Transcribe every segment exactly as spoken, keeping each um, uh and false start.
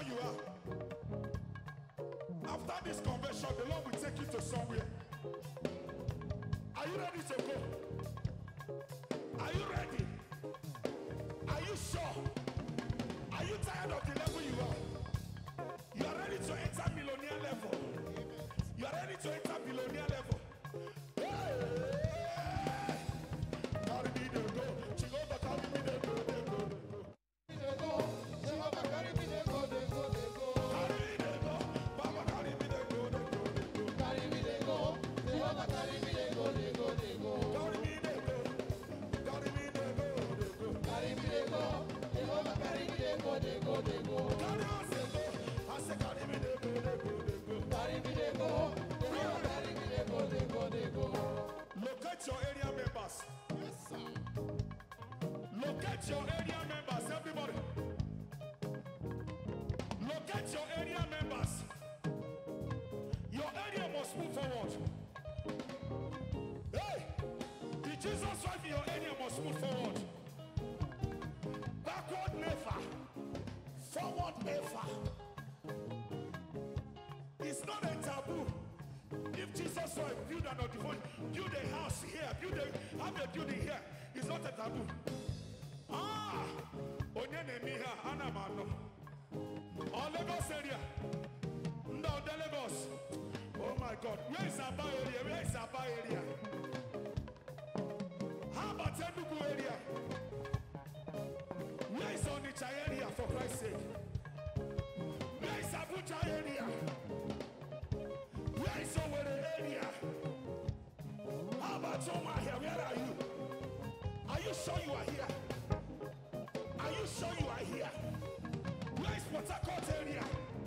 you are. After this convention, the Lord will take you to somewhere. Are you ready to go? Are you ready? Are you sure? Are you tired of the level you are? You are ready to enter millionaire level. You are ready to enter billionaire level. Hey! Carry me the go. Jehovah, carry me the go. Jehovah, carry me the go. Carry me the go. Baba, carry me the go. Carry me the go. Jehovah, carry me the go. Carry me the go. Carry me the go. Carry me the go. Jehovah, carry me the go. Carry us the go. I say carry me the go. Carry me the go. Jehovah, carry me the go. Locate your area members. Yes, sir. Locate your area members, everybody. Locate your area members. Your area must move forward. Hey! The Jesus wife in your area must move forward. Backward never. Forward never. It's not a taboo. If Jesus wife build an auditorium, build a house here, build a, have a building here, it's not a taboo. Ah! Onyenemiha, Anamano. On Lagos area. No, the Lagos. Oh my God. Where is Aba area? Where is Aba area? How about Enugu area? Where is Onitsha area, for Christ's sake? Where is Abuja area? Where is Owerri area? How about Oma here? Where are you? Are you sure you are here? Are you sure you are here? Where is Port Harcourt area?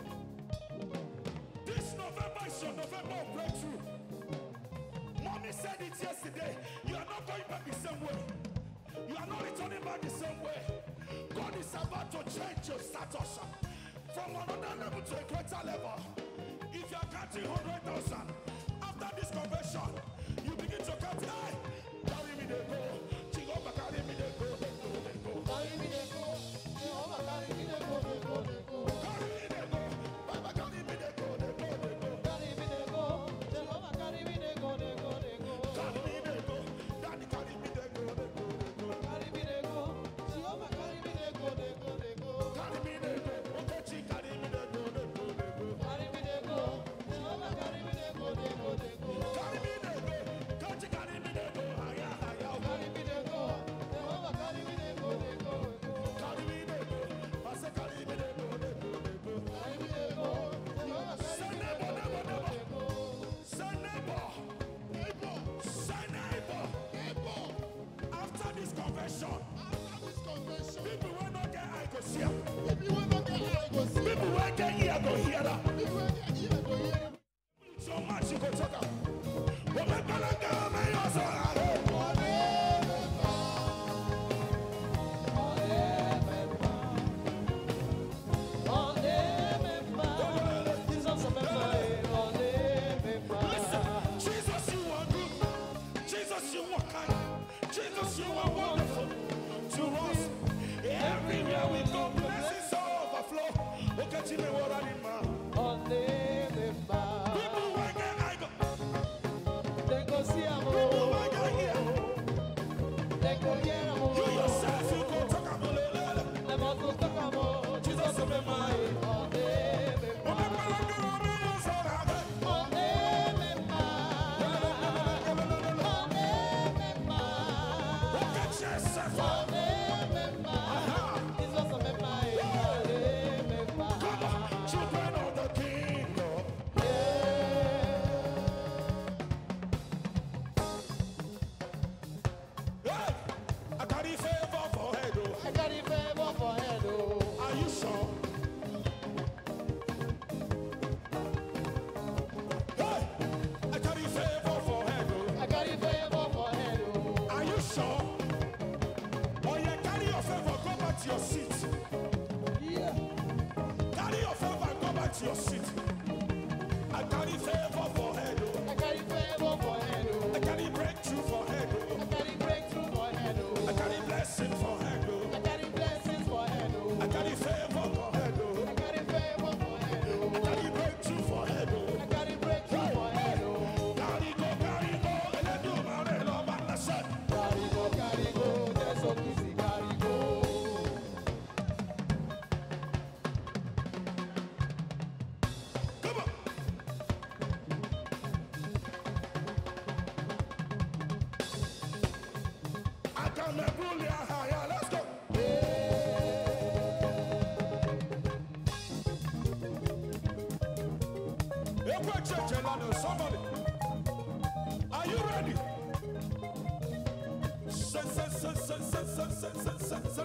This November is your November of breakthrough. Mommy said it yesterday. You are not going back the same way. You are not returning back the same way. God is about to change your status from another level to a greater level. If you are counting one hundred thousand, after this conversion, you begin to count, hey, carry me the go. Jehovah, carry me the go. Carry me the go. Jehovah, carry me the go. Carry me the go. Baba, carry me the go. Carry me the go. Jehovah, carry me the go. Carry me the go. Daddy, carry me the go. Carry me the go. Jehovah, carry me the go. Carry me the go. Okechi, carry me the go. Carry me the go. Jehovah, carry me the go. Carry me the go. Coach, carry me the go. Haya, haya. Carry me the go. Jehovah, carry me the go. Carry me the go. I say carry me the go. Carry me the go. Jehovah, carry me the go. Say neighbor, neighbor. Say neighbor, neighbor. After this conversion, after this conversion, people will not get eye go see. People will not get eye go see. People will get ear go hear that. People will get ear go hear. So much you go talk about. But my palanga, my also. Jesus, you are wonderful to us. Everywhere we go, blessings overflow. Look at you, the water in my people will get I go. They go see a people will get here. They go hear a you yourself, you go talk about it. They must go talk about Jesus of my children of the kingdom. Hey, I got the favor for head. I got the favor for head. Are you sure? Hey, I got the favor for head. I got the favor for head. Are you sure? Oh yeah, carry your favor, go back to your seat. Yeah. Carry your favor, go back to your seat. I carry favor for head. I carry favor for head. I carry breakthrough for head. I carry breakthrough for head. I carry blessing for head. I carry blessings for head. I carry favor for head. I carry favor. Somebody, are you ready? Send, send, send, send, send, send, send, send, send, send,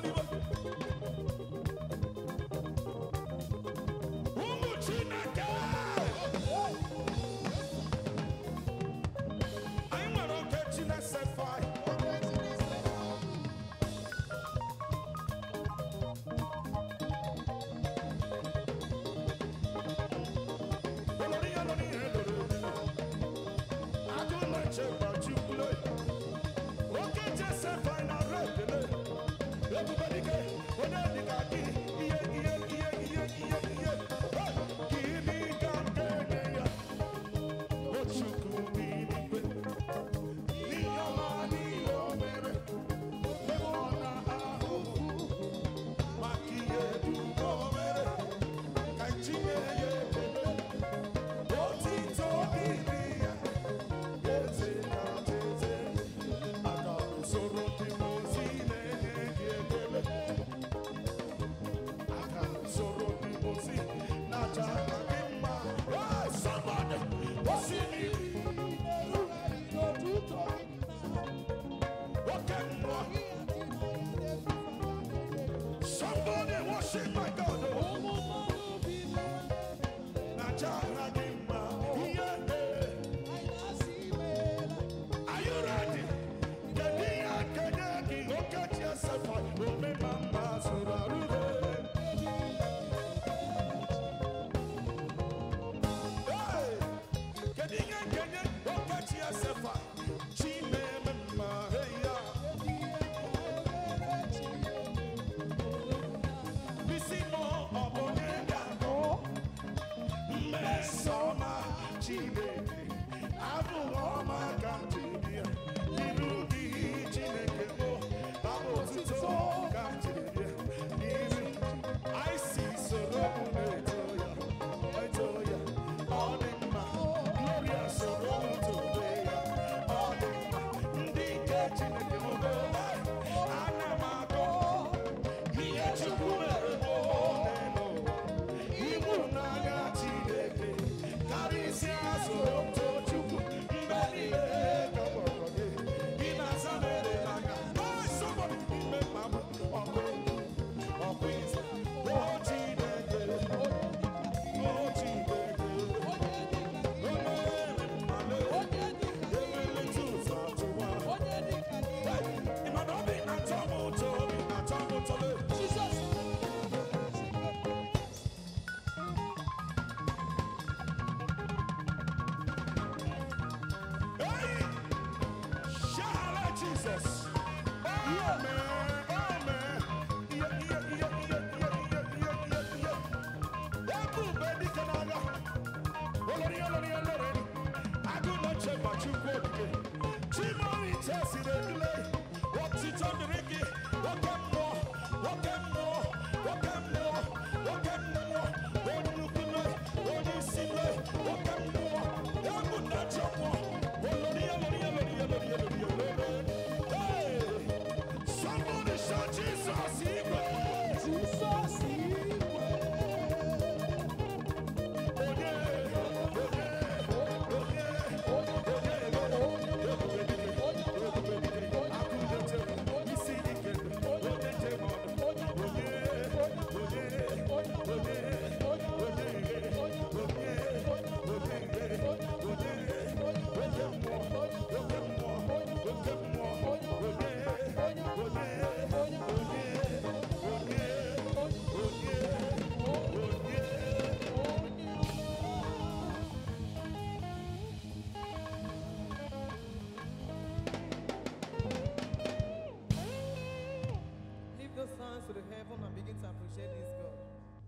to the heaven and begin to appreciate this God.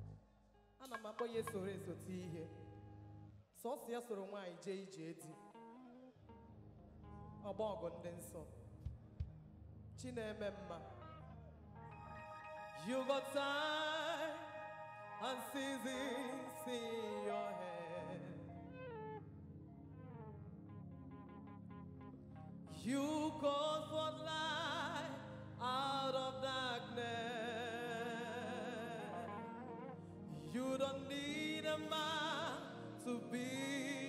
Ana m akpọ ya soro esote ihe. Sọsọ ya soro nwaanyị jee ije di. Ọgba ọgụ ndị nsọ. Chi na-eme mma. You got time and seasons in your head. You call for light out of darkness. You don't need a man to be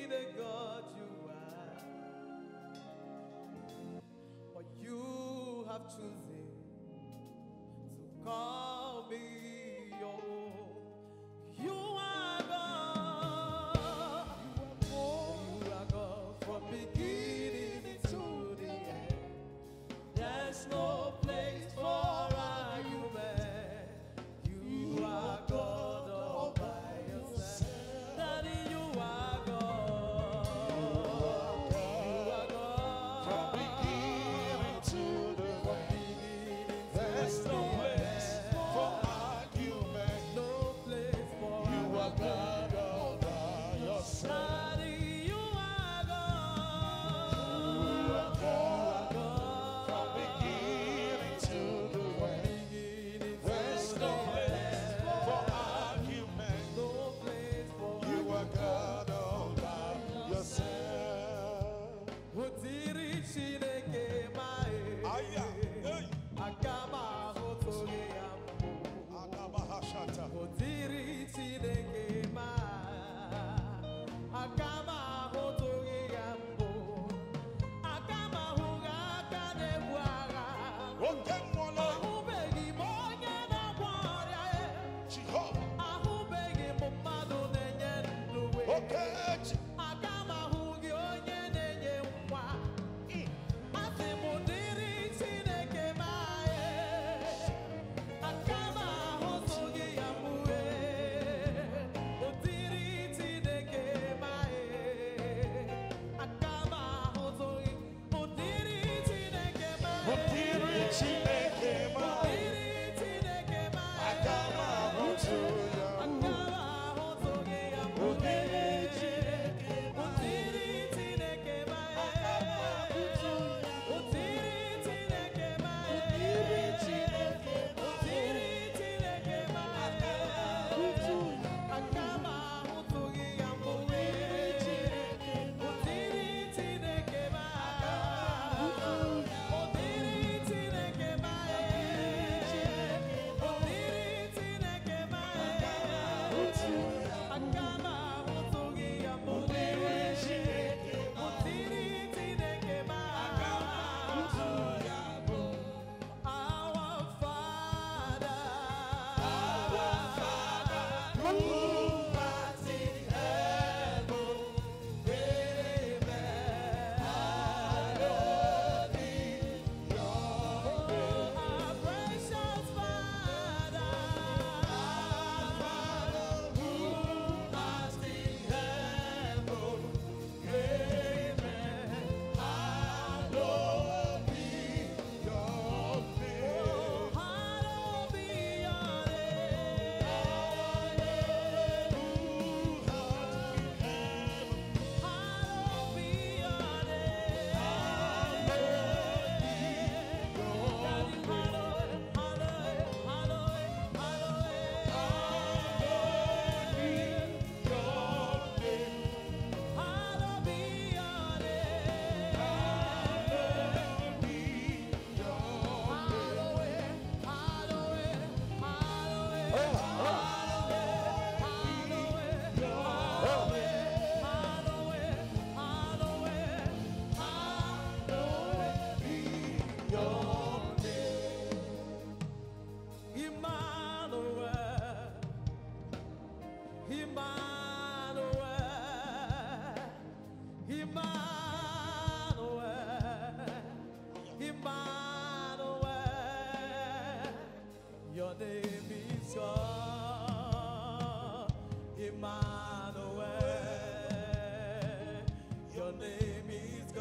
choosing to call me your own. You are God. You are God from beginning to the end. There's no place for argument. You are God all by yourself. Daddy, you are God. You are God. From beginning to the end, there's no place for argument. No place for You are God all by yourself. Daddy, you are God. You are God. From beginning to the end, there's no place for argument. No place for You are God all by yourself. Utiri Chineke mae. Aya, hey. Akama hotoge ambo. Adabahashata. Utiri Chineke mae. Akama hotoge ambo. Akama huga kane huaga. Okemola, Ahubegi monye na bwara. Jehovah. Ahubegi mumado nenye nduwe. Okechi. Akama hugi onye nenye mwa. Asị m dịrị Chineke mae. Akama ahụtụghị ya mgbe. O dịrị Chineke mae. Akama ahụtụghị. O dịrị Chineke mae. Otiri Chineke ma. O dịrị Chineke mae. Akama ahụtụ ya. Akama ahụtụghị ya mgbe. O dịrị Chineke mae. O dịrị Chineke mae. O dịrị Chineke mae. Akama ahụtụghị ya mgbe. O dịrị Chineke mae. O dịrị Chineke mae. O dịrị Chineke mae. Akama ahụtụghị ya mgbe. O dịrị Chineke mae. Our Father, who art in heaven, amen. Hallowed be your name. Our precious Father, who art in heaven, amen. Hallowed be your name. Hallowed be your name. Hallowed be your name. Daddy, hallowed, hallowed, hallowed, hallowed be your name. Hallowed be your name. Hallowed be your name. Hallowed, hallowed, your name is God. Emmanuel, your name is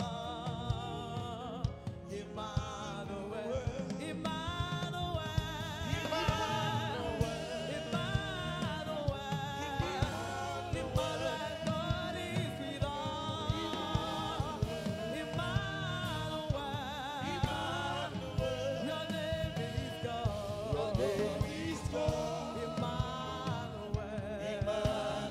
God. Emmanuel, Emmanuel, Emmanuel, Emmanuel, Emmanuel, God is with us. Emmanuel, your name is God. Your name is God. Emmanuel.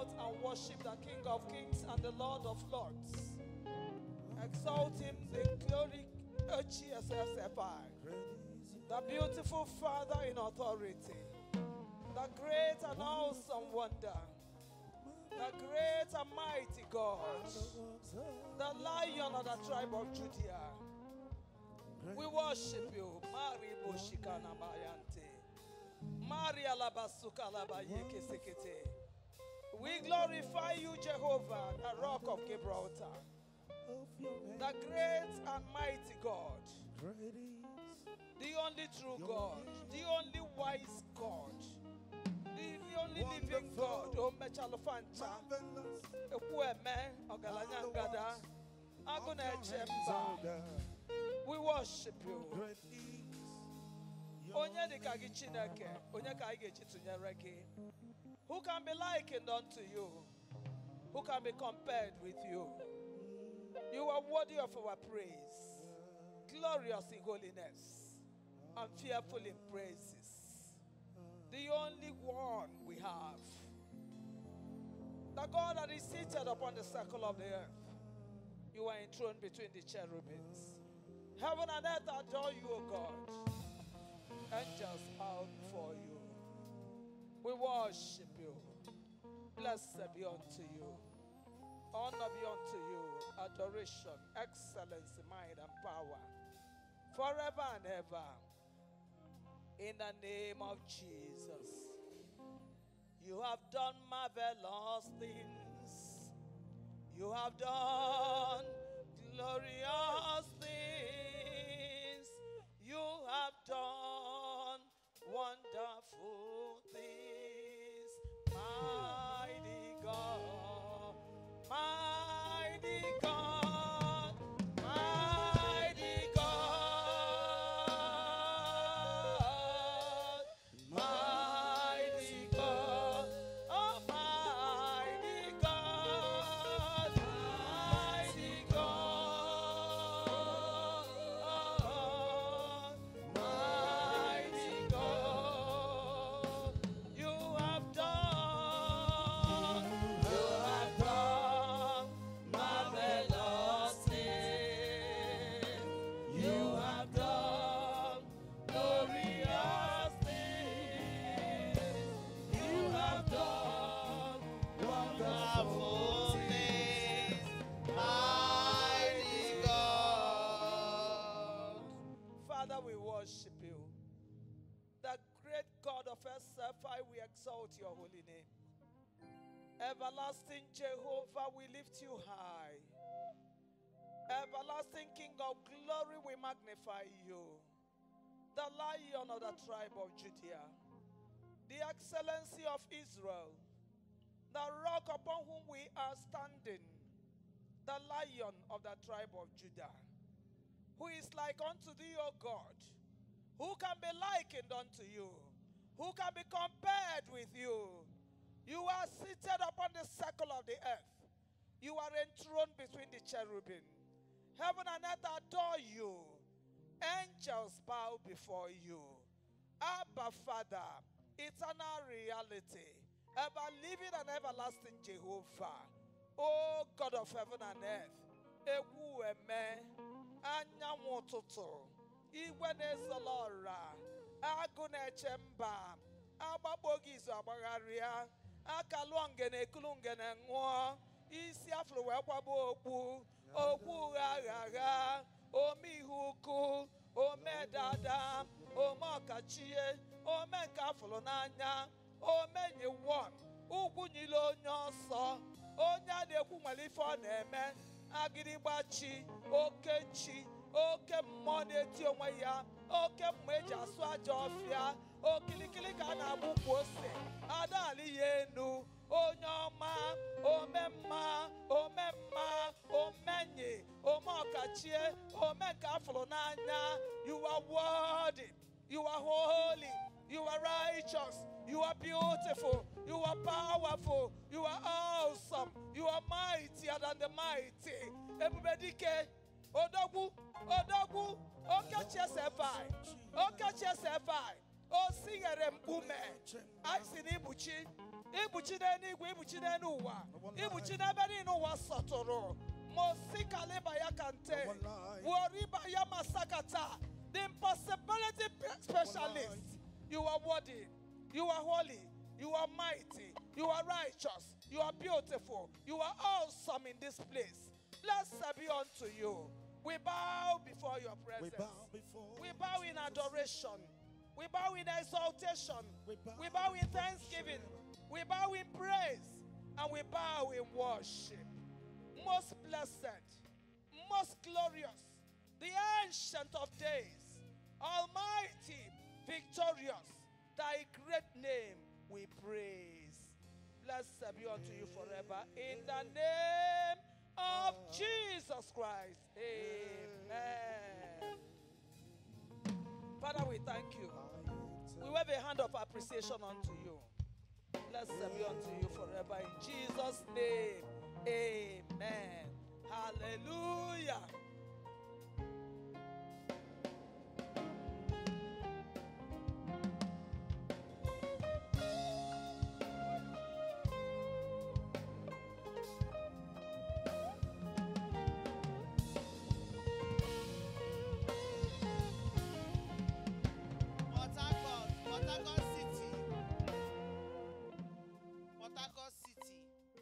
exalt and worship the King of Kings and the Lord of Lords. Exalt him, the glory H S F I, the beautiful Father in authority, the great and awesome wonder, the great and mighty God, the Lion of the tribe of Judah. We worship you. Mari Boshikana Bayante. Mari Alabasuka Labayeke Sekete. We glorify you, Jehovah, the rock of Gibraltar, the great and mighty God, the only true God, the only wise God, the, the only living God. O Mechalofanta, Ekueme, Ogalanyangada, Agone Chemba. We worship you. Onye di kagi Chineke, onye ka ige chitunyere gi. Who can be likened unto you? Who can be compared with you? You are worthy of our praise, glorious in holiness, and fearful in praises. The only one we have. The God that is seated upon the circle of the earth. You are enthroned between the cherubims. Heaven and earth adore you, O God. Angels bow before you. We worship you. Blessed be unto you. Honor be unto you. Adoration, excellence, might, and power. Forever and ever. In the name of Jesus. You have done marvelous things. You have done glorious things. You have done wonderful things. Mighty God, mighty God, mighty God, mighty God, oh mighty God, mighty God, oh, mighty God. You have done, you have done marvelous things. You have done glorious things. You have done wonderful things. Mighty God. Father, we worship you. The great God of S F I, we exalt your holy name. Everlasting Jehovah, we lift you high. Everlasting King of glory, we magnify you. The Lion of the tribe of Judah, the excellency of Israel, the rock upon whom we are standing, the Lion of the tribe of Judah. Who is like unto thee, O God? Who can be likened unto you? Who can be compared with you? You are seated upon the circle of the earth. You are enthroned between the cherubim. Heaven and earth adore you. Angels bow before you. Abba, Father, eternal reality, ever living and everlasting Jehovah. O God of heaven and earth, Ewu eme, anyanwụ ụtụtụ, igwe na-ezola ọra, agụ na-eche mba, agbakpọ gị izu agbagharịa, aka lụọ ngene ekulu ngene ṅụọ, isi afro wee kwaba okpu, okpu ụgha agha, ome ihe ukwu, ome dada, ome ọkachie, ome nke afụrụ n'anya, ome nyiwon, ugwu nyile onye ọsọ, onye a na-ekwu nwere ife ọ na-eme, agịrịgbachi, okechi, oke mmụọ na-eti onwe ya, oke mmụọ eji asụ aja ọfịa, okilikili ka a na-agbụ ukwu ose, adali ya enu, onye ọma, ome mma, ome mma, omenye, ome ọkachie, ome nke afụrụ n'anya. You are worthy, you are holy, you are righteous, you are beautiful, you are powerful, you are awesome, you are mightier than the mighty. Ebubedike, Odogwu, Odogwu, Okechi S F I, Okechi S F I, O singere mkpume, Aisi n'ibuchi, Ibuchide n'igwe, ibuchide n'ụwa. Ibuchide ebe niile ụwa sọtụrụ. Mosika leba ya kante. Woriba ya masakata. The impossibility specialist. You are worthy. You are holy. You are mighty. You are righteous. You are beautiful. You are awesome in this place. Blessed be unto you. We bow before your presence. We bow before. We bow in adoration. We bow in exaltation. We bow, We bow in thanksgiving. We bow in praise. And we bow in worship. Most blessed, most glorious, the ancient of days, almighty, victorious, thy great name we praise. Blessed be unto you forever. In the name of Jesus Christ. Amen. Father, we thank you. We wave a hand of appreciation unto you. Blessed be unto you forever. In Jesus' name. Amen. Hallelujah. Port Harcourt, Port Harcourt City. Port Harcourt City.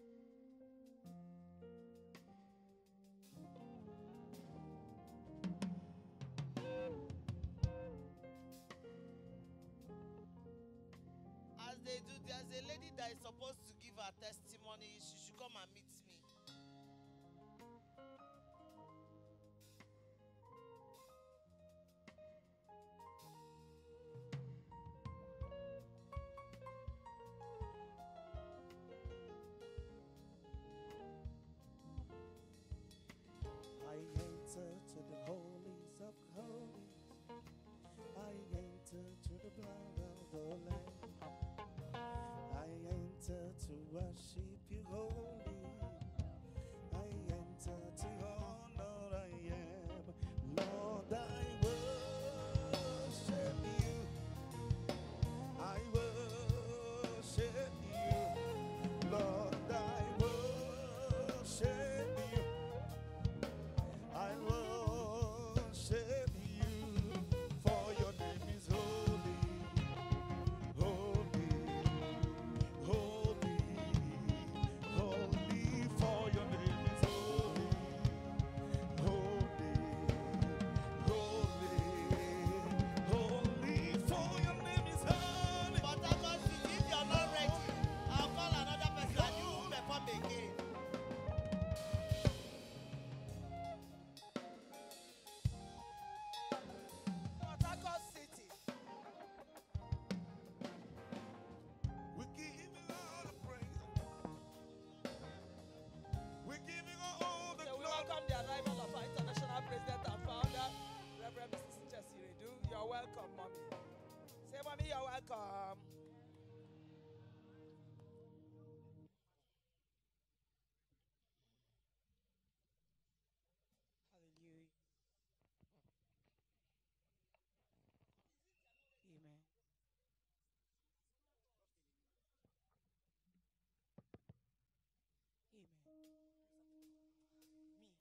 As they do, there's a lady that is supposed to give her testimony. She should come and meet me. I enter to the holies of holies. I enter to the blood of the Lamb. I enter to worship you holy. I enter to honor I am. Lord, I worship you. I worship you. Lord, I worship you. I worship you, for your name is holy, holy, holy, holy, for your name is holy, holy, holy, holy, for your name is holy. Port Harcourt City, if you're not ready, I'll call another person and you will perform again. Port Harcourt City. We give you all the praise. We give you all the So we glory. welcome the arrival of our international president and founder, Reverend Missus Chelsea Redu. You're welcome, mommy. Say, mommy, you're welcome. Hallelujah. Amen. Amen. Me.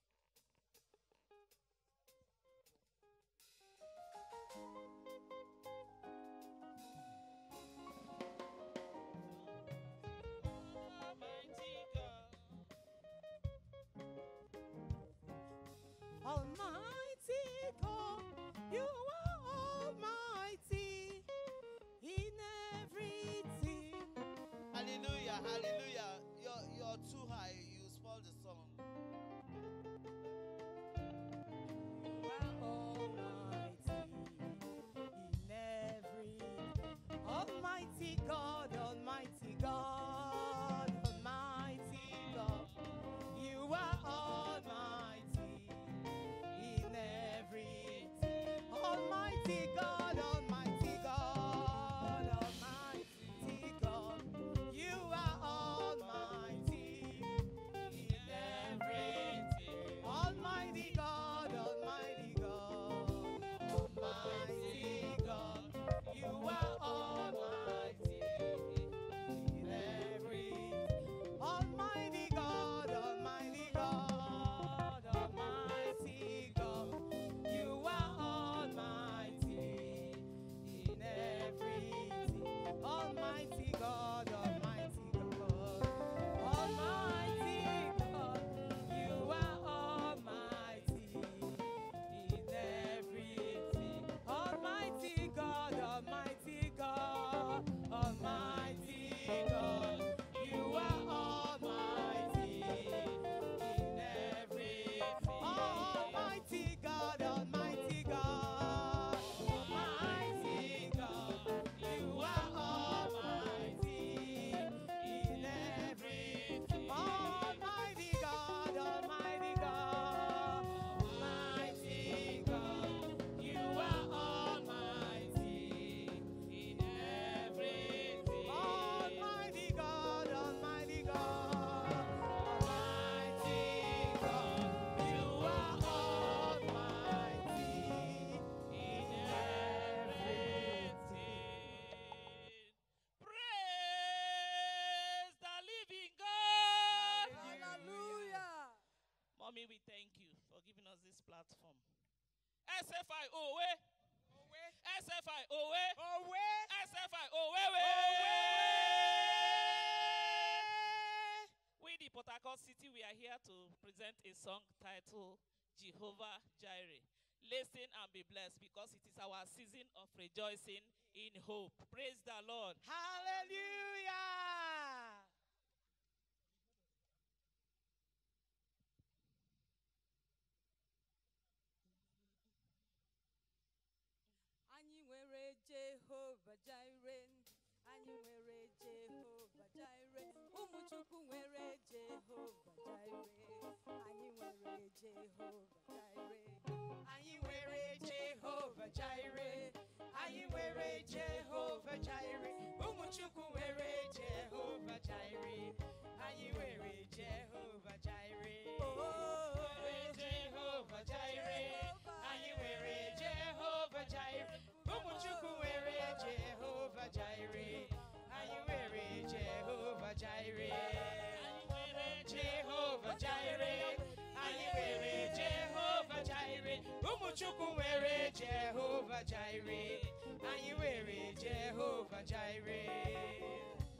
Almighty God, you are almighty in everything. Hallelujah, hallelujah. You're, you're too high. You spoil the song. You are almighty in everything. Almighty God, Almighty God, Almighty God, you are almighty in everything. Almighty God, Almighty God, Almighty God, you are Mommy, we thank you for giving us this platform. S F I O W. S F I O W. S F I O W. We, the Port Harcourt City, we are here to present a song titled Jehovah Jireh. Listen and be blessed, because it is our season of rejoicing in hope. Praise the Lord. Hallelujah. Anyị nwere Jehovah Jireh, anyị nwere Jehovah Jireh, ụmụ Chukwu nwere Jehovah Jireh, anyị nwere Jehovah Jireh, Anyị nwere Jehovah Jireh, anyị nwere Jehovah Jireh, ụmụ Chukwu nwere Jehovah Jireh, anyị nwere Jehovah Jireh. Oh, Jehovah Jireh, anyị nwere Jehovah Jireh, ụmụ Chukwu nwere Jehovah Jireh, anyị nwere Jehovah Jireh. Jehovah Jireh, anyị nwere Jehovah Jireh, ụmụ Chukwu nwere Jehovah Jireh, anyị nwere Jehovah Jireh.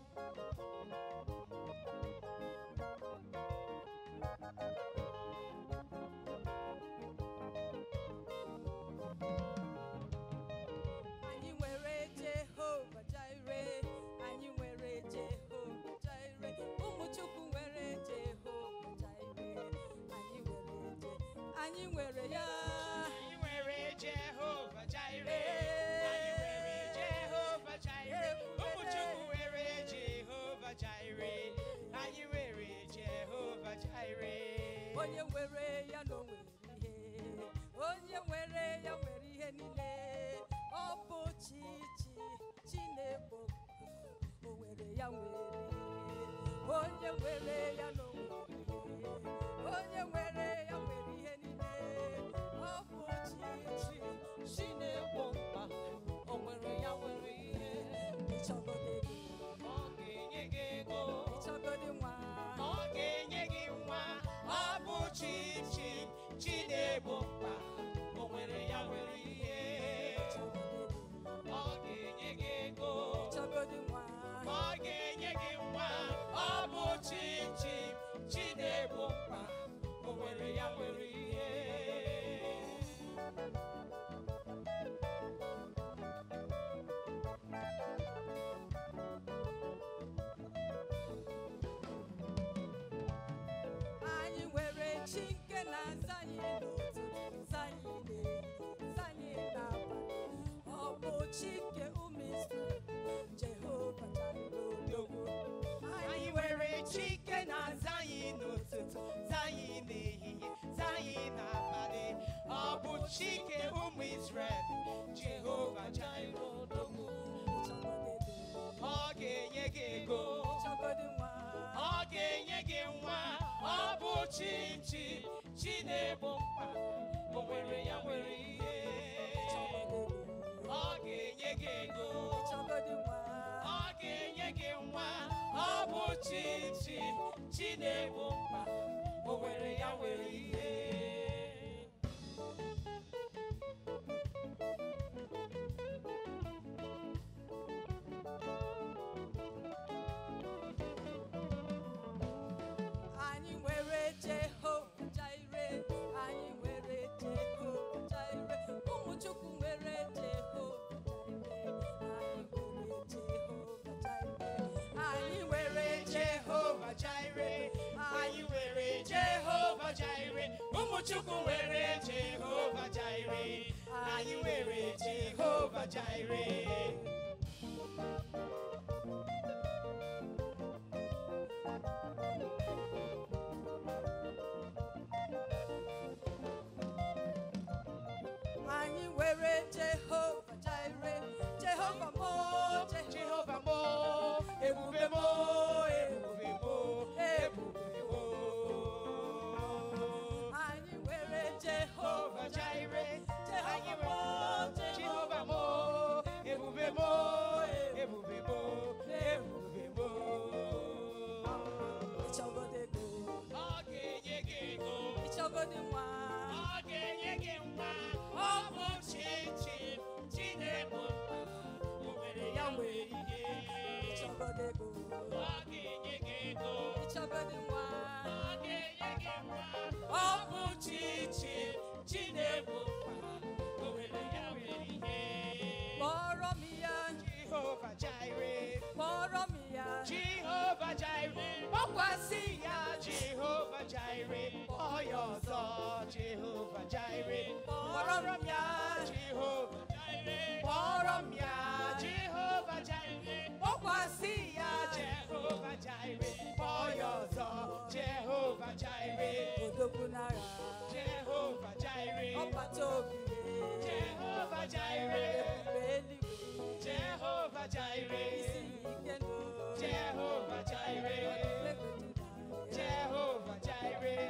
anyị nwere Jehovah Jireh, anyị nwere Jehovah Jireh, ụmụ Chukwu nwere Jehovah Jireh, anyị nwere Je, anyị nwere ya. Anyị nwere Jehovah Jireh, anyị nwere Jehovah Jireh, ụmụ Chukwu nwere Jehovah Jireh, anyị nwere Jehovah Jireh. Onye nwere ya na o nwere ihe, onye nwere ya nwere ihe niile, ọ bụ chi chi chi na-egbo mkpa, o nwere ya nwere ihe, onye nwere ya na o nwere ihe, onye nwere ya nwere ihe niile, ọ bụ chi chi chi na-egbo mkpa, o nwere ya nwere ihe. Ịchọgodi ego, Ọ ga-enye gị ego, ịchọgodi nwa, ọ ga-enye gị nwa, ọ bụ chi chi chi na-egbo mkpa, o nwere ya nwere ihe. Ọ ga-enye gị ego, ịchọgodi nwa, ọ ga-enye gị nwa, ọ bụ chi chi chi na-egbo mkpa, o nwere ya nwere ihe. anyị nwere chi nke na-aza anyị n'ụtụtụ, za anyị n'ehihie, za anyị n'abalị, ọ bụ chi nke ụmụ Izrel, Jehova Jireh odogwu. Anyị nwere chi nke na-aza anyị n'ụtụtụ, za anyị n'ehihie, za anyị n'abalị, ọ bụ chi nke ụmụ Izrel, Jehova Jireh odogwu. Ọ ga-enye gị ego, Ịchọgodi nwa, ọ ga-enye gị nwa, ọ bụ chi chi chi na-egbo mkpa, o nwere ya nwere ihe. Ọ ga-enye gị ego, ịchọgodi nwa, ọ ga-enye gị nwa, ọ bụ chi chi chi na-egbo mkpa, o nwere ya nwere ihe. anyị nwere Jehova Jireh, anyị nwere Jehova Jireh, ụmụ Chukwu nwere Jehova Jireh, anyị nwere Jehova Jireh, anyị nwere Jehova Jireh, Jehovah Jireh, ụmụ Chukwu nwere Jehovah Jireh, anyị nwere Jehovah Jireh. anyị nwere Jehova Jireh, Jehova mo, Jehovah mo, ebube mo, ebube mo, ebube mo. anyị nwere Jehova Jehovah Jireh, anyị Jehova mo, nwere Jehovah mo, ebube mo, ebube mo, ebube mo. Ịchọgodi ego, Ọ ga-enye gị ego, ịchọgodi dị nwa ọ ga-enye gị nwa ọ bụ chichi Chineke o nwere ya nwere ihe ịchọgodo ego ọ ga-enye gị ego ịchọgodo nwa ọ ga-enye gị nwa ọ bụ chichi Chineke o nwere ya nwere ihe kpọrọ m ya Jehovah Jireh kpọrọ m ya Jehovah Jireh kpọkwasị ya Jehovah Jireh kpọọ ya ọzọ Jehovah Jireh kpọrọ m ya Jehovah Jireh kpọrọ m ya Jehovah Jireh kpọkwasị ya Jehovah Jireh kpọọ ya ọzọ Jehovah Jireh odogwu n'agha Jehovah Jireh ọkpata obi Jehovah Jireh ebube eluigwe Jehovah Jireh isi ike ndụ Jehovah Jireh Jehovah Jireh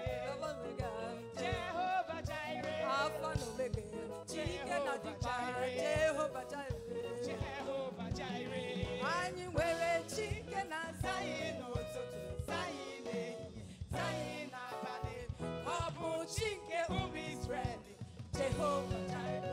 Jehovah Jireh Alpha and Omega Chike na dịkwa Jehovah Jireh Jehovah Jireh anyị nwere Chike na Zayi n'ụtụtụ Zayi n'ehihie Zayi n'abalị ọ bụ chi nke ụmụ Israel Jehovah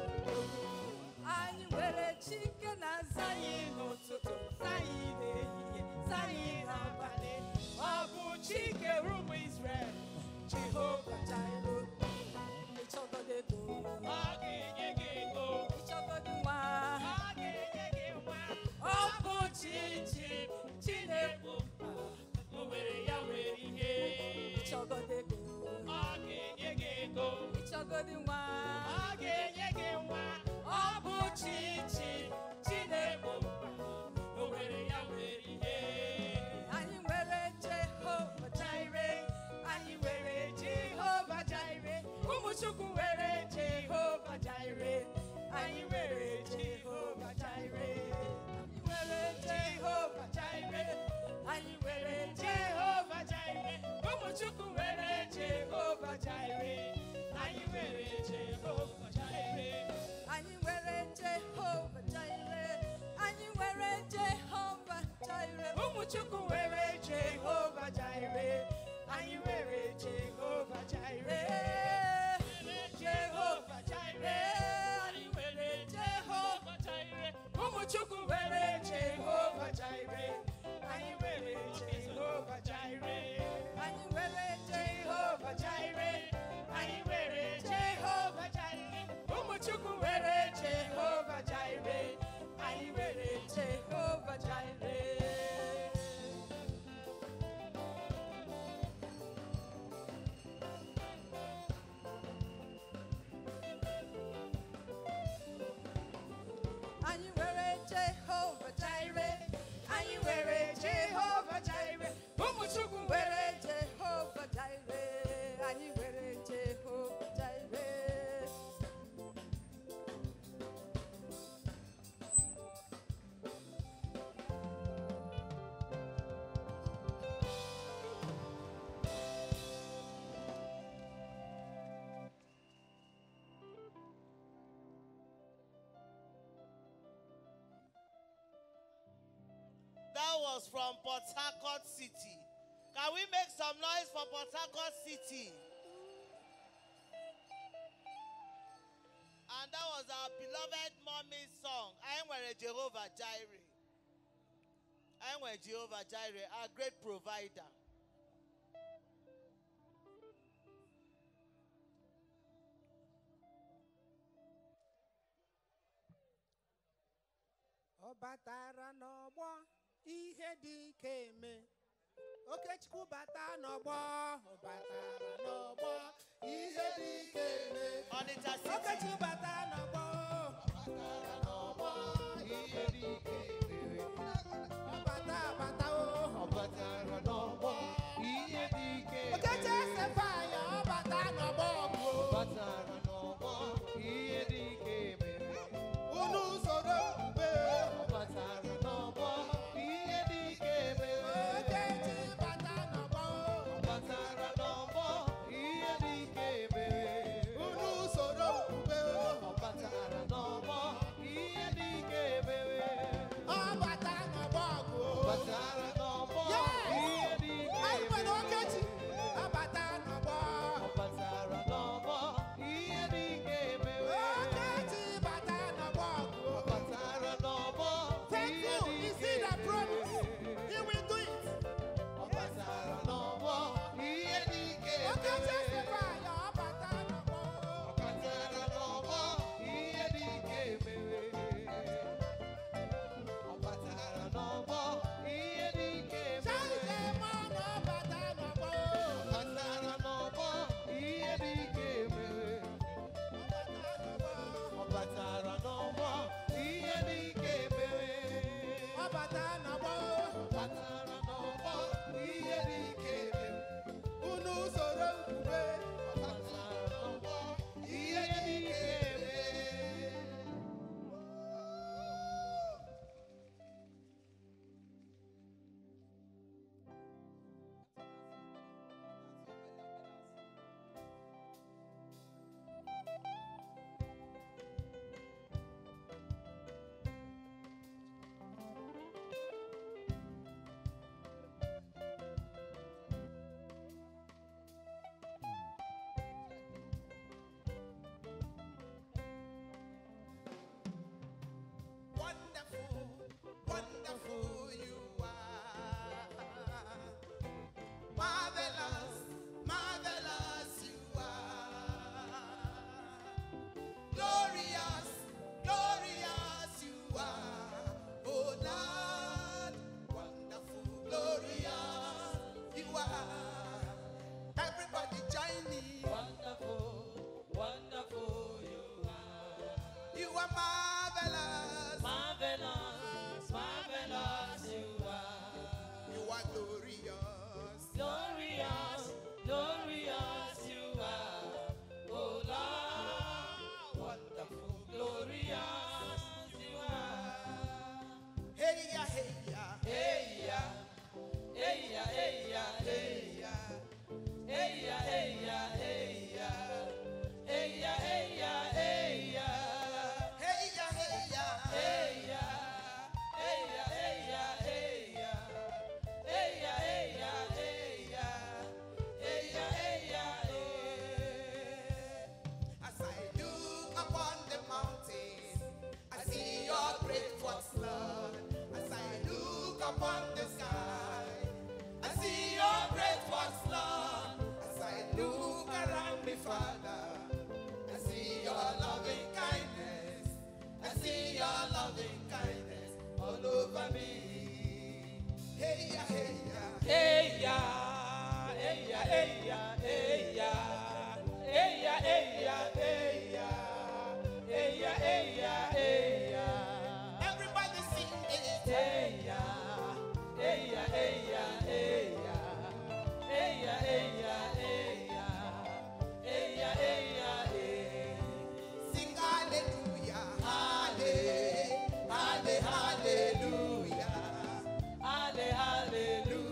Jireh anyị nwere Chike na Zayi n'ụtụtụ Zayi n'ehihie Zayi n'abalị ọ bụ chi nke ụmụ Israel Jehovah Jireh ịchọgodo ego ọ ga-enye gị ego ịchọgodo nwa ọ ga-enye gị nwa ọ bụ chichi Chineke o nwere ya nwere ihe ịchọgodo ego ọ ga-enye gị ego ịchọgodo nwa ọ ga-enye gị nwa ọ bụ chichi Chineke o nwere ya nwere ihe anyị nwere Jehovah Jireh anyị nwere Jehovah Jireh ụmụ Chukwu nwere Jehovah Jireh anyị nwere Jehovah Jireh anyị nwere Jehovah Jireh anyị nwere Jehovah Jireh ụmụ Chukwu nwere Jehovah Jireh anyị nwere Jehovah Jireh anyị nwere Jehovah Jireh anyị nwere Jehovah Jireh ụmụ Chukwu nwere Jehovah Jireh anyị nwere Jehovah Jireh Jehovah Jireh anyị nwere Jehovah Jireh ụmụ Chukwu nwere Jehovah Jireh anyị nwere Jehovah Jireh anyị nwere Jehovah Jireh anyị nwere Jehovah Jireh ụmụ Chukwu nwere Jehovah Jireh anyị nwere Jehovah Jireh anyị nwere Jehovah Jireh anyị nwere Jehovah Jireh ụmụ Chukwu nwere Jehovah Jireh anyị nwere Jehovah Jireh That was from Port Harcourt City. Can we make some noise for Port Harcourt City? And that was our beloved mommy's song. I am where Jehovah Jireh. I am where Jehovah Jireh, our great provider. Ọ batara n'ọgbọ ihe dị ike eme Okechukwu bata n'ọgbọ ọ batara n'ọgbọ ihe dị ike eme Onitsha City. Okechukwu bata n'ọgbọ ọ batara n'ọgbọ ihe dị ike eme Ọ bata abata o ọ batara n'ọgbọ ihe dị ike eme Okechi Esefaya ọ bata n'ọgbọ ọgụ ọ batara n'ọgbọ ihe dị ike eme Unu soro ube ọ batara n'ọgbọ ihe dị ike eme Okechi bata n'ọgbọ ọ batara n'ọgbọ ihe dị ike eme Unu soro ube ọ bata na bo, batara n'ọgbọ ihe dị ike dị. Unu soro nkwube, batara n'ọgbọ ihe dị ike dị. Wonderful, wonderful you are. Marvelous, marvelous you are. Glorious, glorious you are. Oh Lord, wonderful, glorious you are. Everybody join me. Wonderful, wonderful you are. You are marvelous. Marvelous, marvelous you are. You are glorious. Glorious, glorious you are. Oh Lord, wonderful, glorious you are. Hey ya, hey ya. Hey ya, hey ya, hey ya, hey ya. Hey ya, hey ya, hey ya. Hey ya, hey ya, hey ya. Hey ya, hey ya. Hey ya, hey ya, hey ya, hey ya. Hey ya, hey ya, hey ya. Hey ya, hey ya, hey. As I look upon the mountain, I see your great works, Lord. As I look upon the sky, I see your great works, Lord. As I look around me, Father, I see your loving kindness. I see your loving kindness all over me. Hey ya, hey ya. Hey ya, hey ya, hey ya, hey ya. Hey ya, hey ya, hey ya. Hey ya, hey ya, hey ya. Everybody sing it. Hey ya, hey ya, hey ya, hey ya. Hey ya, hey ya, hey ya. Hey ya, hey ya, hey. Sing hallelujah, halle, halle, hallelujah. Halle, hallelujah.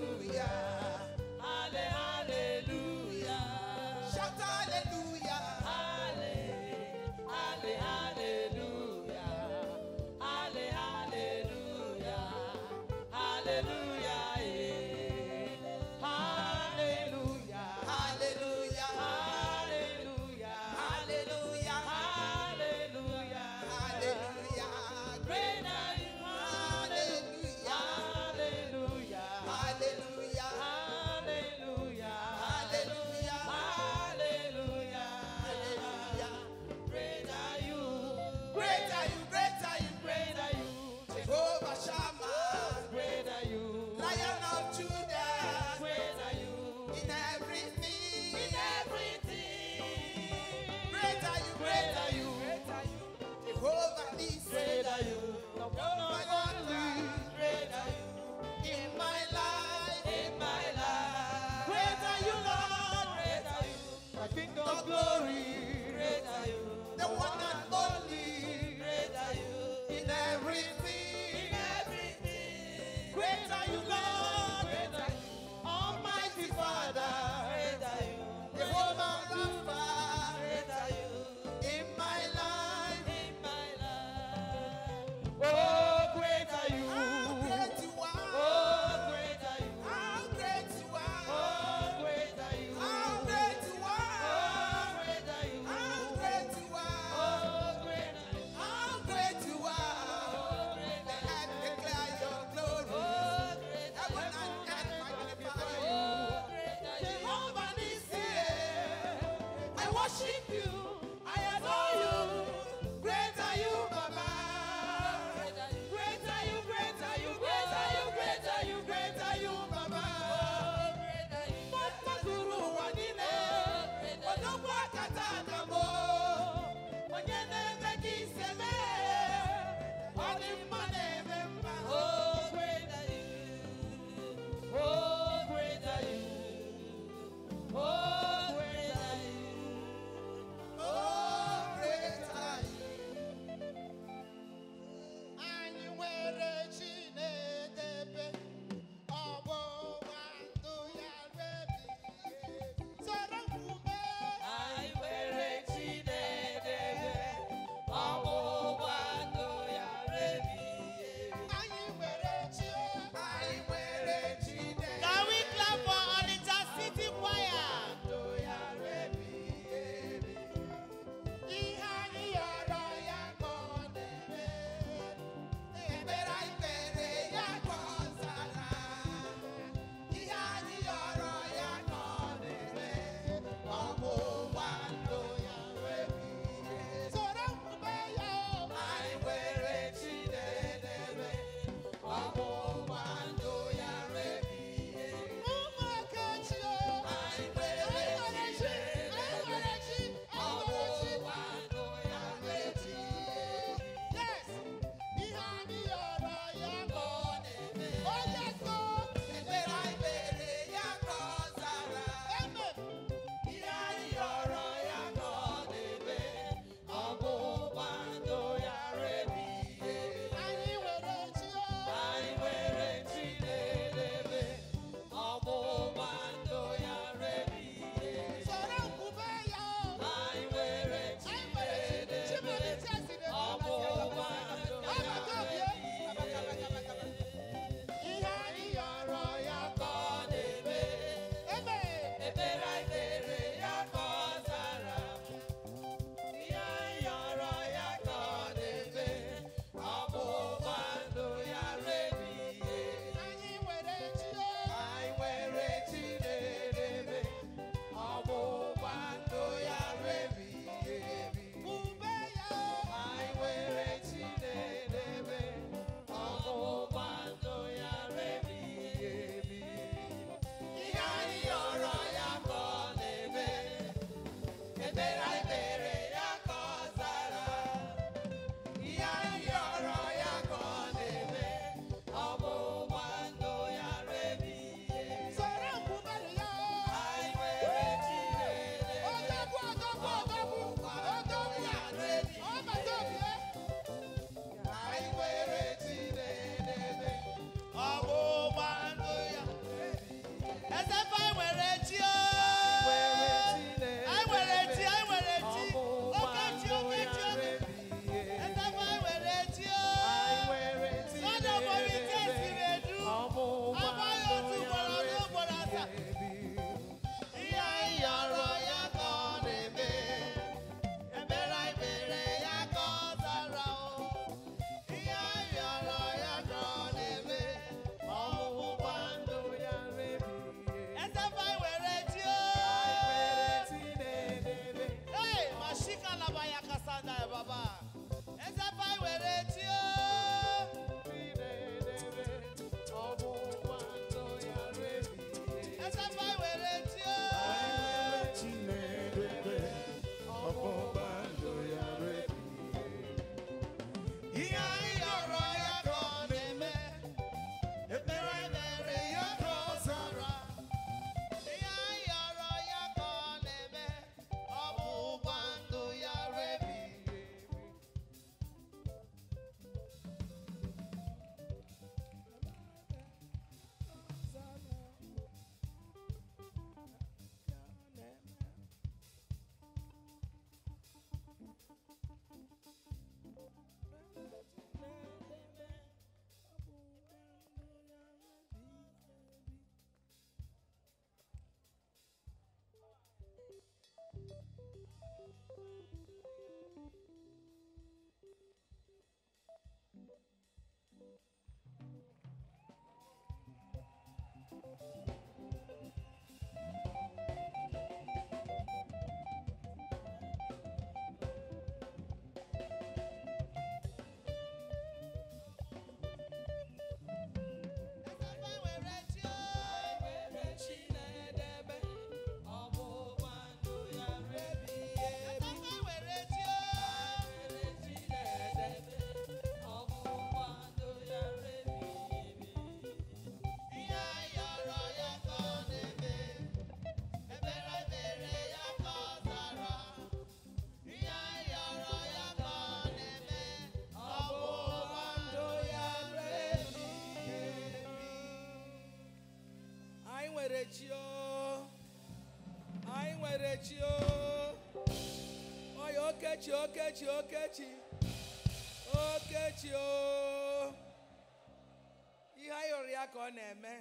I nwere chi o. Oyo okechi okechi okechi. Okechi o. Ihe anyị hụrụ ya ka ọ na-eme.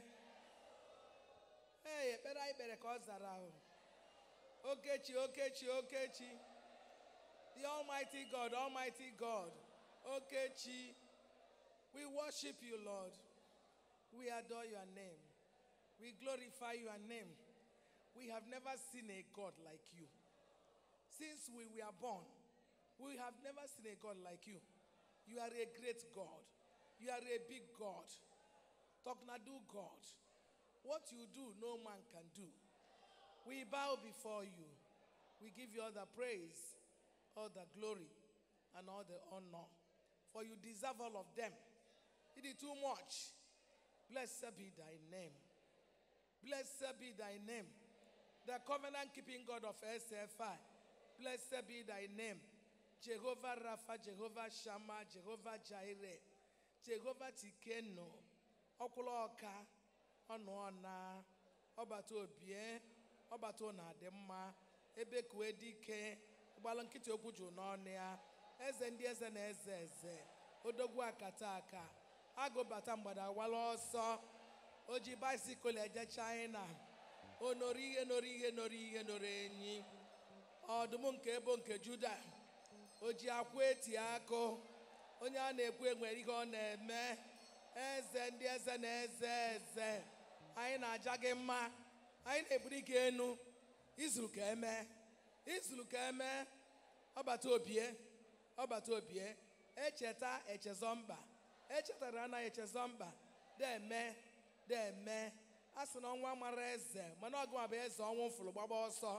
Ee, ekpere anyị kpere ka ọ zara ahụ. Okechi okechi okechi. The Almighty God, Almighty God. Okechi. We worship you, Lord. We adore your name. We glorify your name. We have never seen a God like you. Since we were born, we have never seen a God like you. You are a great God. You are a big God. Toknadu God. What you do, no man can do. We bow before you. We give you all the praise, all the glory, and all the honor. For you deserve all of them. It is too much. Blessed be thy name. Blessed be thy name. The covenant-keeping God of S F I. Blessed be thy name. Jehovah Rapha, Jehovah Shammah, Jehovah Jireh, Jehovah Tikeno, Okuloka, Onuana, Obato Obie, Obato Nadema, Ebekwedike, Balankiti Okuju Nonia, Ezendi Ezen Ezeze, Odogwa Kataka, Ago Batambada Waloso, Oji bicycle eje China. Onori enori enori enoreni. Ọdụm nke ebo nke Juda. Oji akwa eti akụ. Onye a na-ekwu enwere ihe ọ na-eme. Eze ndị eze na eze eze. Anyị na-aja gị mma. Anyị na-ebuli gị enu. Izuru ka eme. Izuru ka eme. Ọbata obie. Ọbata obie. Echeta echezọmba. Echetara na echezọmba. Deme. Deme. Asị na ọnwa mara eze. Mana ọgụ ma bụ eze ọnwụ mfụrụ gbagba ọsọ.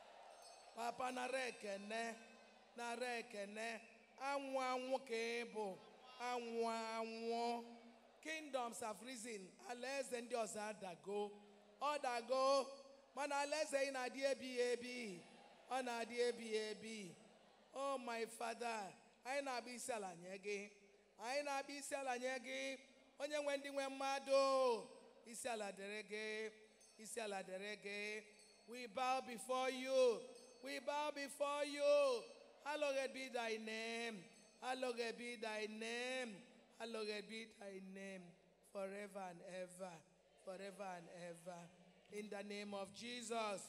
Papa nara ekene. Nara ekene. Anwụ anwụ ka ị bụ. Anwụ anwụ. Kingdoms have risen. Alaeze ndị ọzọ adago. Ọ dago. Mana alaeze ị na-adị ebighị ebi. Ọ na-adị ebighị ebi. Oh my Father. Anyị na-abịa isi ala nye gị. Anyị na-abịa isi ala nye gị. Onye nwe ndị nwe mmadụ. Isi ala dere gị. Isi ala dere gị. We bow before you. We bow before you. Hallowed be thy name. Hallowed be thy name. Hallowed be thy name. Forever and ever. Forever and ever. In the name of Jesus.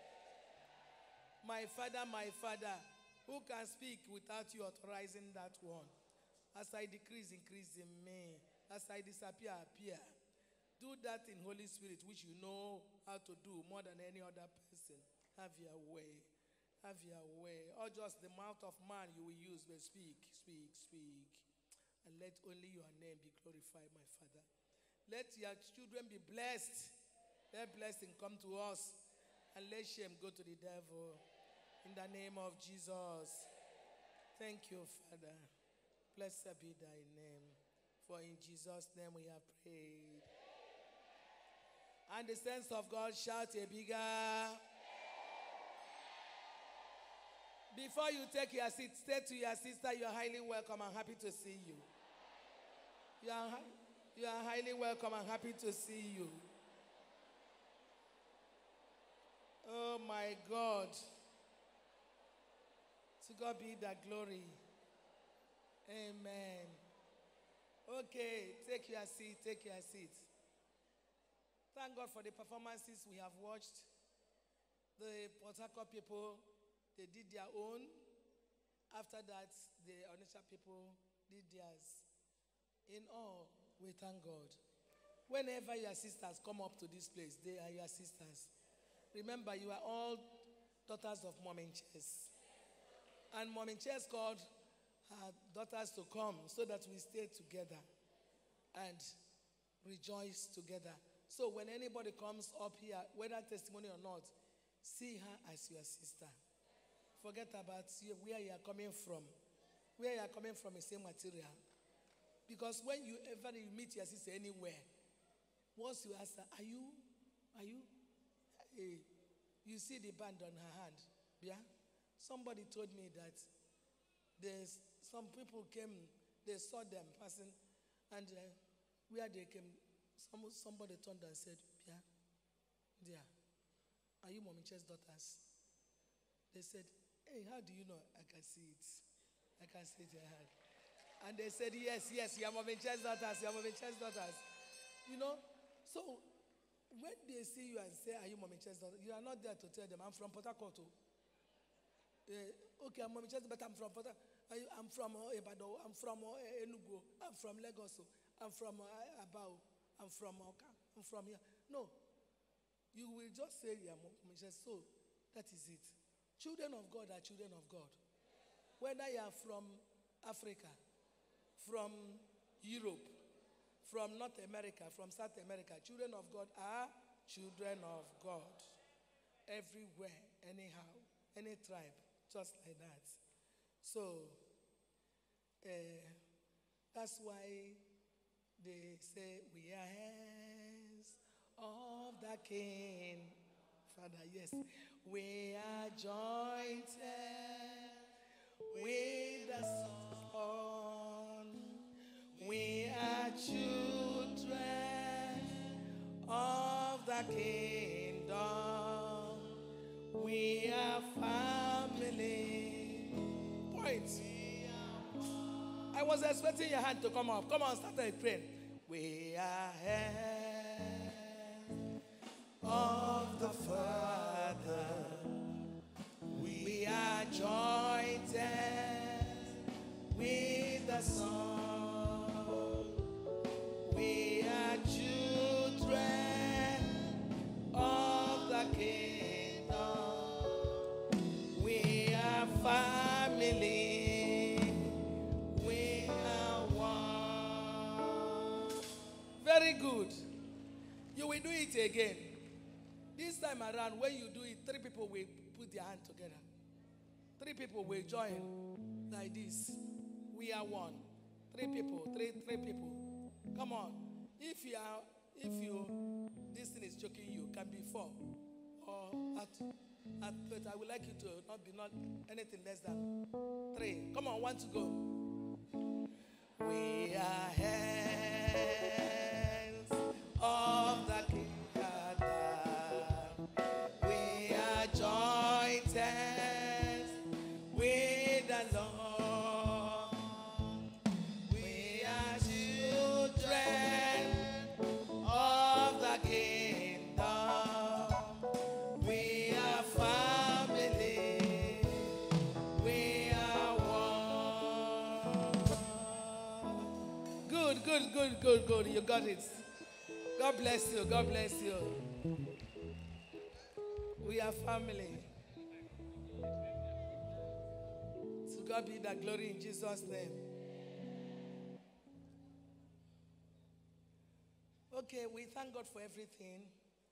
My Father, my Father, who can speak without you authorizing that one? As I decrease, increase in me. As I disappear, appear. Do that in Holy Spirit, which you know how to do more than any other person. Have your way. Have your way. Or just the mouth of man you will use, but speak, speak, speak. And let only your name be glorified, my Father. Let your children be blessed. Let blessing come to us. And let shame go to the devil. In the name of Jesus. Thank you, Father. Blessed be thy name. For in Jesus' name we have prayed. And the saints of God shout a bigger. Before you take your seat, say to your sister, you are highly welcome and happy to see you. You are, you are highly welcome and happy to see you. Oh my God. To God be the glory. Amen. Okay, take your seat, take your seat. Thank God for the performances we have watched. The Port Harcourt people they did their own. After that, the Onitsha people did theirs. In all, we thank God. Whenever your sisters come up to this place, they are your sisters. Remember, you are all daughters of Mom in Chess. And Mom in Chess called her daughters to come so that we stay together and rejoice together. So when anybody comes up here, whether testimony or not, see her as your sister. Forget about you, where you are coming from. Where you are coming from is same material. Because when you ever you meet your sister anywhere, once you ask her, are you, are you, hey, you see the band on her hand. Yeah? Somebody told me that there's some people came, they saw them passing, and uh, where they came, some, somebody turned and said, yeah, yeah, are you Mommy Chess daughters? They said, hey, how do you know? I can see it. I can see it in her hand. And they said, yes, yes, you are Mommy Chess daughters, you are Mommy Chess daughters. You know, so when they see you and say, are you Mommy Chess daughter? You are not there to tell them, I'm from Port Harcourt. Uh, okay, I'm Mommy Chess, but I'm from Port Harcourt. I'm from uh, Ebado, I'm from uh, Enugu, I'm from Lagos, I'm from uh, Abao, I'm from Oka, I'm from here. No. You will just say, yeah, Mommy Chess. So, that is it. Children of God are children of God. Whether you are from Africa, from Europe, from North America, from South America, children of God are children of God. Everywhere, anyhow, any tribe, just like that. So, uh, that's why they say, we are heirs of the King. Father, yes. We are joined with the Son. We are children of the kingdom. We are family. Point. I was expecting your hand to come up. Come on, start praying. We are heirs of the Father. We are joined with the Son. We are children of the kingdom. We are family. We are one. Very good. You will do it again. This time around, when you do it, three people will put their hand together. Three people will join like this. We are one. Three people, three, three people. Come on. If you are, if you, this thing is choking you, can be four. Or at, at, but I would like you to not be not anything less than three. Come on, one to go. We are hands of the King. We are joined hands with the Lord. We are children of the kingdom. We are family. We are one. Good, good, good, good, good. You got it. God bless you. God bless you. We are family. To God be the glory in Jesus' name. Okay, we thank God for everything.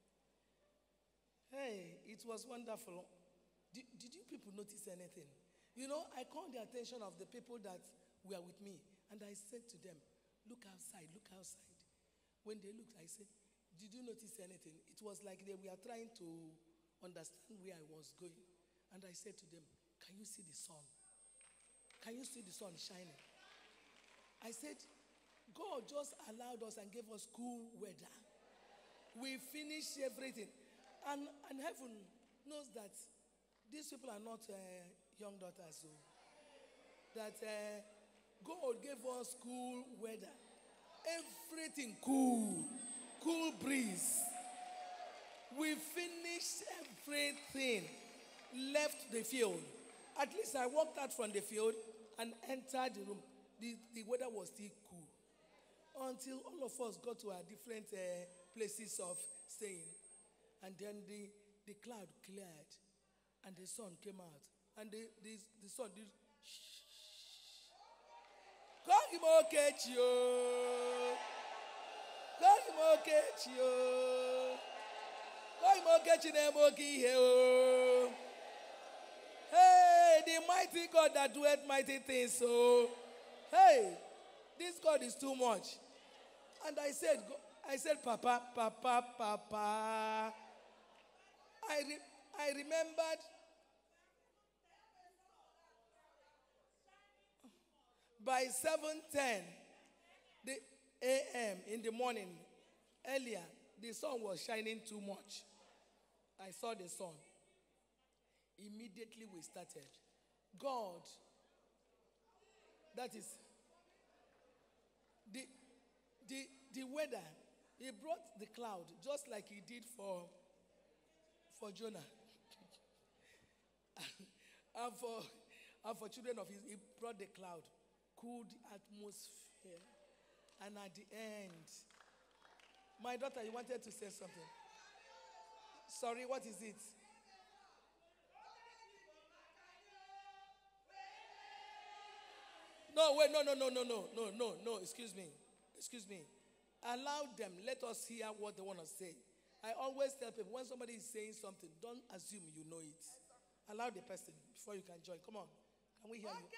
Hey, it was wonderful. Did, did you people notice anything? You know, I called the attention of the people that were with me, and I said to them, look outside, look outside. When they looked, I said, did you notice anything? It was like they were trying to understand where I was going. And I said to them, can you see the sun? Can you see the sun shining? I said, God just allowed us and gave us cool weather. We finished everything. And, and heaven knows that these people are not uh, young daughters. So that uh, God gave us cool weather. Everything cool. Cool breeze. We finished everything. left the field. At least I walked out from the field and entered the room. The, the weather was still cool. Until all of us got to our different uh, places of staying. And then the, the cloud cleared. And the sun came out. And the, the, the sun did shh. Kogimokechio. Kogimokechio. Kogimokechi nemokihe. Hey, the mighty God that doeth mighty things. So, hey, this God is too much. And I said, I said, Papa, Papa, Papa. I, re, I remembered by seven ten the A M in the morning, earlier, the sun was shining too much. I saw the sun. Immediately we started. God, that is, the, the, the weather, he brought the cloud just like he did for, for Jonah. and, for, and for children of his, he brought the cloud, cooled the atmosphere. And at the end, my daughter, you wanted to say something. Sorry, what is it? No, wait, no, no, no, no, no, no, no, no, excuse me. Excuse me. Allow them. Let us hear what they want to say. I always tell people, when somebody is saying something, don't assume you know it. Allow the person before you can join. Come on. Can we hear you?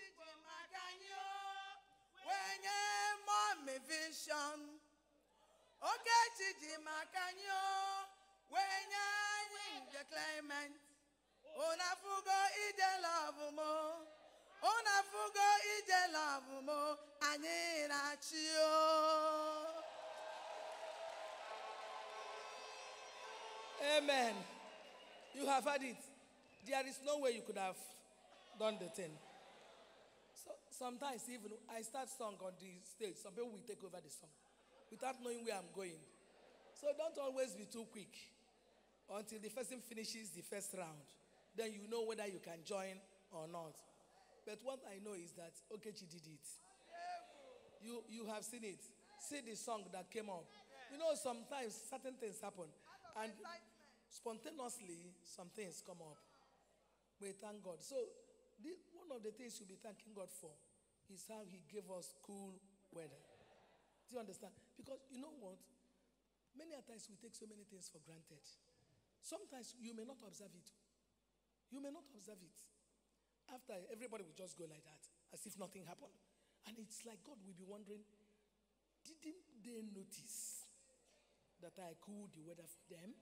When you mommy vision. Okay, Chiji Makanyo. When you the claimant. Unafugo ide love mo. Unafugo ide love mo. Anira chio. Amen. You have had it. There is no way you could have done the thing. So sometimes even I start song on the stage, some people will take over the song without knowing where I'm going. So don't always be too quick until the person finishes the first round. Then you know whether you can join or not. But what I know is that Okechi did it. You, you have seen it. See the song that came up. You know, sometimes certain things happen. And spontaneously, some things come up. We thank God. So, the, one of the things you'll be thanking God for is how he gave us cool weather. Do you understand? Because you know what? Many a times we take so many things for granted. Sometimes you may not observe it. You may not observe it. After, everybody will just go like that, as if nothing happened. And it's like God will be wondering, didn't they notice that I cooled the weather for them?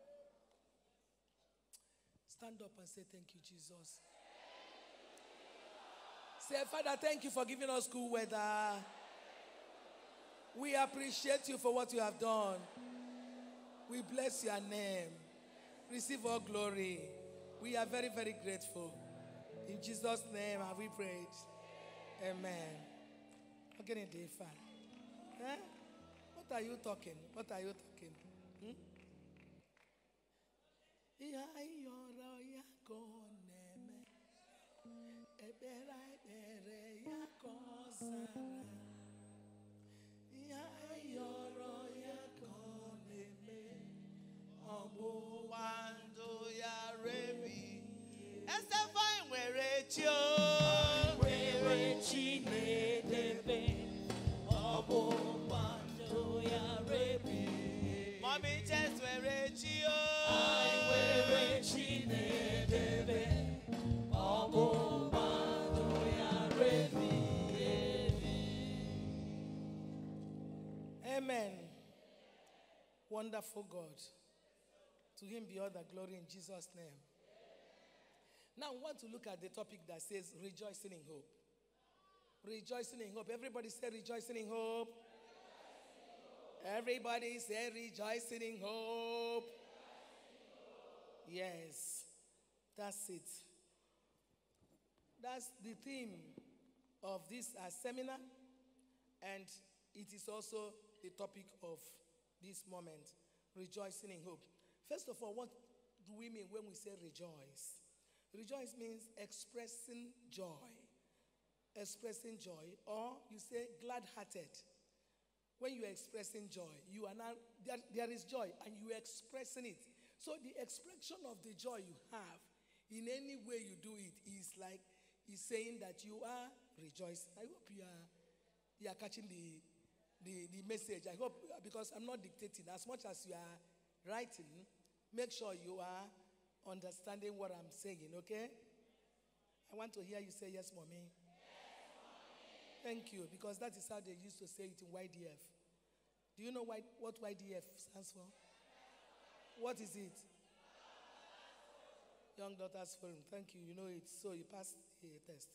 Stand up and say, thank you, Jesus. Say, Father, thank you for giving us cool weather. We appreciate you for what you have done. We bless your name. Receive all glory. We are very, very grateful. In Jesus' name have we prayed. Amen. Okay, day fine. Eh? What are you talking? What are you talking? Hmm? Wando ya rebi. Estefa nwere chi o. Nwere chi na-edebe. Obo wando ya rebi. Mommy just nwere chi o. Nwere chi na-edebe. Obo wando ya rebi. Amen. Wonderful God. To him be all the glory in Jesus' name. Now I want to look at the topic that says rejoicing in hope. Rejoicing in hope. Everybody say rejoicing in hope. Everybody say rejoicing in hope. Yes, that's it. That's the theme of this uh, seminar, and it is also the topic of this moment, rejoicing in hope. First of all, what do we mean when we say rejoice? Rejoice means expressing joy. Expressing joy, or you say glad-hearted. When you are expressing joy, you are not there, there is joy and you are expressing it. So the expression of the joy you have, in any way you do it, is like is saying that you are rejoicing. I hope you are you are catching the the, the message. I hope, because I'm not dictating. As much as you are writing, make sure you are understanding what I'm saying, okay? I want to hear you say yes, mommy. Thank you, because that is how they used to say it in Y D F. Do you know why, what Y D F stands for? What is it? Young Daughters Forum. Thank you. You know it. So you passed the test.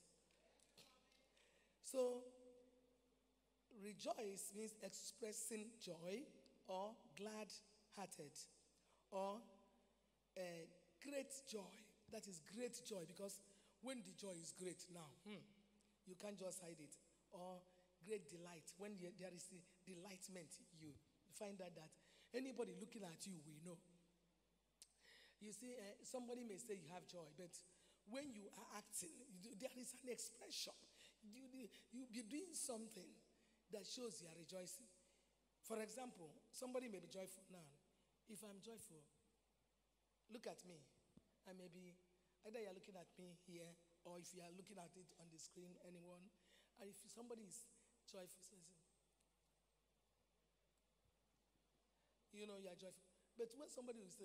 So, rejoice means expressing joy or glad-hearted or uh, great joy. That is great joy, because when the joy is great now, hmm, you can't just hide it. Or great delight. When there is a delightment, you find out that anybody looking at you will know. You see, uh, somebody may say you have joy, but when you are acting, you, there is an expression. You, you be doing something that shows you are rejoicing. For example, somebody may be joyful now. If I'm joyful, look at me. I may be, either you're looking at me here, or if you are looking at it on the screen, anyone. And if somebody is joyful, you know you are joyful. But when somebody will say,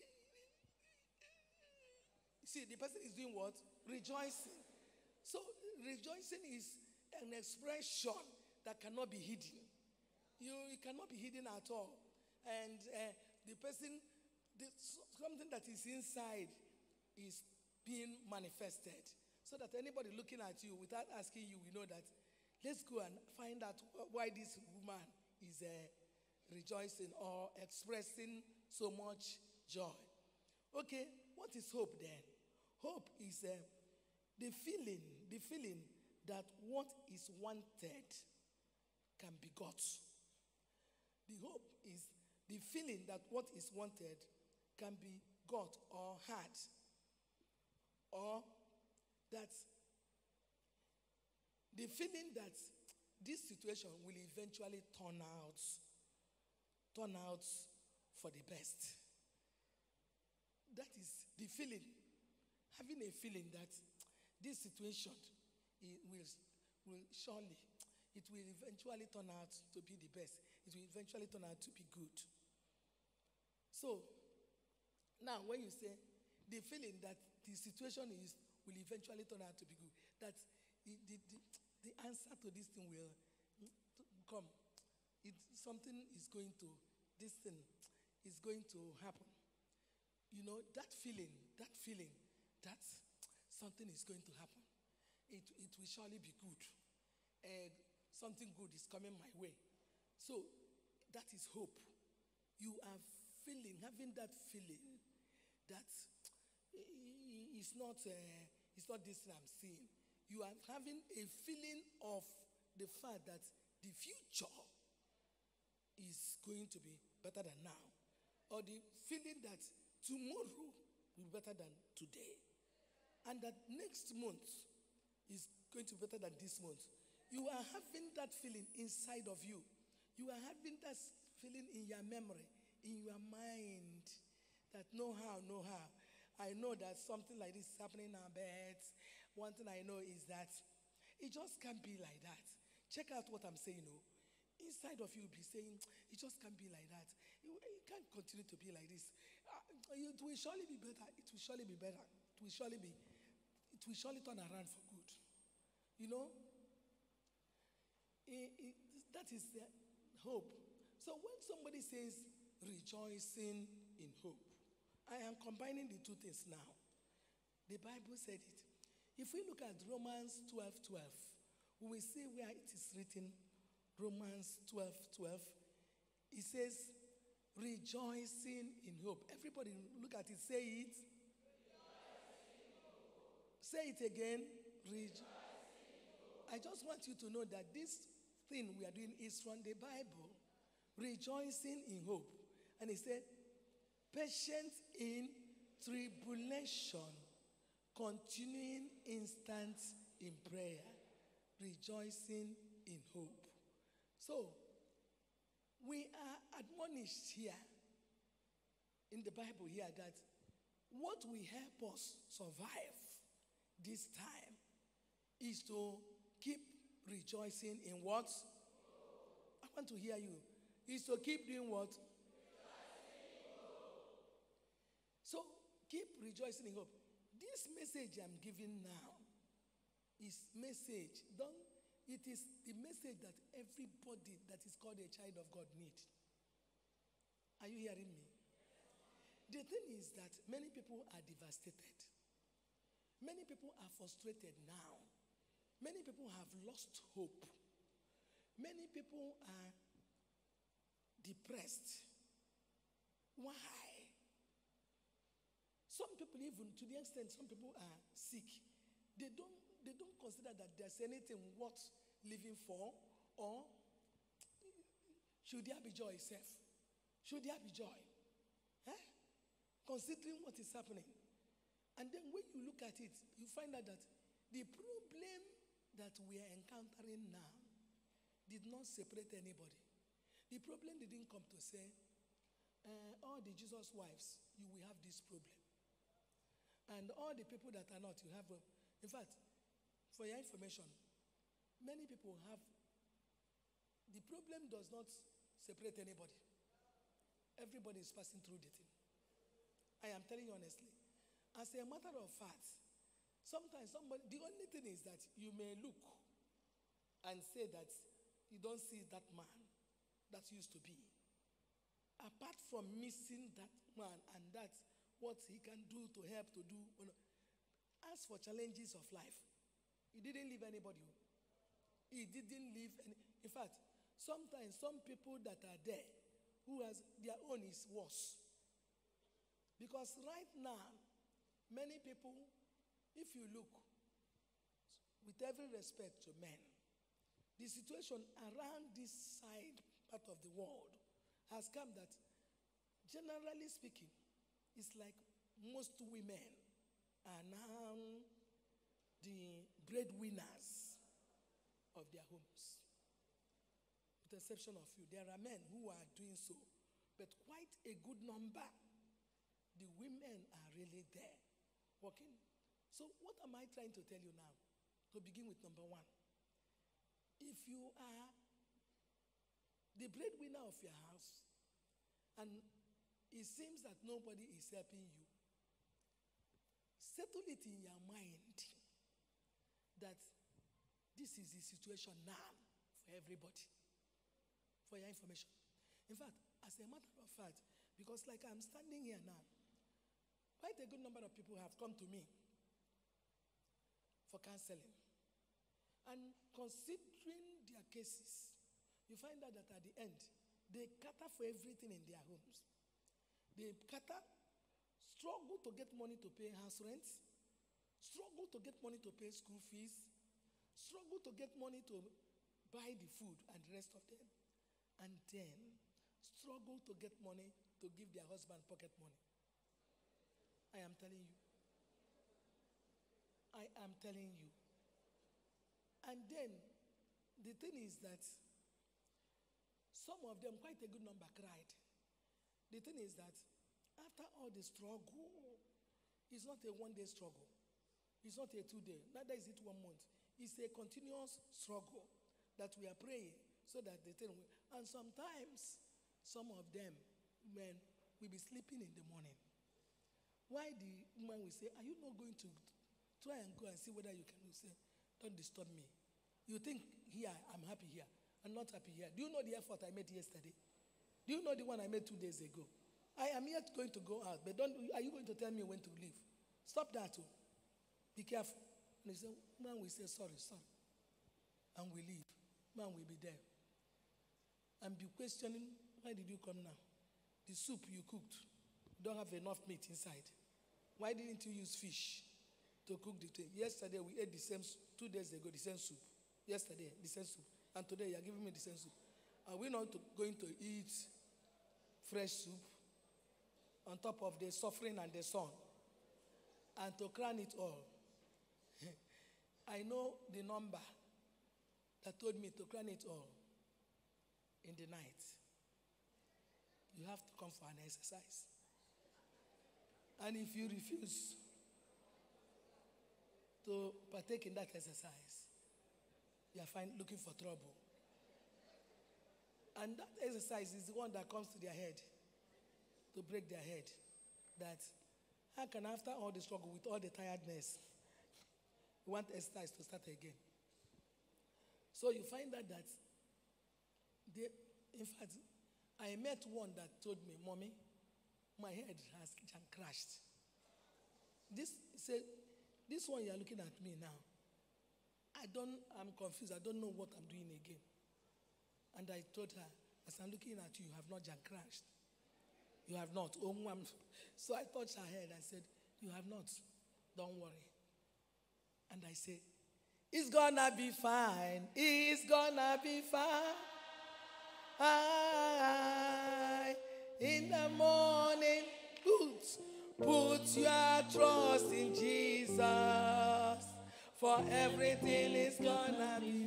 see, the person is doing what? Rejoicing. So rejoicing is an expression that cannot be hidden. You, it cannot be hidden at all. And uh, the person, the, something that is inside is being manifested. So that anybody looking at you without asking you, we know that, let's go and find out why this woman is uh, rejoicing or expressing so much joy. Okay, what is hope then? Hope is uh, the feeling, the feeling that what is wanted can be got. The hope is the feeling that what is wanted can be got or had, or that the feeling that this situation will eventually turn out, turn out for the best. That is the feeling. Having a feeling that this situation it will, will surely, it will eventually turn out to be the best. It will eventually turn out to be good. So, now when you say the feeling that the situation is will eventually turn out to be good, that the, the, the, the answer to this thing will come. It, something is going to, this thing is going to happen. You know, that feeling, that feeling that something is going to happen. It, it will surely be good. And something good is coming my way. So, that is hope. You are feeling, having that feeling that it's not, uh, it's not this thing I'm seeing. You are having a feeling of the fact that the future is going to be better than now. Or the feeling that tomorrow will be better than today. And that next month is going to be better than this month. You are having that feeling inside of you. You are having that feeling in your memory, in your mind, that no how, no how. I know that something like this is happening in our beds. One thing I know is that it just can't be like that. Check out what I'm saying. Oh. Inside of you be saying, it just can't be like that. It, it can't continue to be like this. Uh, it will surely be better. It will surely be better. It will surely be, it will surely turn around for good. You know? It, it, that is the hope. So when somebody says rejoicing in hope, I am combining the two things now. The Bible said it. If we look at Romans twelve twelve, we will see where it is written. Romans twelve twelve. It says, rejoicing in hope. Everybody look at it. Say it. Say it again. Rejo- I just want you to know that this thing we are doing is from the Bible. Rejoicing in hope. And he said, patient in tribulation, continuing instant in prayer, rejoicing in hope. So, we are admonished here in the Bible here that what will help us survive this time is to keep rejoicing in what? I want to hear you. Is to keep doing what? So, keep rejoicing in hope. This message I'm giving now is message. Don't, it is the message that everybody that is called a child of God need. Are you hearing me? The thing is that many people are devastated. Many people are frustrated now. Many people have lost hope. Many people are depressed. Why? Some people, even to the extent some people are sick, they don't they don't consider that there's anything worth living for, or should there be joy itself? Should there be joy? Eh? Considering what is happening. And then when you look at it, you find out that the problem that we are encountering now did not separate anybody. The problem didn't come to say, uh, all the Jesus wives, you will have this problem. And all the people that are not, you have a, in fact, for your information, many people have, the problem does not separate anybody. Everybody is passing through the thing. I am telling you honestly. As a matter of fact, sometimes somebody, the only thing is that you may look and say that you don't see that man that used to be. Apart from missing that man and that what he can do to help to do. As for challenges of life, he didn't leave anybody. He didn't leave any. In fact, sometimes some people that are there who has their own is worse. Because right now, many people, if you look, with every respect to men, the situation around this side part of the world has come that, generally speaking, it's like most women are now the breadwinners of their homes. With the exception of few. There are men who are doing so, but quite a good number, the women are really there working. So what am I trying to tell you now? To begin with number one. If you are the breadwinner of your house, and it seems that nobody is helping you, settle it in your mind that this is the situation now for everybody. For your information. In fact, as a matter of fact, because like I'm standing here now, quite a good number of people have come to me for counseling. And considering their cases, you find out that at the end, they cater for everything in their homes. They cater, struggle to get money to pay house rent, struggle to get money to pay school fees, struggle to get money to buy the food and the rest of them, and then struggle to get money to give their husband pocket money. I am telling you. I am telling you. And then, the thing is that some of them, quite a good number, cried. The thing is that after all the struggle, it's not a one-day struggle. It's not a two-day. Neither is it one month. It's a continuous struggle that we are praying so that the thing will. And sometimes, some of them, men, will be sleeping in the morning. Why the woman will say, are you not going to try and go and see whether you can say, don't disturb me. You think here, I'm happy here. I'm not happy here. Do you know the effort I made yesterday? Do you know the one I made two days ago? I am yet going to go out, but don't, are you going to tell me when to leave? Stop that too. Be careful. And he said, man will say, sorry, sorry. And we leave. Man will be there. And be questioning, why did you come now? The soup you cooked, you don't have enough meat inside. Why didn't you use fish to cook the thing? Yesterday we ate the same, two days ago, the same soup. Yesterday, the same soup. And today you are giving me the same soup. Are we not to, going to eat fresh soup on top of the suffering and the sun? And to crown it all, I know the number that told me to crown it all in the night. You have to come for an exercise. And if you refuse to partake in that exercise, you are fine looking for trouble. And that exercise is the one that comes to their head, to break their head. That how can, after all the struggle, with all the tiredness, you want exercise to start again? So you find out that, they, in fact, I met one that told me, Mommy, my head has crashed. This said, this one you are looking at me now. I don't, I'm confused. I don't know what I'm doing again. And I told her, as I'm looking at you, you have not crashed. You have not. So I touched her head. I said, you have not. Don't worry. And I said, it's gonna be fine. It's gonna be fine. In the morning, put, put your trust in Jesus, for everything is gonna be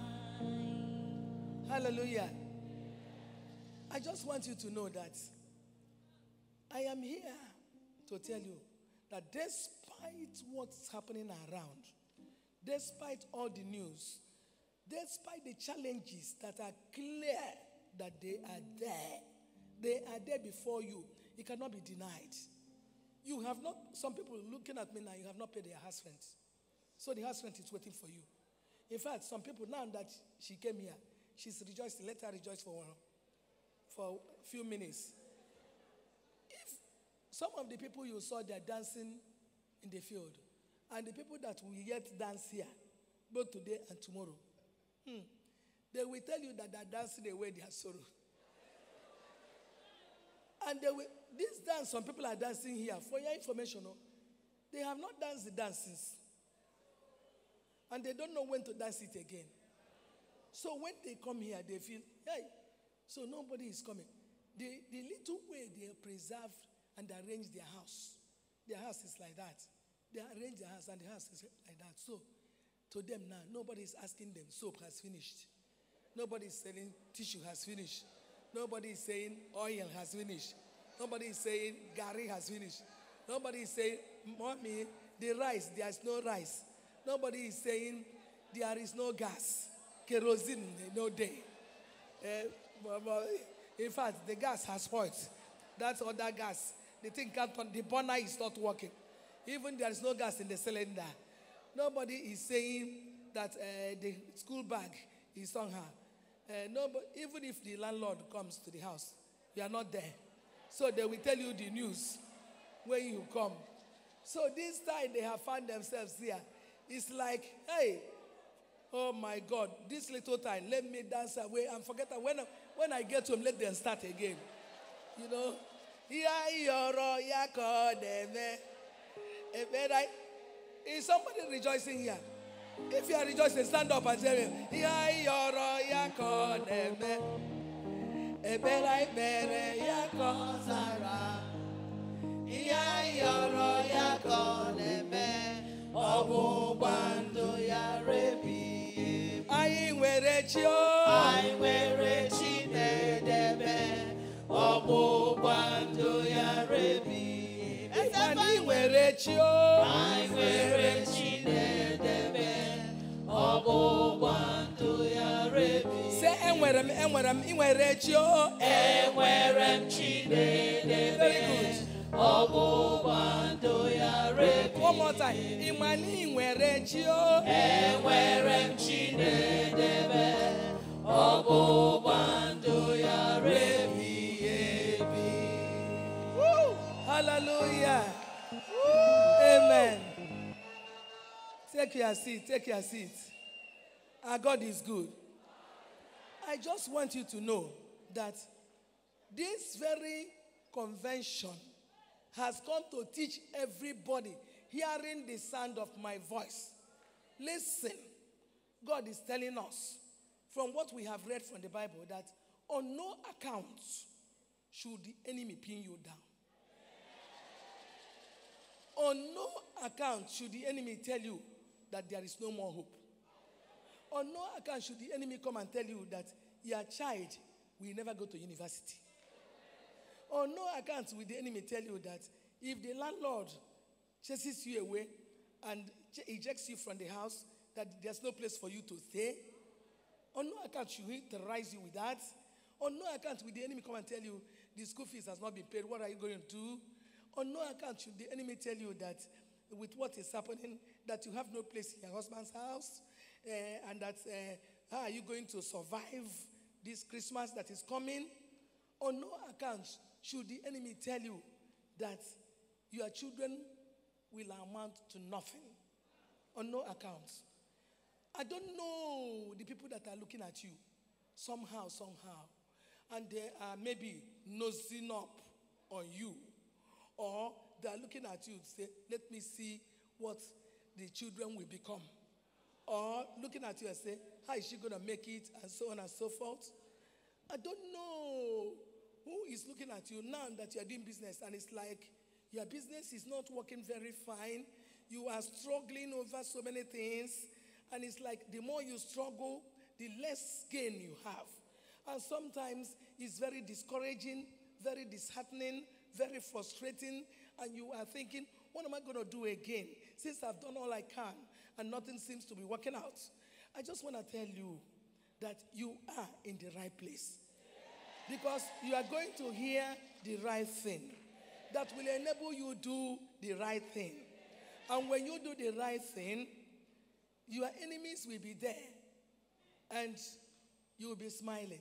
fine. Hallelujah. I just want you to know that I am here to tell you that despite what's happening around, despite all the news, despite the challenges that are clear that they are there, they are there before you. It cannot be denied. You have not, some people looking at me now, you have not paid their house rent. So the house rent is waiting for you. In fact, some people, now that she came here, she's rejoicing. Let her rejoice for one, for a few minutes. If some of the people you saw, they're dancing in the field, and the people that will yet dance here, both today and tomorrow, hmm, they will tell you that they're dancing away their sorrow. And they will, this dance, some people are dancing here. For your information, no, they have not danced the dances. And they don't know when to dance it again. So when they come here, they feel, hey, so nobody is coming. The, the little way they preserve and arrange their house, their house is like that. They arrange their house and the house is like that. So to them now, nobody is asking them, soap has finished. Nobody is saying tissue has finished. Nobody is saying oil has finished. Nobody is saying gari has finished. Nobody is saying, Mommy, the rice, there is no rice. Nobody is saying there is no gas. Kerosene, no day. Uh, but, but in fact, the gas has spoiled. That's other gas. The thing can't turn, the burner is not working. Even there is no gas in the cylinder. Nobody is saying that uh, the school bag is on her. Uh, no, but even if the landlord comes to the house, you are not there. So they will tell you the news when you come. So this time they have found themselves here. It's like, hey, oh my God, this little time, let me dance away and forget that when I, when I get home, let them start again. You know? Is somebody rejoicing here? If you are rejoicing, stand up and say, I nwere chi o, I nwere chi na-edebe ọgbụgba ndụ ya rebi. I nwere chi o, I nwere chi na-edebe ọgbụgba ndụ ya rebi. Say enwere m, enwere m, enwere chi o, enwere m chi na-edebe ọgbụgba ndụ ya rebi. One more time. Imani nwere chi o, enwere m chi na-edebe ọgbụgba ndụ ya rebi ebi. Hallelujah. Woo. Amen. Take your seat. Take your seat. Our God is good. I just want you to know that this very convention has come to teach everybody hearing the sound of my voice. Listen, God is telling us from what we have read from the Bible that on no account, should the enemy pin you down. On no account should the enemy tell you that there is no more hope. On no account should the enemy come and tell you that your child will never go to university. On no account will the enemy tell you that if the landlord chases you away and ejects you from the house, that there's no place for you to stay. On no account should he terrorize you with that. On no account will the enemy come and tell you the school fees has not been paid. What are you going to do? On no account should the enemy tell you that with what is happening, that you have no place in your husband's house, uh, and that uh, how are you going to survive this Christmas that is coming? On no account should the enemy tell you that your children will amount to nothing. On no account. I don't know the people that are looking at you somehow, somehow, and they are maybe nosing up on you, or they are looking at you to say, let me see what the children will become. Or looking at you and say, how is she going to make it, and so on and so forth. I don't know who is looking at you now that you are doing business, and it's like your business is not working very fine. You are struggling over so many things, and it's like the more you struggle, the less gain you have. And sometimes it's very discouraging, very disheartening, very frustrating, and you are thinking, what am I going to do again since I've done all I can and nothing seems to be working out? I just want to tell you that you are in the right place, because you are going to hear the right thing that will enable you to do the right thing. And when you do the right thing, your enemies will be there and you will be smiling.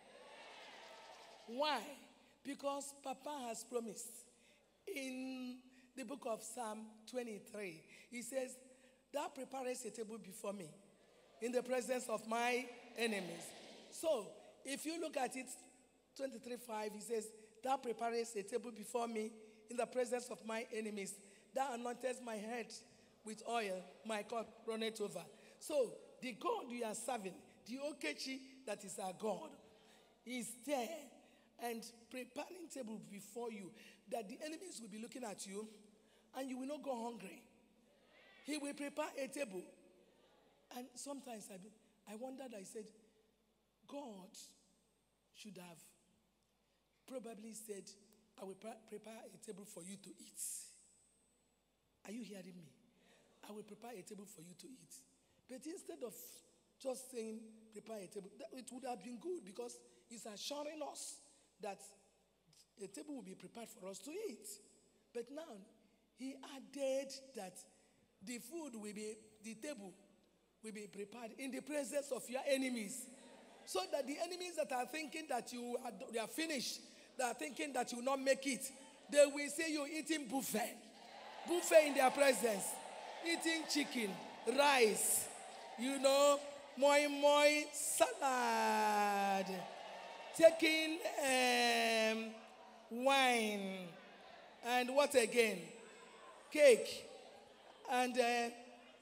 Why? Because Papa has promised in the book of Psalm twenty-three. He says, thou preparest a table before me in the presence of my enemies. So, if you look at it, twenty-three five, he says, thou preparest a table before me in the presence of my enemies. Thou anointest my head with oil, my cup runneth over. So, the God you are serving, the Okechi that is our God, is there and preparing table before you, that the enemies will be looking at you and you will not go hungry. He will prepare a table. And sometimes I, be, I wondered, I said, God should have probably said, I will pre- prepare a table for you to eat. Are you hearing me? I will prepare a table for you to eat. But instead of just saying, prepare a table, it would have been good, because it's assuring us that a table will be prepared for us to eat. But now, he added that the food will be, the table will be prepared in the presence of your enemies. So that the enemies that are thinking that you are, they are finished, that are thinking that you will not make it, they will say you're eating buffet. Buffet in their presence. Eating chicken, rice, you know, moi moi, salad, taking um, wine, and what again? Cake. And uh,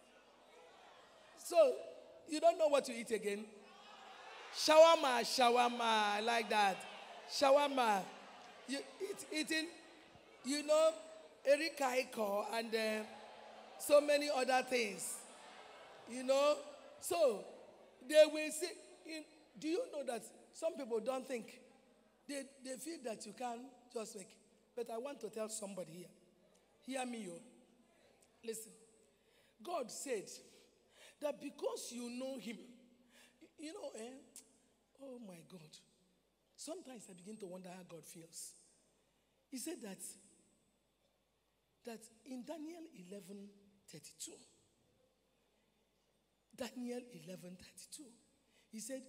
so, you don't know what to eat again? Shawarma, shawarma, I like that. Shawarma. You eat, eating, you know, erikaiko and uh, so many other things. You know? So, they will say, in, do you know that some people don't think, they, they feel that you can't just make. But I want to tell somebody here. Hear me, yo. Listen. God said that because you know him, you know, eh? Oh my God. Sometimes I begin to wonder how God feels. He said that, that in Daniel eleven thirty-two, Daniel eleven thirty-two, he said,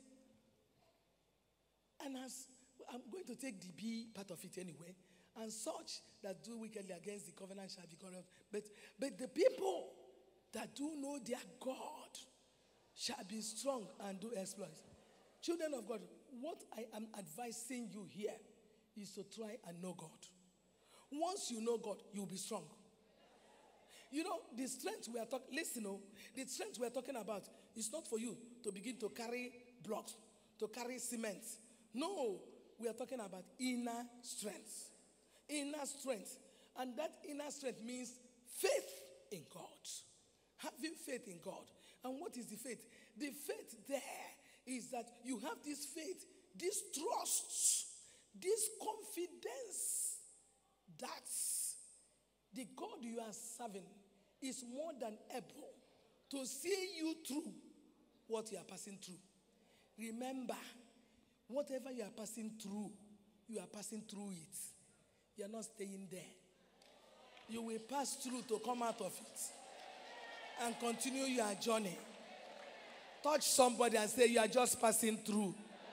and as I'm going to take the B part of it anyway, and such that do wickedly against the covenant shall be corrupt. But, but the people that do know their God shall be strong and do exploits. Children of God, what I am advising you here is to try and know God. Once you know God, you'll be strong. You know, the strength we are talking, listen, oh, the strength we are talking about is not for you to begin to carry blocks, to carry cement. No, we are talking about inner strength. Inner strength. And that inner strength means faith in God. Having faith in God. And what is the faith? The faith there is that you have this faith, this trust, this confidence that the God you are serving is more than able to see you through what you are passing through. Remember, whatever you are passing through, you are passing through it. You are not staying there. You will pass through to come out of it and continue your journey. Touch somebody and say, you are just passing through.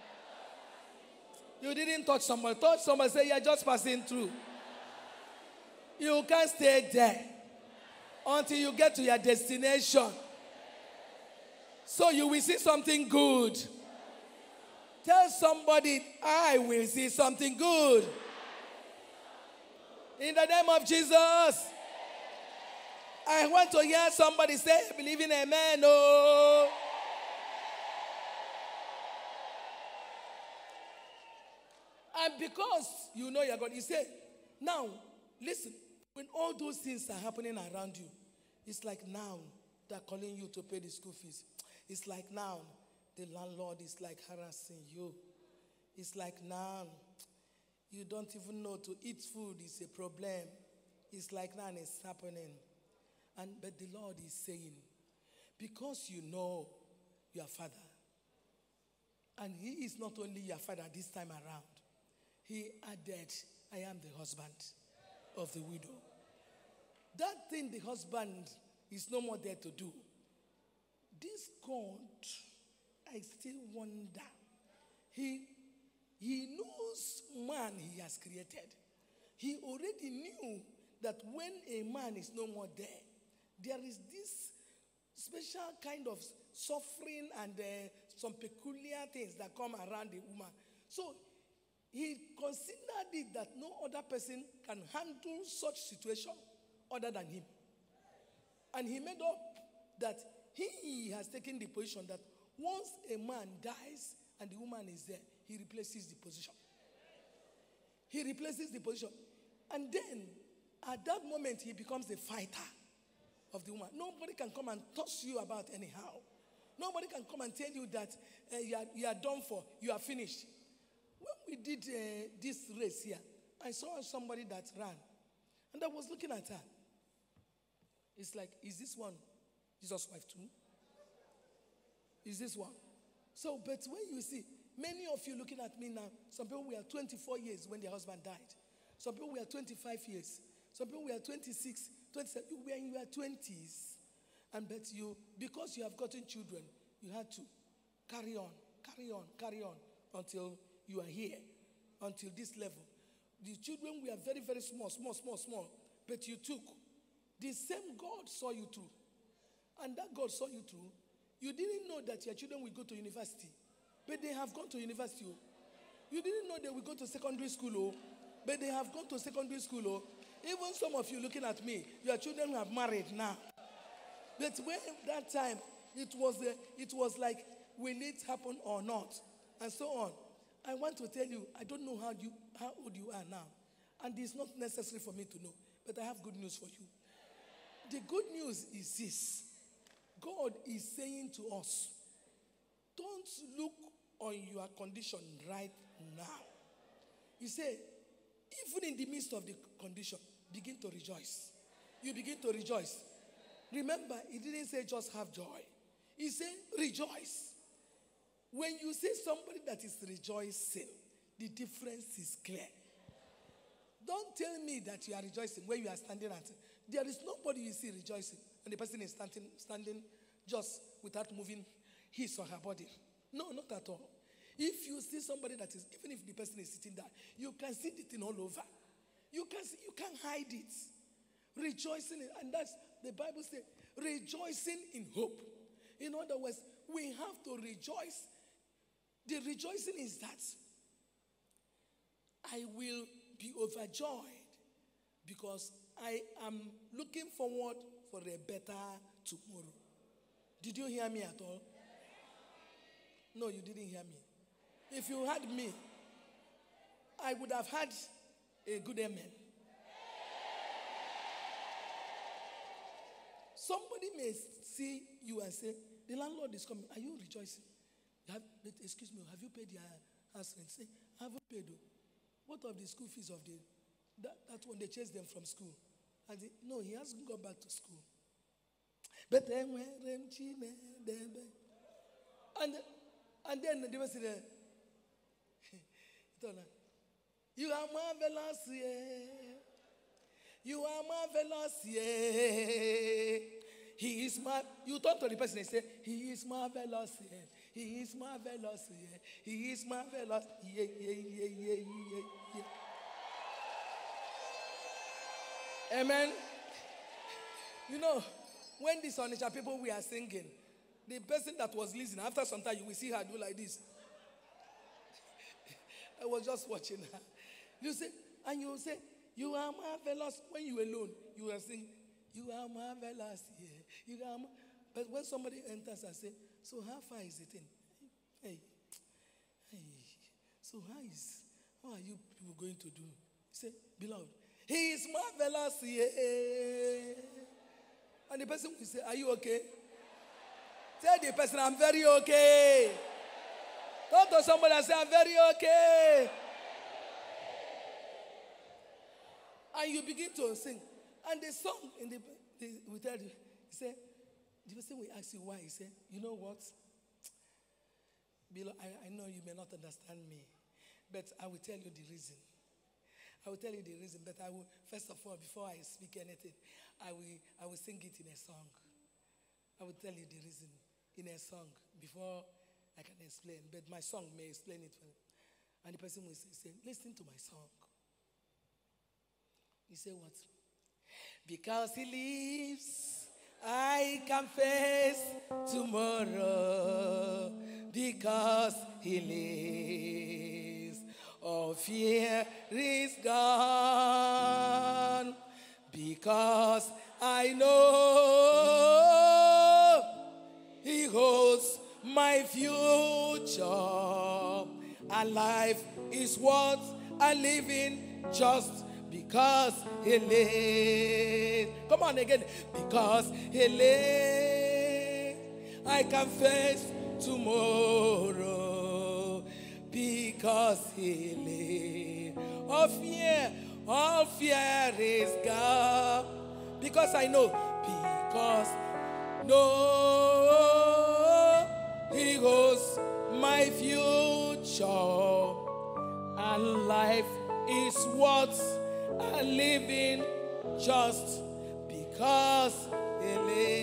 You didn't touch somebody. Touch somebody and say, you are just passing through. You can't stay there until you get to your destination. So you will see something good. Tell somebody, I will see something good. In the name of Jesus. I want to hear somebody say, believe in amen. Oh. And because you know you're God, he said, now, listen, when all those things are happening around you, it's like now they're calling you to pay the school fees. It's like now the landlord is like harassing you. It's like now you don't even know to eat food is a problem. It's like now it's happening. And but the Lord is saying, because you know your father, and he is not only your father this time around, he added, I am the husband of the widow. That thing the husband is no more there to do. This God, I still wonder. He, he knows man he has created. He already knew that when a man is no more there, there is this special kind of suffering and uh, some peculiar things that come around the woman. So he considered it that no other person can handle such situation other than him. And he made up that he has taken the position that once a man dies and the woman is there, he replaces the position. He replaces the position. And then, at that moment, he becomes the fighter of the woman. Nobody can come and toss you about anyhow. Nobody can come and tell you that uh, you, are, you are done for, you are finished. When we did uh, this race here, I saw somebody that ran. And I was looking at her. It's like, is this one Jesus' wife too? Is this one? So, but when you see, many of you looking at me now, some people were twenty-four years when their husband died. Some people were twenty-five years. Some people were twenty-six, twenty-seven. You were in your twenties. And but you, because you have gotten children, you had to carry on, carry on, carry on until you are here, until this level. The children were very, very small, small, small, small. But you took. The same God saw you through. And that God saw you through. You didn't know that your children will go to university. But they have gone to university. Oh. You didn't know they will go to secondary school. Oh. But they have gone to secondary school. Oh. Even some of you looking at me, your children have married now. But when that time, it was, uh, it was like, will it happen or not? And so on. I want to tell you, I don't know how, you, how old you are now. And it's not necessary for me to know. But I have good news for you. The good news is this. God is saying to us, don't look on your condition right now. He said, even in the midst of the condition, begin to rejoice. You begin to rejoice. Remember, he didn't say just have joy. He said rejoice. When you see somebody that is rejoicing, the difference is clear. Don't tell me that you are rejoicing when you are standing at. There is nobody you see rejoicing, and the person is standing, standing just without moving his or her body. No, not at all. If you see somebody that is, even if the person is sitting there, you can see the thing all over. You can see, you can't hide it. Rejoicing, and that's the Bible says, rejoicing in hope. In other words, we have to rejoice. The rejoicing is that I will be overjoyed because I am looking forward for a better tomorrow. Did you hear me at all? No, you didn't hear me. If you had me, I would have had a good amen. Somebody may see you and say, the landlord is coming. Are you rejoicing? You have, excuse me, have you paid your house rent? Say, I haven't paid. What of the school fees of the, that, that when they chased them from school? And they, no, he hasn't gone back to school. But then when and and then they will say, you are marvelous, yeah. You are marvelous, yeah. He is mar. You talk to the person and say, he is marvelous, yeah. He is marvelous, yeah. He is marvelous, yeah, yeah, yeah, yeah, yeah, yeah. Amen. You know, when these Onitsha people we are singing, the person that was listening, after some time you will see her do like this. I was just watching her. You say, and you say, you are marvelous. When you alone, you are saying, you are marvelous. Yeah. You are mar-. But when somebody enters and say, so how far is it in? Hey, hey. So how is, how are you people going to do? Say, beloved, he is marvelous. Yeah. And the person will say, are you okay? Tell the person, I'm very okay. Talk to somebody and say, I'm very okay. And you begin to sing. And the song, in the, the we tell you, he said, the person will ask you why. He said, you know what? Beloved, I, I know you may not understand me, but I will tell you the reason. I will tell you the reason, but I will, first of all, before I speak anything, I will, I will sing it in a song. I will tell you the reason in a song before I can explain, but my song may explain it. And the person will say, say listen to my song. You say what? Because he lives, I can face tomorrow. Because he lives, all fear is gone. Because I know he holds my future, and life is worth a living just because he lives. Come on again. Because he lives, I can face tomorrow. Because he lives, all fear, all fear is gone. Because I know. Because no, he holds my future, and life is worth a living just because he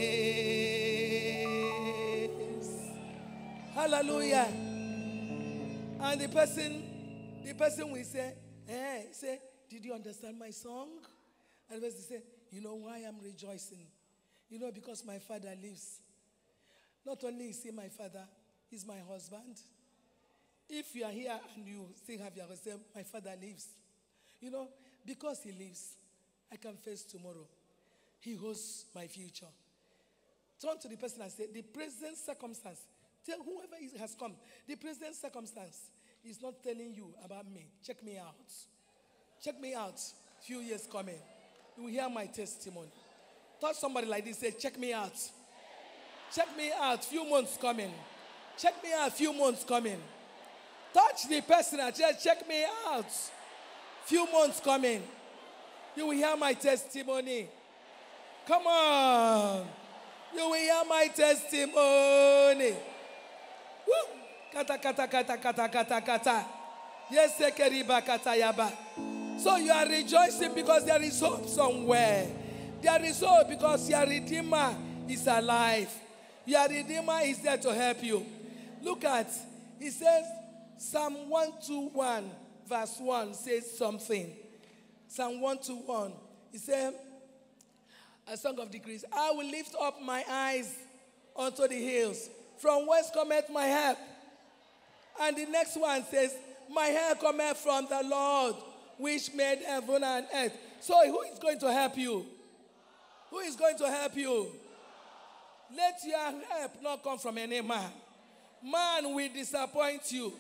lives. Hallelujah. And the person, the person will say, hey, say, did you understand my song? And the person say, you know why I'm rejoicing? You know, because my father lives. Not only is he my father, he's my husband. If you are here and you still have your husband, my father lives. You know, because he lives, I can face tomorrow. He holds my future. Turn to the person and say, the present circumstance, tell whoever is, has come, the present circumstance is not telling you about me. Check me out. Check me out. Few years coming. You will hear my testimony. Touch somebody like this, say, check me out. Check me out. Few months coming. Check me out. Few months coming. Touch the person and say, check me out. Few months coming. You will hear my testimony. Come on. You will hear my testimony. Woo. Kata kata kata kata kata kata. Yes, sekeriba kata yaba. So you are rejoicing because there is hope somewhere. There is hope because your Redeemer is alive. Your Redeemer is there to help you. Look at, he says, Psalm one twenty-one verse one says something. Psalm one twenty-one. He said, a song of decrees. I will lift up my eyes unto the hills. From whence cometh my help? And the next one says, my help cometh from the Lord, which made heaven and earth. So who is going to help you? Who is going to help you? Let your help not come from any man. Man will disappoint you.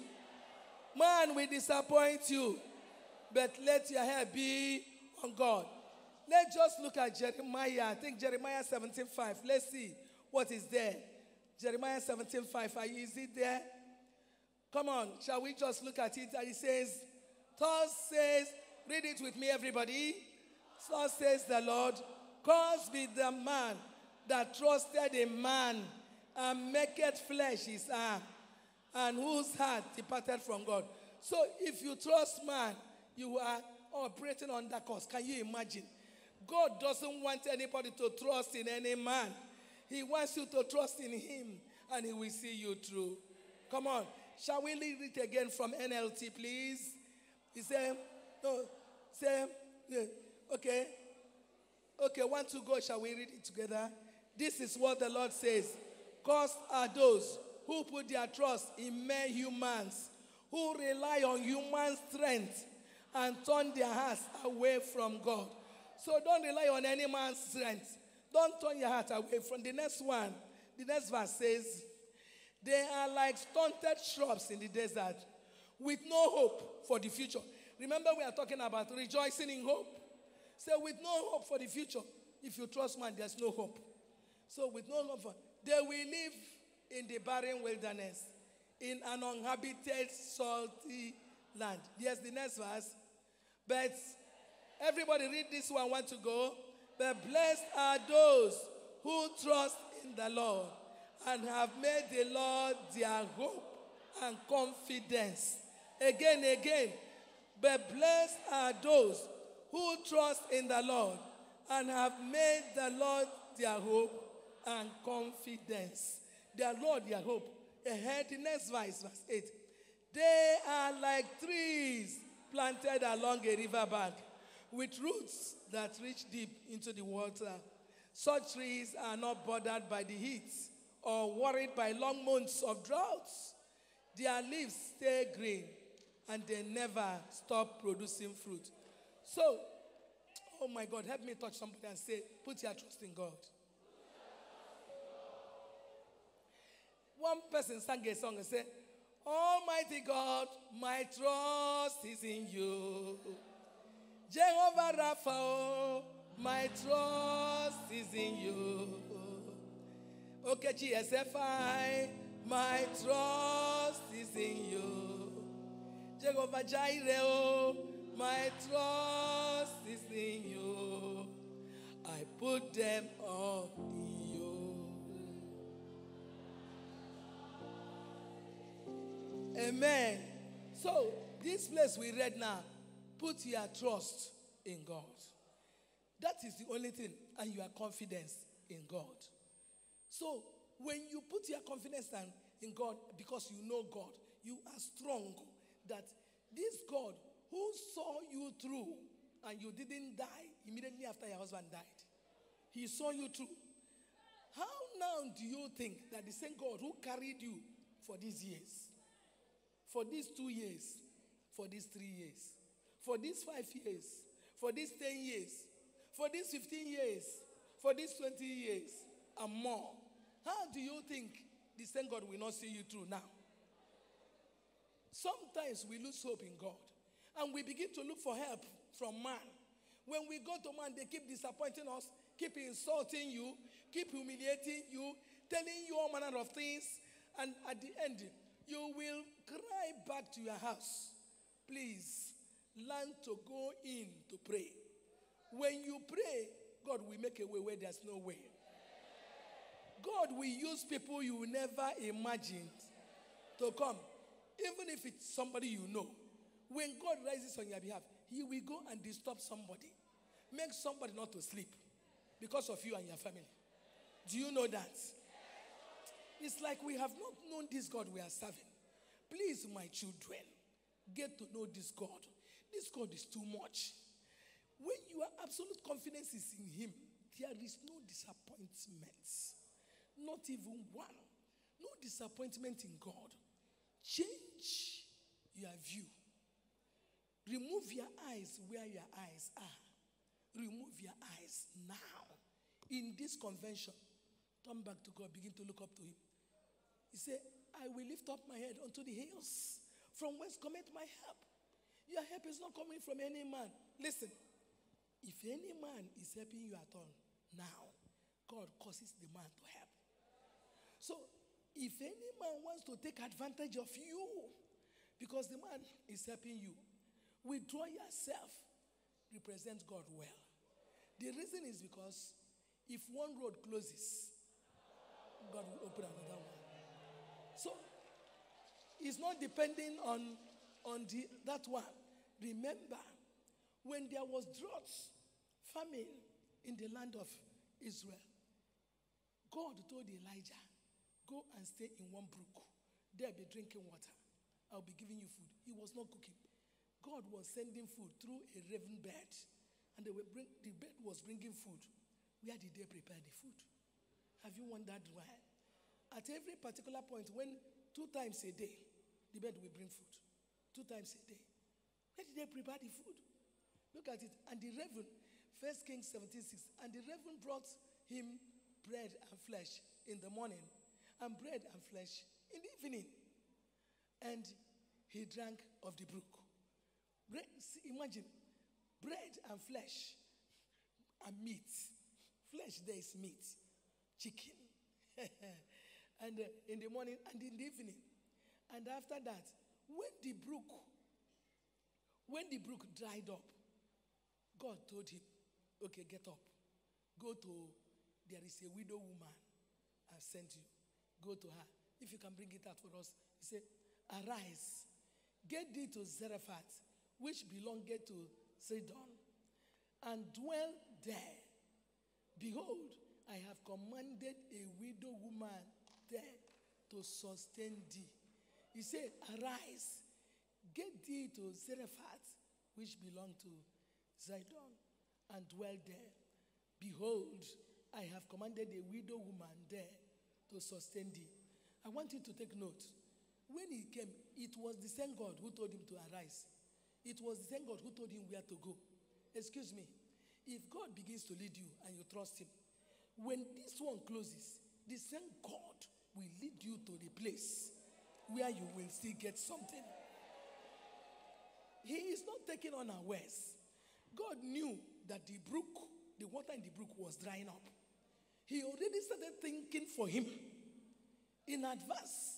Man will disappoint you. But let your help be on God. Let's just look at Jeremiah. I think Jeremiah seventeen five. Let's see what is there. Jeremiah seventeen five. Are you, is it there? Come on. Shall we just look at it? And it says, thus says, read it with me, everybody. Thus says the Lord, cursed be the man that trusted in man and maketh flesh his arm, and whose heart departed from God. So if you trust man, you are operating on that cause. Can you imagine? God doesn't want anybody to trust in any man. He wants you to trust in him, and he will see you through. Come on. Shall we read it again from N L T, please? He said, no, say, yeah, okay. Okay, one, two, go. Shall we read it together? This is what the Lord says. Cursed are those who put their trust in mere humans, who rely on human strength and turn their hearts away from God. So don't rely on any man's strength. Don't turn your heart away from the next one. The next verse says, they are like stunted shrubs in the desert with no hope for the future. Remember, we are talking about rejoicing in hope. So with no hope for the future, if you trust man, there's no hope. So with no hope, for, they will live in the barren wilderness, in an uninhabited, salty land. Yes, the next verse. But everybody read this one, want to go. But blessed are those who trust in the Lord and have made the Lord their hope and confidence. Again, again. But blessed are those who trust in the Lord and have made the Lord their hope and confidence. Their Lord, their hope. Ahead, the next verse, verse eight. They are like trees planted along a river bank with roots that reach deep into the water. Such trees are not bothered by the heat or worried by long months of droughts. Their leaves stay green and they never stop producing fruit. So, oh my God, help me touch somebody and say, put your trust in God. One person sang a song and said, Almighty God, my trust is in you. Jehovah Rapha, my trust is in you. Okay, G S F I, my trust is in you. Jehovah Jireh, my trust is in you. I put them all in you. Amen. So, this place we read now, put your trust in God. That is the only thing, and your confidence in God. So, when you put your confidence in God because you know God, you are strong that this God who saw you through and you didn't die immediately after your husband died, he saw you through. How now do you think that the same God who carried you for these years, for these two years, for these three years, for these five years, for these ten years, for these fifteen years, for these twenty years, and more, how do you think the same God will not see you through now? Sometimes we lose hope in God, and we begin to look for help from man. When we go to man, they keep disappointing us, keep insulting you, keep humiliating you, telling you all manner of things, and at the end, you will cry back to your house. Please, learn to go in to pray. When you pray, God will make a way where there's no way. God will use people you never imagined to come. Even if it's somebody you know. When God rises on your behalf, he will go and disturb somebody. Make somebody not to sleep because of you and your family. Do you know that? It's like we have not known this God we are serving. Please, my children, get to know this God. This God is too much. When your absolute confidence is in him, there is no disappointments. Not even one. No disappointment in God. Change your view. Remove your eyes where your eyes are. Remove your eyes now. In this convention, turn back to God, begin to look up to him. He said, I will lift up my head unto the hills. From whence cometh my help? Your help is not coming from any man. Listen, If any man is helping you at all now, God causes the man to help. So, if any man wants to take advantage of you because the man is helping you, withdraw yourself, represent God well. The reason is because if one road closes, God will open another one. So, it's not depending on, on the, that one. Remember, when there was droughts, famine in the land of Israel, God told Elijah, go and stay in one brook. There be drinking water. I'll be giving you food. He was not cooking. God was sending food through a raven bed. And they were bring, the bed was bringing food. Where did they prepare the food? Have you wondered why? At every particular point, when two times a day, the bed will bring food. Two times a day. Where did they prepare the food? Look at it. And the raven, First Kings seventeen six, and the raven brought him bread and flesh in the morning, and bread and flesh in the evening. And he drank of the brook. Bread, imagine, bread and flesh and meat. Flesh, there is meat, chicken. And uh, in the morning and in the evening. And after that, when the brook, when the brook dried up, God told him, okay, get up. Go to, there is a widow woman I've sent you. Go to her. If you can bring it out for us. He said, arise, get thee to Zarephath, which belongeth to Sidon, and dwell there. Behold, I have commanded a widow woman there to sustain thee. He said, arise, get thee to Zarephath, which belong to Sidon, and dwell there. Behold, I have commanded a widow woman there to sustain thee. I want you to take note. When he came, it was the same God who told him to arise. It was the same God who told him where to go. Excuse me. If God begins to lead you and you trust him, when this one closes, the same God will lead you to the place where you will still get something. He is not taking unawares. God knew that the brook, the water in the brook was drying up. He already started thinking for him in advance.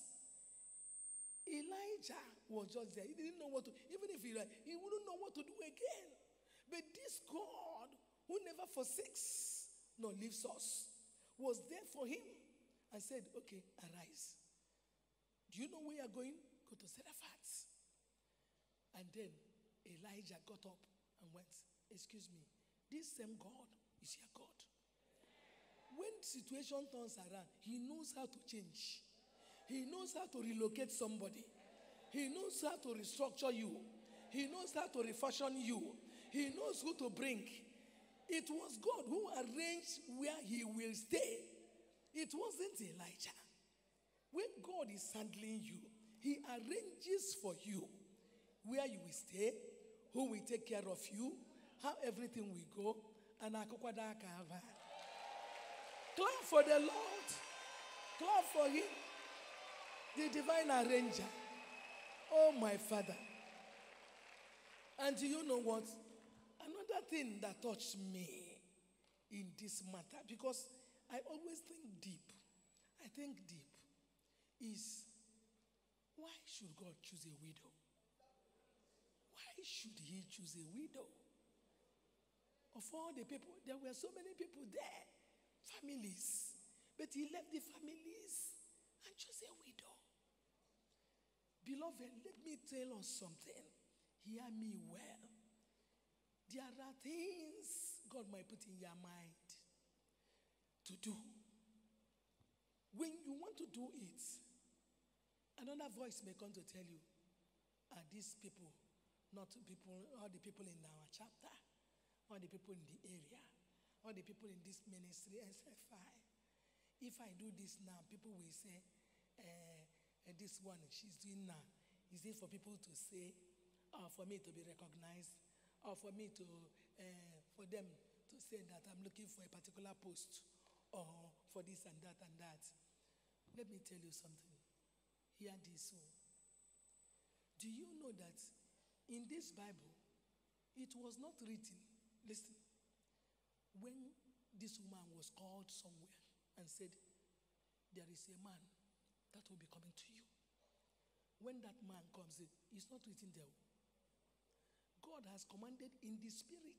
Elijah was just there. He didn't know what to, even if he, he wouldn't know what to do again. But this God, who never forsakes nor leaves us, was there for him and said, okay, arise. Do you know where you're going? Go to Zarephath. And then Elijah got up and went, excuse me, this same God is your God. When situation turns around, he knows how to change. He knows how to relocate somebody. He knows how to restructure you. He knows how to refashion you. He knows who to bring. It was God who arranged where he will stay. It wasn't Elijah. When God is handling you, he arranges for you where you will stay, who will take care of you, how everything will go. And clap for the Lord. Clap for him. The divine arranger. Oh, my Father. And do you know what? Another thing that touched me in this matter, because I always think deep, I think deep, is why should God choose a widow? Why should he choose a widow? Of all the people, there were so many people there, families, but he left the families and chose a widow. Beloved, let me tell us something. Hear me well. There are things God might put in your mind to do. When you want to do it, another voice may come to tell you, are these people, not people, all the people in our chapter, all the people in the area, all the people in this ministry, S F I. If I do this now, people will say, uh, and this one she's doing now, is it for people to say, or for me to be recognized, or for me to, uh, for them to say that I'm looking for a particular post, or for this and that and that. Let me tell you something. Hear this. So, do you know that in this Bible, it was not written, listen, when this woman was called somewhere and said, there is a man that will be coming to you. When that man comes in, it's not written there. God has commanded in the spirit.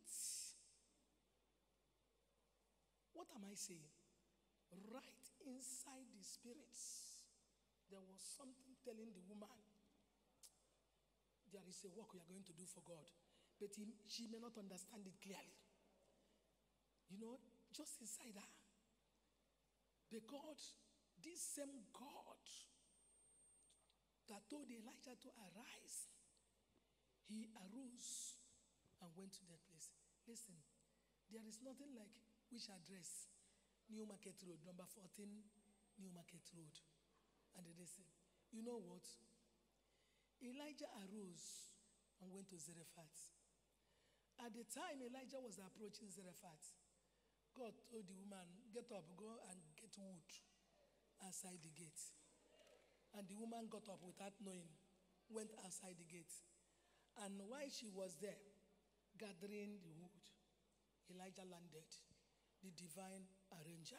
What am I saying? Right inside the spirits, there was something telling the woman, there is a work we are going to do for God. But he, she may not understand it clearly. You know, just inside her. Because this same God that told Elijah to arise, he arose and went to that place. Listen, there is nothing like which address? New Market Road, number fourteen, New Market Road. And they said, you know what? Elijah arose and went to Zarephath. At the time Elijah was approaching Zarephath, God told the woman, get up, go and get wood outside the gate. And the woman got up without knowing, went outside the gate. And while she was there, gathering the wood, Elijah landed, the divine arranger.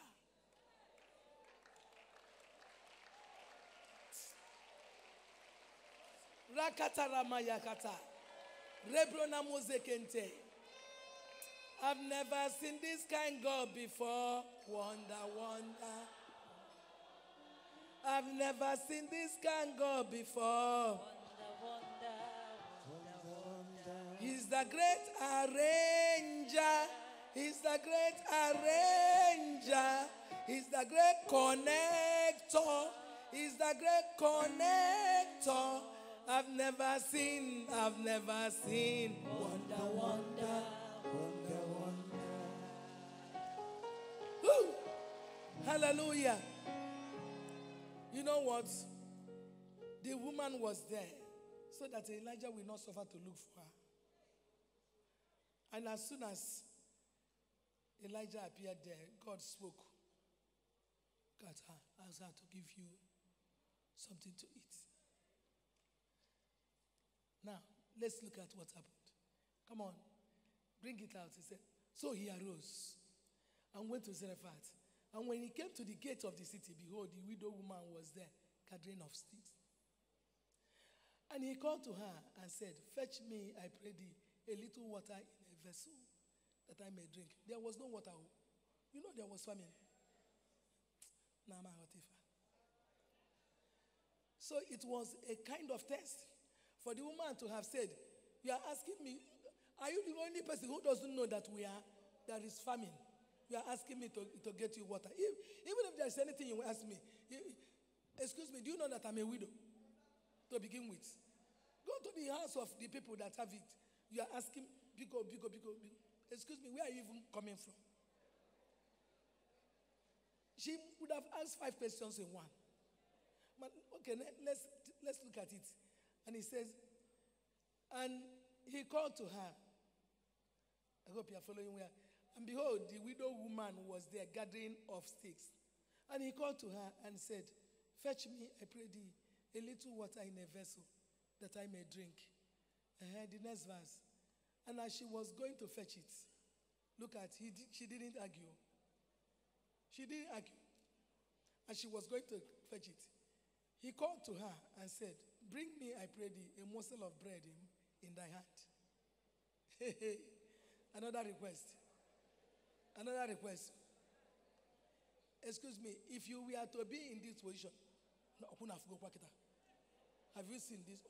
Rakata Ramayakata. Rebrona Mozekente. I've never seen this kind God before. Wonder, wonder. I've never seen this kind God before. He's the great arranger. He's the great arranger. He's the great connector. He's the great connector. I've never seen, I've never seen. Wonder, wonder, wonder, wonder. Woo! Hallelujah. You know what? The woman was there so that Elijah will not suffer to look for her. And as soon as Elijah appeared there, God spoke. God asked her to give you something to eat. Now, let's look at what happened. Come on, bring it out. He said, so he arose and went to Zarephath. And when he came to the gate of the city, behold, the widow woman was there, gathering of sticks. And he called to her and said, fetch me, I pray thee, a little water in a vessel that I may drink. There was no water. You know there was famine. So it was a kind of test for the woman to have said, you are asking me, are you the only person who doesn't know that we are, there is famine? You are asking me to, to get you water. If, even if there's anything you ask me, you, excuse me, do you know that I'm a widow? To begin with. Go to the house of the people that have it. You are asking, Biko, Biko, Biko, Biko. Excuse me, where are you even coming from? She would have asked five questions in one. But okay, let's, let's look at it. And he says, and he called to her. I hope you are following where. And behold, the widow woman was there gathering of sticks. And he called to her and said, fetch me, I pray thee, a little water in a vessel that I may drink. Uh, the next verse. And as she was going to fetch it, look at, he did, she didn't argue. She didn't argue. And she was going to fetch it. He called to her and said, bring me, I pray thee, a morsel of bread in, in thy hand. Another request. Another request. Excuse me, if you were to be in this position, have you seen this?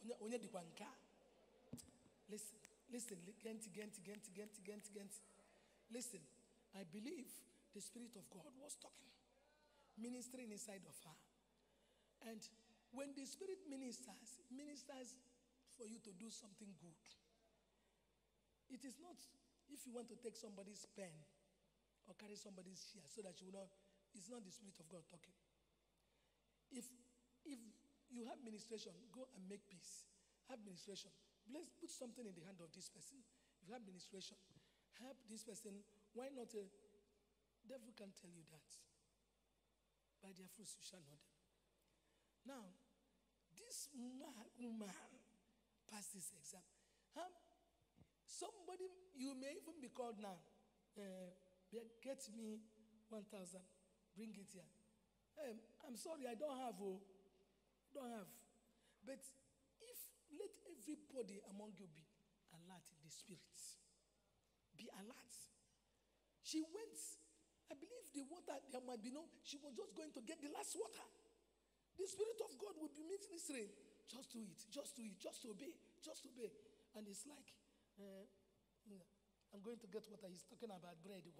Listen, listen, Genti, Genti, Genti, Genti, Genti, Genti. Listen, I believe the Spirit of God was talking, ministering inside of her. And when the Spirit ministers, ministers for you to do something good. It is not, if you want to take somebody's pen or carry somebody's chair so that you will not, it's not the Spirit of God talking. If, if you have ministration, go and make peace. Have ministration. Bless, put something in the hand of this person. If you have ministration, help this person. Why not? A devil can tell you that. By their fruits you shall know them. Now, this man, woman passed this exam. Huh? Somebody, you may even be called now, uh, be- get me one thousand. Bring it here. Hey, I'm sorry, I don't have. Oh, don't have. But if let everybody among you be alert in the spirits. Be alert. She went, I believe the water, there might be no, she was just going to get the last water. The Spirit of God would be ministering. Just do it, just do it, just obey, just obey. And it's like, uh, I'm going to get water. He's talking about bread. Wow.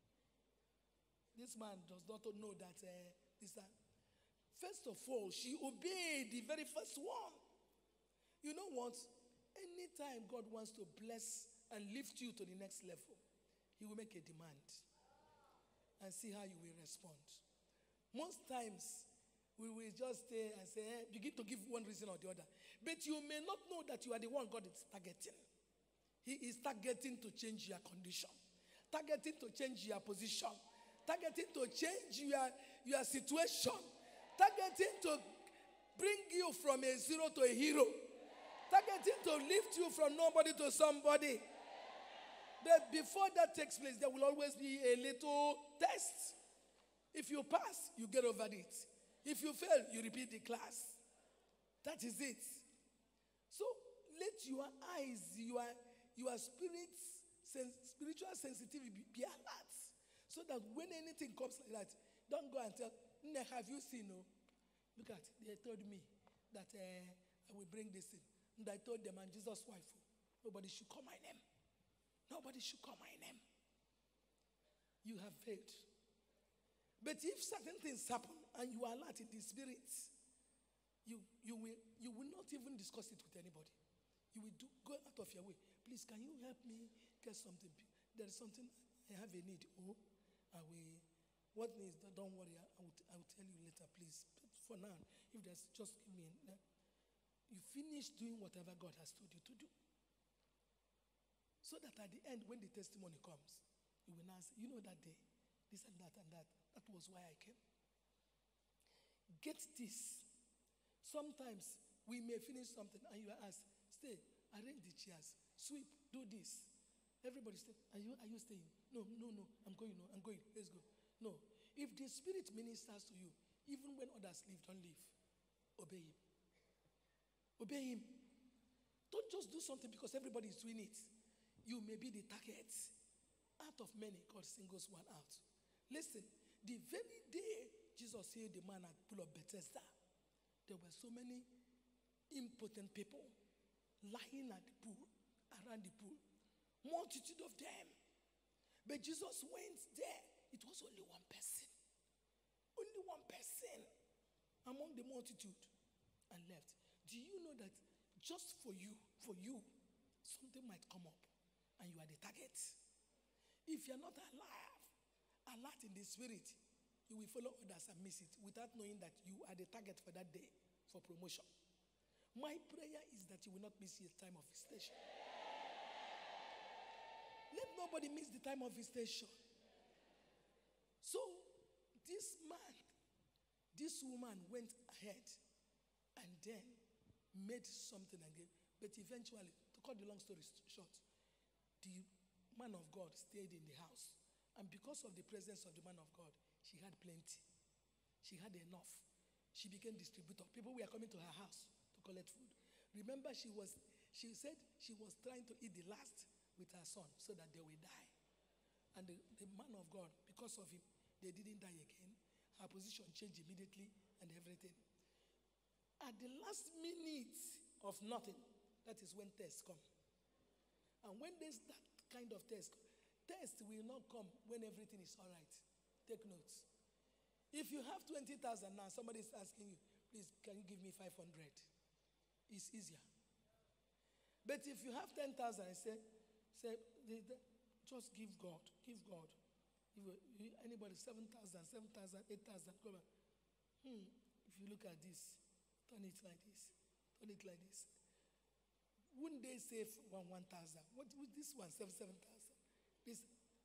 This man does not know that uh, this time. First of all, she obeyed the very first one. You know what? Anytime God wants to bless and lift you to the next level, He will make a demand and see how you will respond. Most times, we will just stay and say, eh, begin to give one reason or the other. But you may not know that you are the one God is targeting. He is targeting to change your condition, targeting to change your position, targeting to change your, your situation, targeting to bring you from a zero to a hero, targeting to lift you from nobody to somebody. But before that takes place, there will always be a little test. If you pass, you get over it. If you fail, you repeat the class. That is it. So let your eyes, your, your spirits, sen- spiritual sensitivity be, be alert. So that when anything comes like that, don't go and tell, "Nne, have you seen?" No. Look at, they told me that uh, I will bring this in. And I told them, I'm Jesus' wife. Nobody should call my name. Nobody should call my name. You have failed. But if certain things happen and you are alert in the spirit, you, you, will, you will not even discuss it with anybody. You will do, go out of your way. Please, can you help me get something? There is something, I have a need. Oh, I will, what needs, don't worry, I will, I will tell you later, please. But for now, if there's, just give me, a, you finish doing whatever God has told you to do. So that at the end, when the testimony comes, you will now say, you know that day, this and that and that, that was why I came. Get this. Sometimes we may finish something and you are asked, stay, arrange the chairs, sweep, do this. Everybody stay. Are you, are you staying? No, no, no, I'm going, no, I'm going, let's go. No. If the Spirit ministers to you, even when others leave, don't leave. Obey Him. Obey Him. Don't just do something because everybody is doing it. You may be the target. Out of many, God singles one out. Listen, the very day Jesus healed the man at the pool of Bethesda, there were so many impotent people lying at the pool, around the pool. Multitude of them. But Jesus went there. It was only one person. Only one person among the multitude and left. Do you know that just for you, for you, something might come up and you are the target? If you're not alive, alert in the spirit, you will follow others and miss it without knowing that you are the target for that day for promotion. My prayer is that you will not miss your time of visitation. Let nobody miss the time of visitation. So, this man, this woman went ahead and then made something again. But eventually, to cut the long story short, the man of God stayed in the house. And because of the presence of the man of God, she had plenty. She had enough. She became distributor. People were coming to her house to collect food. Remember, she was, she said she was trying to eat the last with her son so that they will die. And the, the man of God, because of him, they didn't die again. Her position changed immediately and everything. At the last minute of nothing, that is when tests come. And when there's that kind of test, test will not come when everything is all right. Take notes. If you have twenty thousand now, somebody is asking you, please, can you give me five hundred? It's easier. But if you have ten thousand, I say, say, just give God, give God. If you, anybody, seven thousand, seven thousand, eight thousand, come on. Hmm, if you look at this, turn it like this, turn it like this. Wouldn't they say one, one thousand? What with this one, seven, seven thousand? This,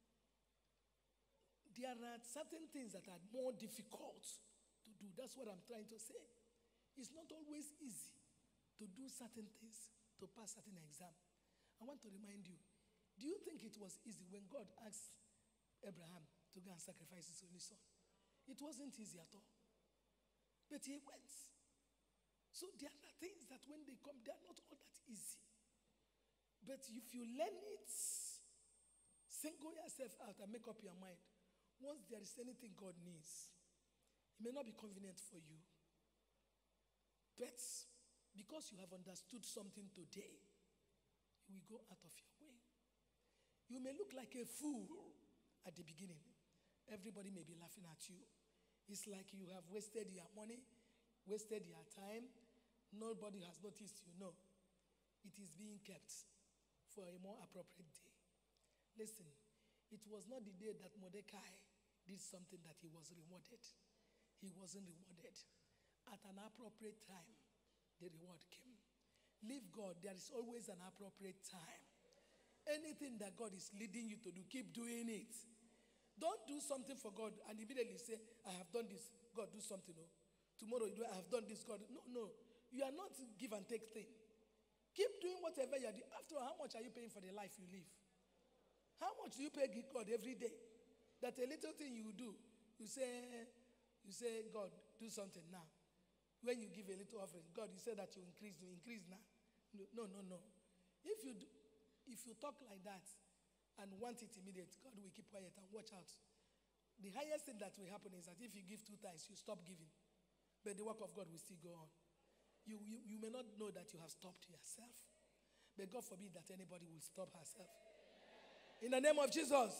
there are certain things that are more difficult to do. That's what I'm trying to say. It's not always easy to do certain things, to pass certain exam. I want to remind you, do you think it was easy when God asked Abraham to go and sacrifice his only son. It wasn't easy at all. But he went. So there are things that when they come, they are not all that easy. But if you learn it, single yourself out and make up your mind. Once there is anything God needs, it may not be convenient for you. But because you have understood something today, you will go out of your way. You may look like a fool at the beginning. Everybody may be laughing at you. It's like you have wasted your money, wasted your time. Nobody has noticed you. No. It is being kept for a more appropriate day. Listen, it was not the day that Mordecai did something that he was rewarded. He wasn't rewarded. At an appropriate time, the reward came. Leave God, there is always an appropriate time. Anything that God is leading you to do, keep doing it. Don't do something for God and immediately say, I have done this. God, do something. Oh. Tomorrow you do, I have done this. God, no, no. You are not give and take thing. Keep doing whatever you are doing. After all, how much are you paying for the life you live? How much do you pay God every day? That a little thing you do, you say, you say, God, do something now. When you give a little offering, God, you say that you increase, you increase now. No, no, no. If you do, if you talk like that and want it immediate, God will keep quiet and watch out. The highest thing that will happen is that if you give two times, you stop giving. But the work of God will still go on. You, you, you may not know that you have stopped yourself. But God forbid that anybody will stop herself. In the name of Jesus.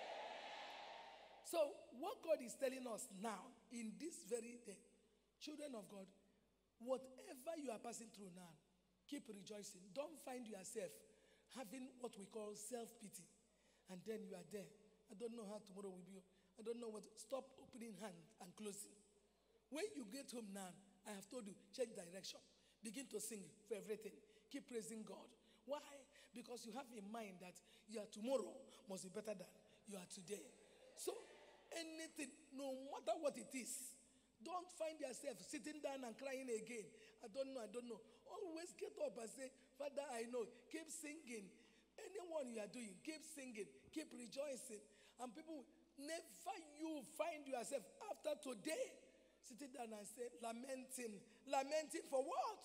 So what God is telling us now, in this very day, children of God, whatever you are passing through now, keep rejoicing. Don't find yourself having what we call self-pity. And then you are there. I don't know how tomorrow will be. I don't know what. Stop opening hand and closing. When you get home now, I have told you, change direction. Begin to sing for everything. Keep praising God. Why? Because you have in mind that your tomorrow must be better than you are today. So anything, no matter what it is, don't find yourself sitting down and crying again. I don't know, I don't know. Always get up and say, Father, I know. Keep singing. Anyone you are doing, keep singing. Keep rejoicing. And people, never you find yourself after today sitting down and say, lamenting. Lamenting for what?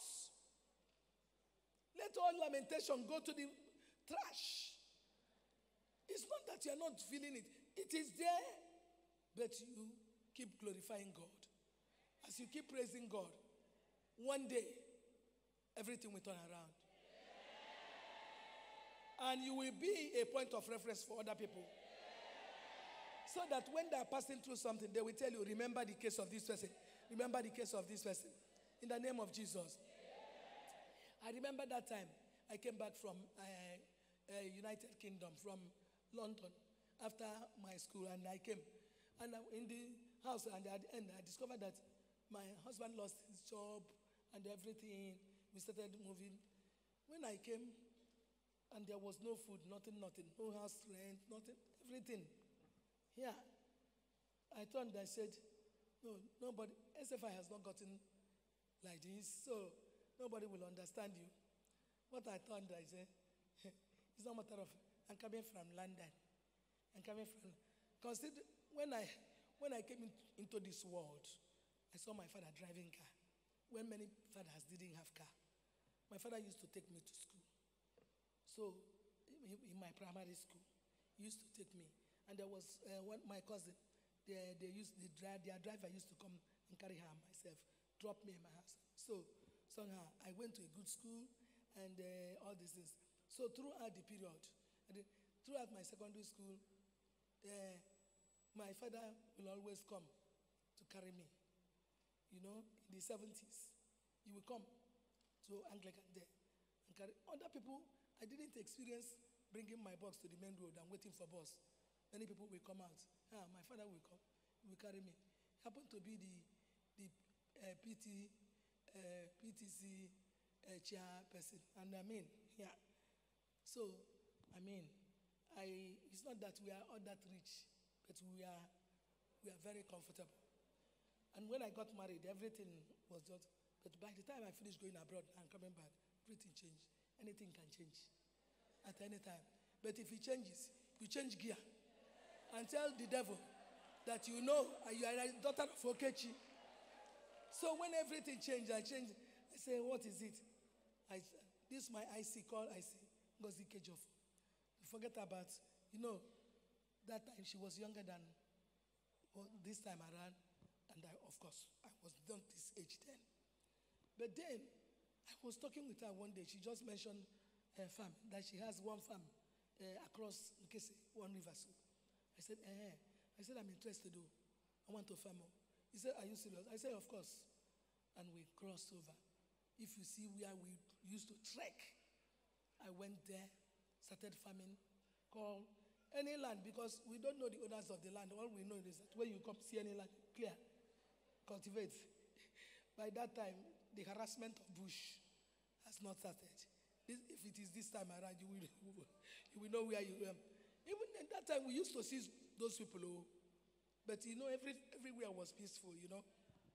Let all lamentation go to the trash. It's not that you are not feeling it. It is there. But you keep glorifying God. As you keep praising God, one day, everything will turn around. And you will be a point of reference for other people. So that when they are passing through something, they will tell you, remember the case of this person. Remember the case of this person. In the name of Jesus. I remember that time I came back from uh, uh, United Kingdom, from London, after my school, and I came. And I, in the house, and at the end, I discovered that my husband lost his job and everything. We started moving. When I came, and there was no food, nothing, nothing, no house rent, nothing, everything. Yeah. I turned, I said, no, nobody, S F I has not gotten like this, so nobody will understand you. What I thought, I said, it's not a matter of, I'm coming from London. I'm coming from, consider, when I, when I came in, into this world, I saw my father driving car. When many fathers didn't have car. My father used to take me to school. So, in, in my primary school, he used to take me. And there was uh, one, my cousin, they, they used, the dri- their driver used to come and carry her myself, drop me in my house. So, somehow, I went to a good school and uh, all these things. So, throughout the period, and then, throughout my secondary school, uh, my father will always come to carry me. You know, in the seventies, he will come to Anglican there and carry. Other people, I didn't experience bringing my box to the main road and waiting for bus. Many people will come out. Ah, my father will come, he will carry me. Happened to be the the uh, P T, uh, P T C uh, chairperson, and I mean, yeah. So, I mean, I it's not that we are all that rich, but we are we are very comfortable. And when I got married, everything was just. But by the time I finished going abroad and coming back, everything changed. Anything can change at any time. But if it changes, you change gear. and tell the devil that you know you are a daughter of Okechi. So when everything changed, I changed. I say, what is it? I this is my I C, call I C, Ngozi Kejof. Forget about, you know, that time she was younger than well, this time around, and I, of course, I was not this age then. But then, I was talking with her one day. She just mentioned her farm, that she has one farm uh, across Nkese, one river. So I said, eh. I said, I'm interested though. I want to farm. He said, are you serious? I said, of course. And we crossed over. If you see where we used to trek, I went there, started farming, call any land, because we don't know the owners of the land. All we know is that when you come see any land, clear, cultivate. By that time, the harassment of bush has not started. This, if it is this time around, you will, you will know where you are. Even at that time, we used to see those people, oh, but you know, every, everywhere was peaceful, you know.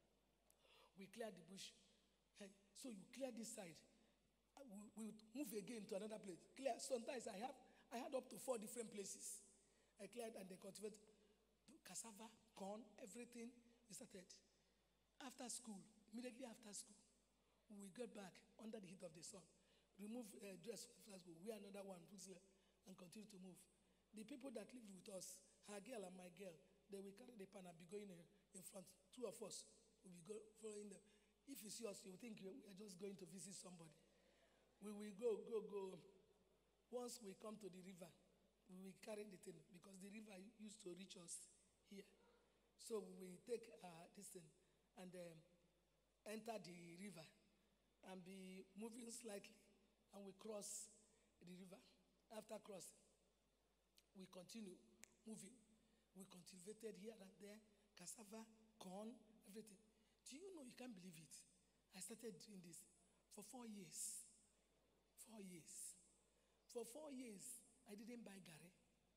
We cleared the bush. Hey, so you clear this side. We, we move again to another place. Clear. Sometimes I have, I had up to four different places. I cleared and they cultivate cassava, corn, everything. We started. After school, immediately after school, we got back under the heat of the sun. Remove uh, dress after school, wear another one, and continue to move. The people that lived with us, her girl and my girl, they will carry the pan and be going in front. Two of us will be go, following them. If you see us, you will think we are just going to visit somebody. We will go, go, go. Once we come to the river, we will carry the thing because the river used to reach us here. So we take uh, this thing and um, enter the river and be moving slightly, and we cross the river. After crossing, we continue moving. We cultivated here and there, cassava, corn, everything. Do you know, you can't believe it. I started doing this for four years. Four years. For four years, I didn't buy Gary.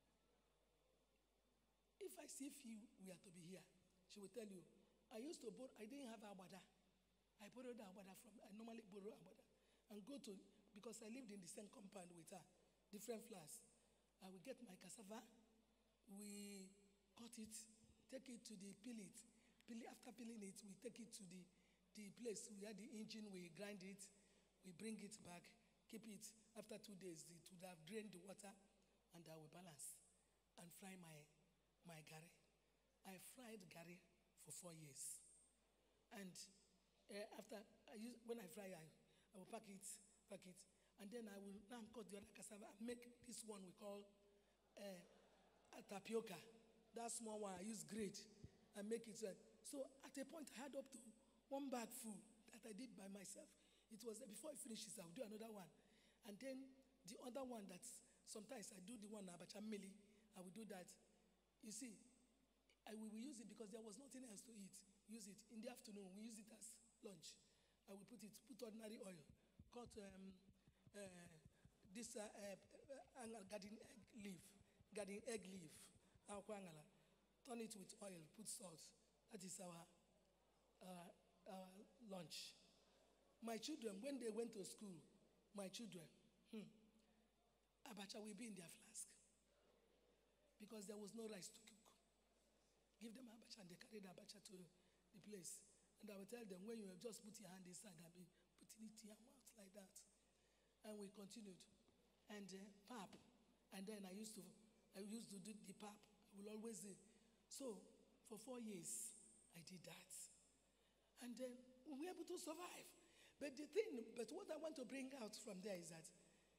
If I see if you were to be here, she will tell you, I used to borrow, I didn't have Abada. I borrowed Abada from, I normally borrow Abada. And go to, because I lived in the same compound with her, different flowers. I will get my cassava, we cut it, take it to the peel it. Peel, after peeling it, we take it to the, the place where the engine, we grind it, we bring it back, keep it. After two days, it would have drained the water, and I will balance and fry my, my gari. I fried gari for four years. And uh, after, I use, when I fry, I, I will pack it, pack it, and then I will now cut the other cassava and make this one we call uh, a tapioca. That small one, I use grate and make it. Uh, so at a point, I had up to one bag full that I did by myself. It was, uh, before it finishes, I'll do another one. And then the other one that's, sometimes I do the one, abacha meli, I will do that. You see, I will use it because there was nothing else to eat. Use it. In the afternoon, we use it as lunch. I will put it, put ordinary oil, cut um, uh, this uh, uh, garden egg leaf, garden egg leaf, turn it with oil, put salt. That is our, uh, our lunch. My children, when they went to school, my children, hmm, abacha will be in their flask because there was no rice to cook. Give them abacha and they carry the abacha to the place. And I will tell them, when you just put your hand inside, I'll be putting it in your mouth like that. And we continued. And uh, pap. And then I used to, I used to do the pap. I will always do. So for four years, I did that. And then we were able to survive. But the thing, but what I want to bring out from there is that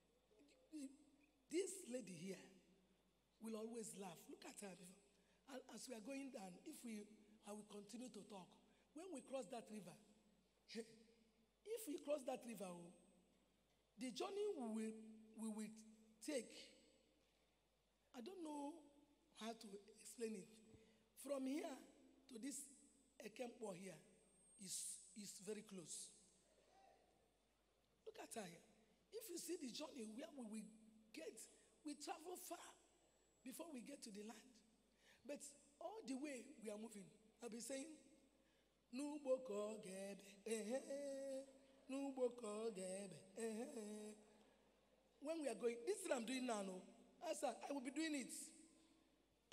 this lady here will always laugh. Look at her. As we are going down, if we, I will continue to talk. When we cross that river, if we cross that river, the journey we will, we will take, I don't know how to explain it. From here to this Ekempo here is, is very close. Look at her here. If you see the journey where we will get, we travel far before we get to the land. But all the way we are moving, I'll be saying, Nuboko gebe, eh, Nuboko gebe, eh. When we are going, this is what I'm doing now, no? I said, I will be doing it. I don't,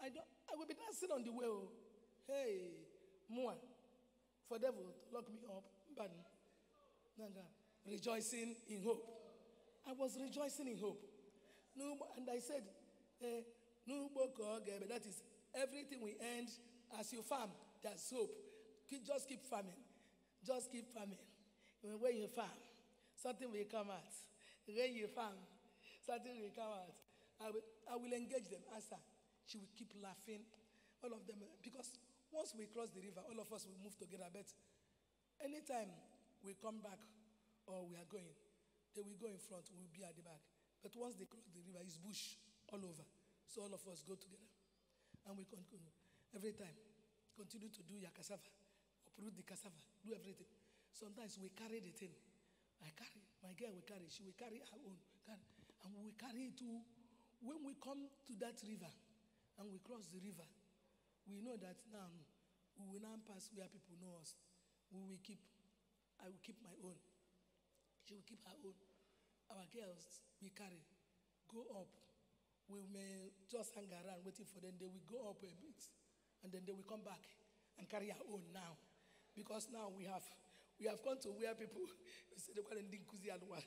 I will be dancing on the way. Oh. Hey, Mua, for devil to lock me up. But rejoicing in hope. I was rejoicing in hope. No, and I said, eh, no, that is everything we end as you farm, there's hope. Keep- Just keep farming. Just keep farming. When you farm, something will come out. When you farm, something will come out. I will, I will engage them. Answer. She will keep laughing. All of them. Because once we cross the river, all of us will move together. But anytime we come back or we are going, they will go in front, we will be at the back. But once they cross the river, it's bush all over. So all of us go together. And we continue. Every time, continue to do your cassava, uproot the cassava, do everything. Sometimes we carry the thing. I carry, my girl will carry, she will carry her own. Carry, and we will carry it to, when we come to that river and we cross the river, we know that now we will now pass where people know us. We will keep, I will keep my own. She will keep her own. Our girls, we carry, go up. We may just hang around waiting for them. They will go up a bit. And then they will come back and carry our own now. Because now we have we have come to where people say they want to.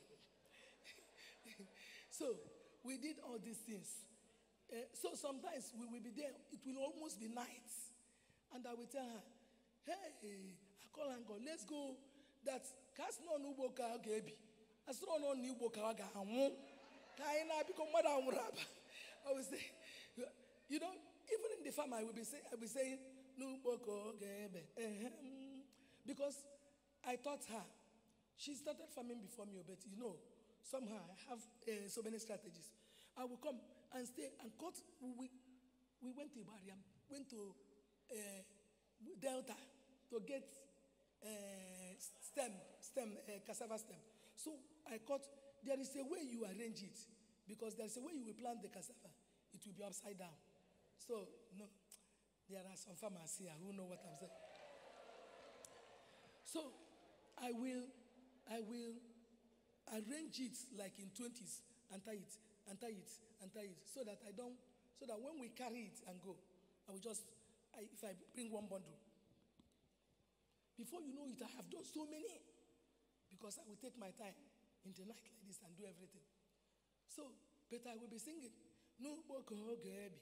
So we did all these things. Uh, so sometimes we will be there. It will almost be night. And I will tell her, hey, I call and go, let's go. That cast no nubo ka gebi. Asro no nubo ka ga anwo. Kaina become mother raba. I will say, you know, even in the farm, I will be saying, I will be saying, nubo ko gebe. Because I taught her. She started farming before me, but you know, somehow I have uh, so many strategies. I will come and stay and cut. We, we went to Ibariam, went to uh, Delta to get uh, stem, stem, uh, cassava stem. So I cut. There is a way you arrange it, because there is a way you will plant the cassava. It will be upside down. So no, there are some farmers here who know what I'm saying. So I will, I will arrange it like in twenties and tie it, and tie it, and tie it, so that I don't, so that when we carry it and go, I will just, I, if I bring one bundle, before you know it, I have done so many, because I will take my time in the night like this and do everything. So, but I will be singing. No, I will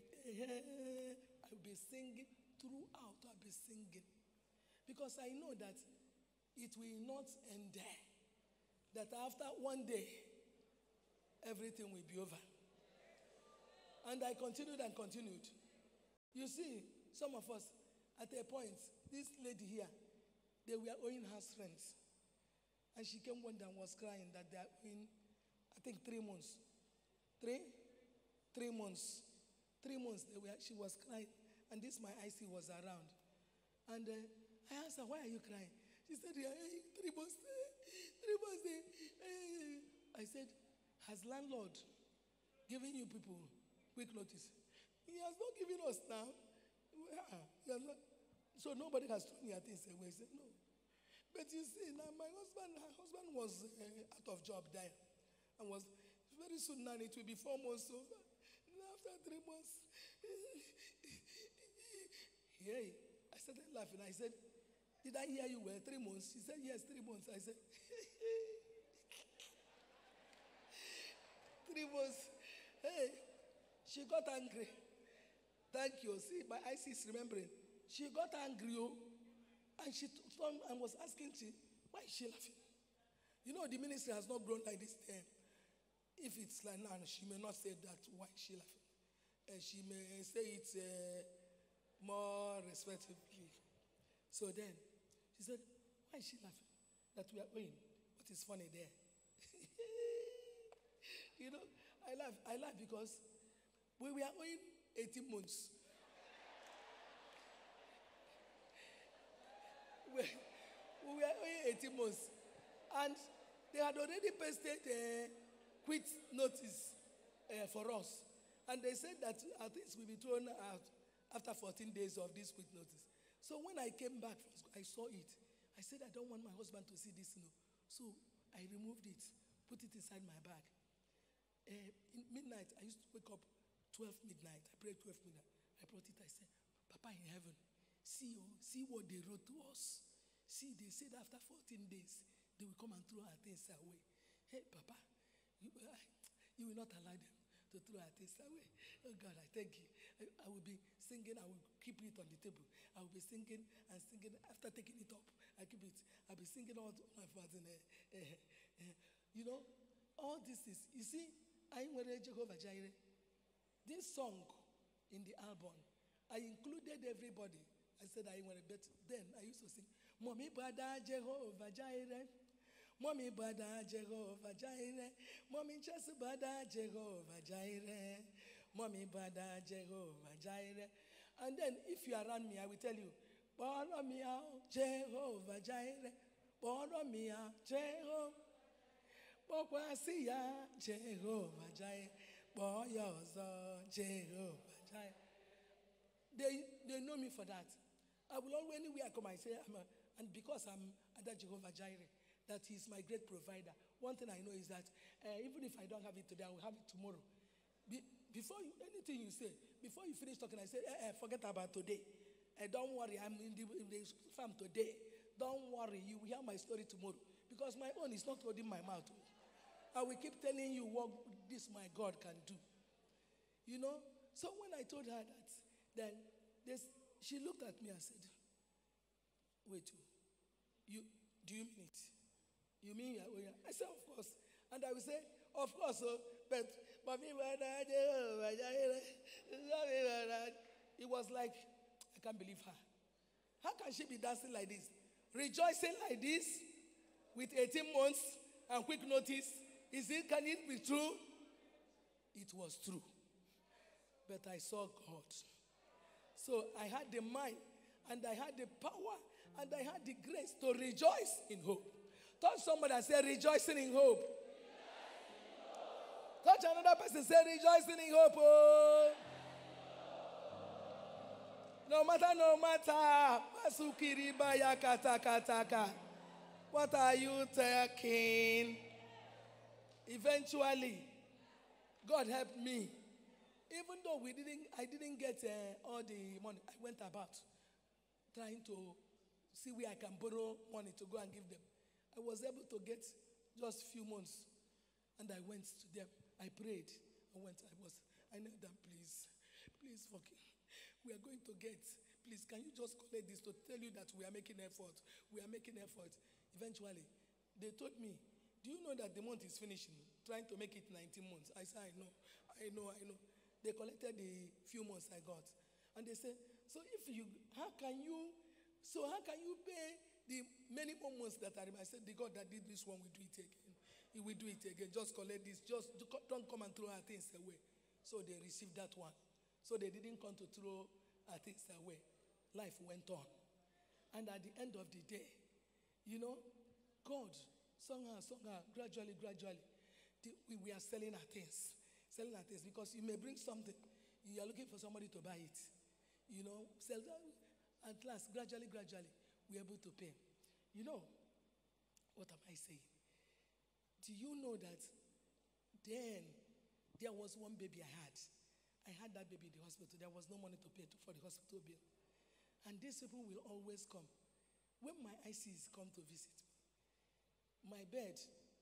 be singing throughout. I'll be singing, because I know that it will not end there. That after one day, everything will be over. And I continued and continued. You see, some of us, at a point, this lady here, they were owing her strength. And she came one day and was crying that they are owing, I think, three months. Three? Three months. Three months, they were, she was crying. And this, my I C, was around. And uh, I asked her, why are you crying? She said, yeah, hey, three months, eh, three months. Eh, eh. I said, has landlord given you people quick notice? He has not given us now. Yeah, he has not. So nobody has thrown your things away. He said, no. But you see, now my husband, her husband was uh, out of job there. And was very soon now, it will be four months over. And after three months, yeah, I started laughing. I said, did I hear you well? Three months? She said, yes, three months. I said, three months. Hey, she got angry. Thank you. See, my I C is remembering. She got angry, oh, and she turned and was asking, she, why is she laughing? You know, the ministry has not grown like this then. If it's like now, she may not say that, why is she laughing? And she may say it uh, more respectively. So then, she said, why is she laughing? That we are owing. What is funny there? You know, I laugh. I laugh because we were owing eighteen months. we, we were owing eighteen months. And they had already pasted a quit notice uh, for us. And they said that at least we'll be thrown out after fourteen days of this quit notice. So when I came back from school, I saw it. I said, I don't want my husband to see this, you know. So I removed it, put it inside my bag. Uh, in midnight, I used to wake up twelve midnight. I prayed twelve midnight. I I brought it. I said, Papa in heaven, see, oh, see what they wrote to us. See, they said after fourteen days, they will come and throw our things away. Hey, Papa, you, uh, you will not allow them to throw our things away. Oh, God, I thank you. I, I will be singing. I will keep it on the table. I will be singing and singing. After taking it up, I keep it. I'll be singing all my parts. In, uh, uh, uh, you know, all this is, you see, I am Jehovah Jireh. This song in the album, I included everybody. I said I want to bet. Then I used to sing, Mommy Bada Jehovah Jireh. Mommy Bada Jehovah Jireh. Mommy just Bada Jehovah Jireh. Mommy Bada Jehovah Jireh. And then if you are around me, I will tell you, Borrow me out, Jehovah Jireh. Borrow me out, Jehovah. Bokwasiya, Jehovah Jireh. Boyozo, Jehovah Jireh. They, they know me for that. I will always, anywhere I come, I say, I'm a, and because I'm under Jehovah Jireh, that He's my great provider. One thing I know is that uh, even if I don't have it today, I will have it tomorrow. Be, before you, anything you say, before you finish talking, I say, eh, eh, forget about today. Uh, don't worry, I'm in the, in the farm today. Don't worry, you will hear my story tomorrow. Because my own is not holding my mouth. I will keep telling you what this my God can do. You know? So when I told her that, then this, she looked at me and said, wait, you, do you mean it? You mean yeah, oh yeah. I said, of course. And I will say, of course, oh, but it was like, I can't believe her. How can she be dancing like this? Rejoicing like this with eighteen months and quick notice. Is it, can it be true? It was true. But I saw God. So I had the mind and I had the power and I had the grace to rejoice in hope. Touch somebody and say, rejoicing in hope. Touch another person, say, rejoicing in hope. Oh. No matter, no matter. What are you taking? Eventually, God helped me. Even though we didn't, I didn't get uh, all the money. I went about trying to see where I can borrow money to go and give them. I was able to get just a few months. And I went to them. I prayed. I went, I was, I knelt down, please. Please forgive. We are going to get, please, can you just collect this to tell you that we are making effort? We are making effort. Eventually, they told me, do you know that the month is finishing? Trying to make it nineteen months. I said, I know, I know, I know. They collected the few months I got. And they said, so if you, how can you, so how can you pay the many more months that I, I said, the God that did this one will do it again. He will do it again. Just collect this. Just don't come and throw our things away. So they received that one. So they didn't come to throw our things away. Life went on. And at the end of the day, you know, God, somehow, somehow, gradually, gradually, the, we, we are selling our things. Selling our things because you may bring something. You are looking for somebody to buy it. You know, sell them. At last, gradually, gradually, we're able to pay. You know, what am I saying? Do you know that then there was one baby I had. I had that baby in the hospital. There was no money to pay to, for the hospital bill. And these people will always come. When my I Cs come to visit me, my bed,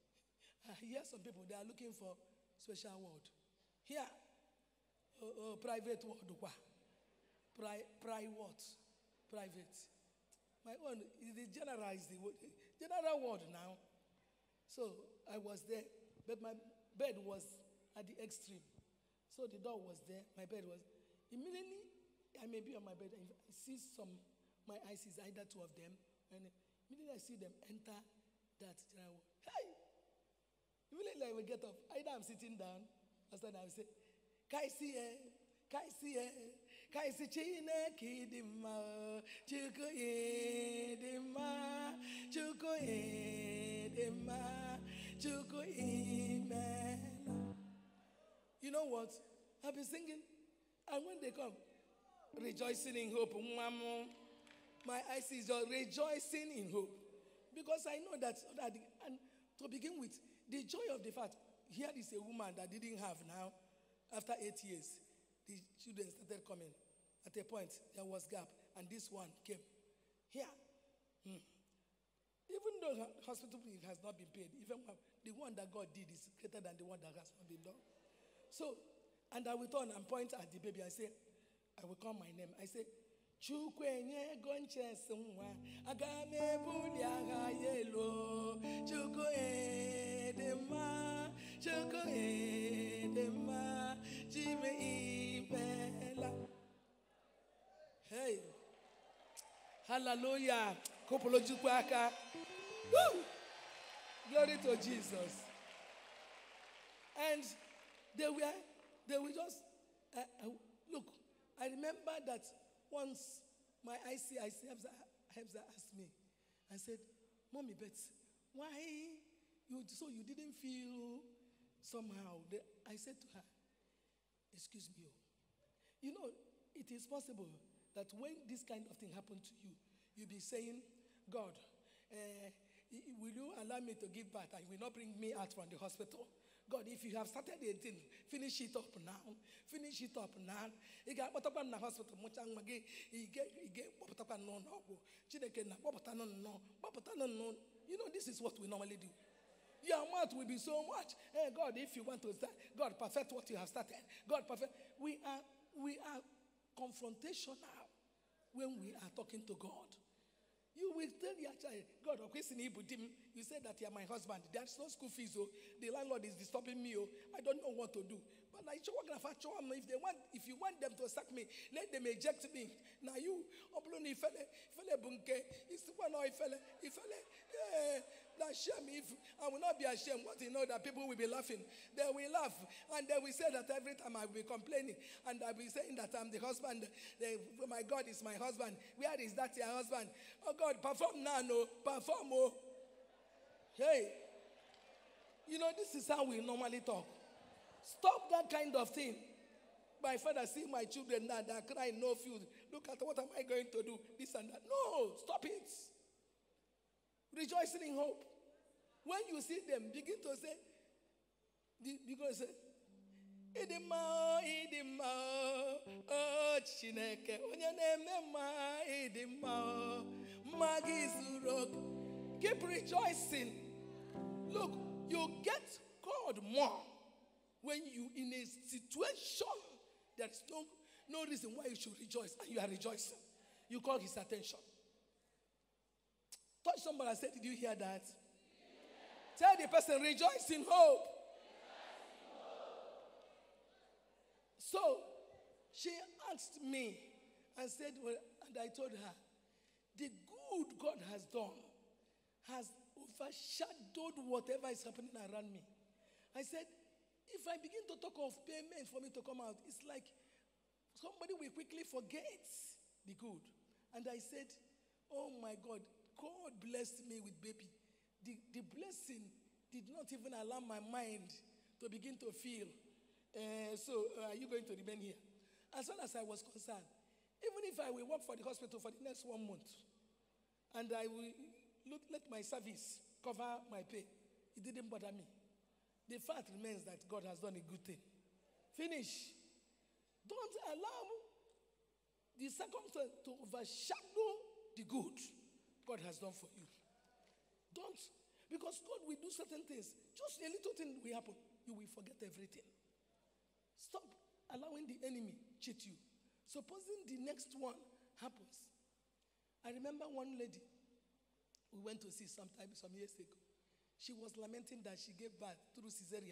I hear some people, they are looking for special ward. Here, uh, uh, private ward. Pri, pri what? Private. My own, the general is the general ward now. So I was there, but my bed was at the extreme. So the door was there, my bed was. Immediately, I may be on my bed, I see some, my eyes is either two of them, and immediately I see them enter that general ward. Hey! Immediately I will get up. Either I'm sitting down, or then I will say, Kaisi eh, Kaisi eh, Kaisi chine kidima, chuko edema, chuko edema, chuko imela. You know what? I've been singing, and when they come, rejoicing in hope, my eyes is just rejoicing in hope. Because I know that, that the, and to begin with, the joy of the fact, here is a woman that didn't have now, after eight years, the children started coming. At a point, there was gap, and this one came. Here. Hmm. Even though the hospital bill has not been paid, even when the one that God did is greater than the one that has not been done. So, and I will turn and point at the baby. I say, I will call my name. I say, Chukwenye gonches nwa agame buli aga yelo chuko edema chuko edema jime ibela. Hey, hallelujah. Kopolo jukwaka. Woo! Glory to Jesus. And they were, they were just, uh, uh, look, I remember that once my I C I C Hebza asked me, I said, Mommy, but why you, so you didn't feel somehow? The, I said to her, excuse me, you know, it is possible that when this kind of thing happened to you, you'll be saying, God, uh, will you allow me to give birth and will not bring me out from the hospital? God, if you have started a thing, finish it up now. Finish it up now. You get what up in the hospital, much and again, you get you get what up and no no. You know, this is what we normally do. Your mouth will be so much. Hey God, if you want to start, God, perfect what you have started. God, perfect. We are we are confrontational when we are talking to God. You will tell your child, God, you said that you are my husband. There's no school fees. Oh. The landlord is disturbing me. Oh. I don't know what to do. But if they want, if you want them to sack me, let them eject me. Now you, if shame, if I will not be ashamed, what you know that people will be laughing. They will laugh and they will say that every time I will be complaining and I will be saying that I'm the husband. They, my God is my husband. Where is that your husband? Oh God, perform now, no, perform. Oh. Hey, you know, this is how we normally talk. Stop that kind of thing. My father, see my children now, they're crying, no food. Look at what am I going to do? This and that. No, stop it. Rejoicing in hope. When you see them, begin to say, begin to say, Idima, Idima, oh Chineke, Onyanema, Idima, Magizurok. Keep rejoicing. Look, you get God more when you in a situation there's no, no reason why you should rejoice and you are rejoicing. You call his attention. Touch somebody and say, did you hear that? Yeah. Tell the person, rejoice in hope. Rejoice in hope. So she asked me and said, well, and I told her, the good God has done has overshadowed whatever is happening around me. I said, if I begin to talk of payment for me to come out, it's like somebody will quickly forget the good. And I said, oh my God, God blessed me with baby. The, the blessing did not even allow my mind to begin to feel. Uh, so, uh, are you going to remain here? As far as I was concerned, even if I will work for the hospital for the next one month, and I will look, let my service cover my pay, it didn't bother me. The fact remains that God has done a good thing. Finish. Don't allow the circumstance to overshadow the good God has done for you. Don't. Because God will do certain things. Just a little thing will happen. You will forget everything. Stop allowing the enemy cheat you. Supposing the next one happens. I remember one lady we went to see sometime some years ago. She was lamenting that she gave birth through cesarean.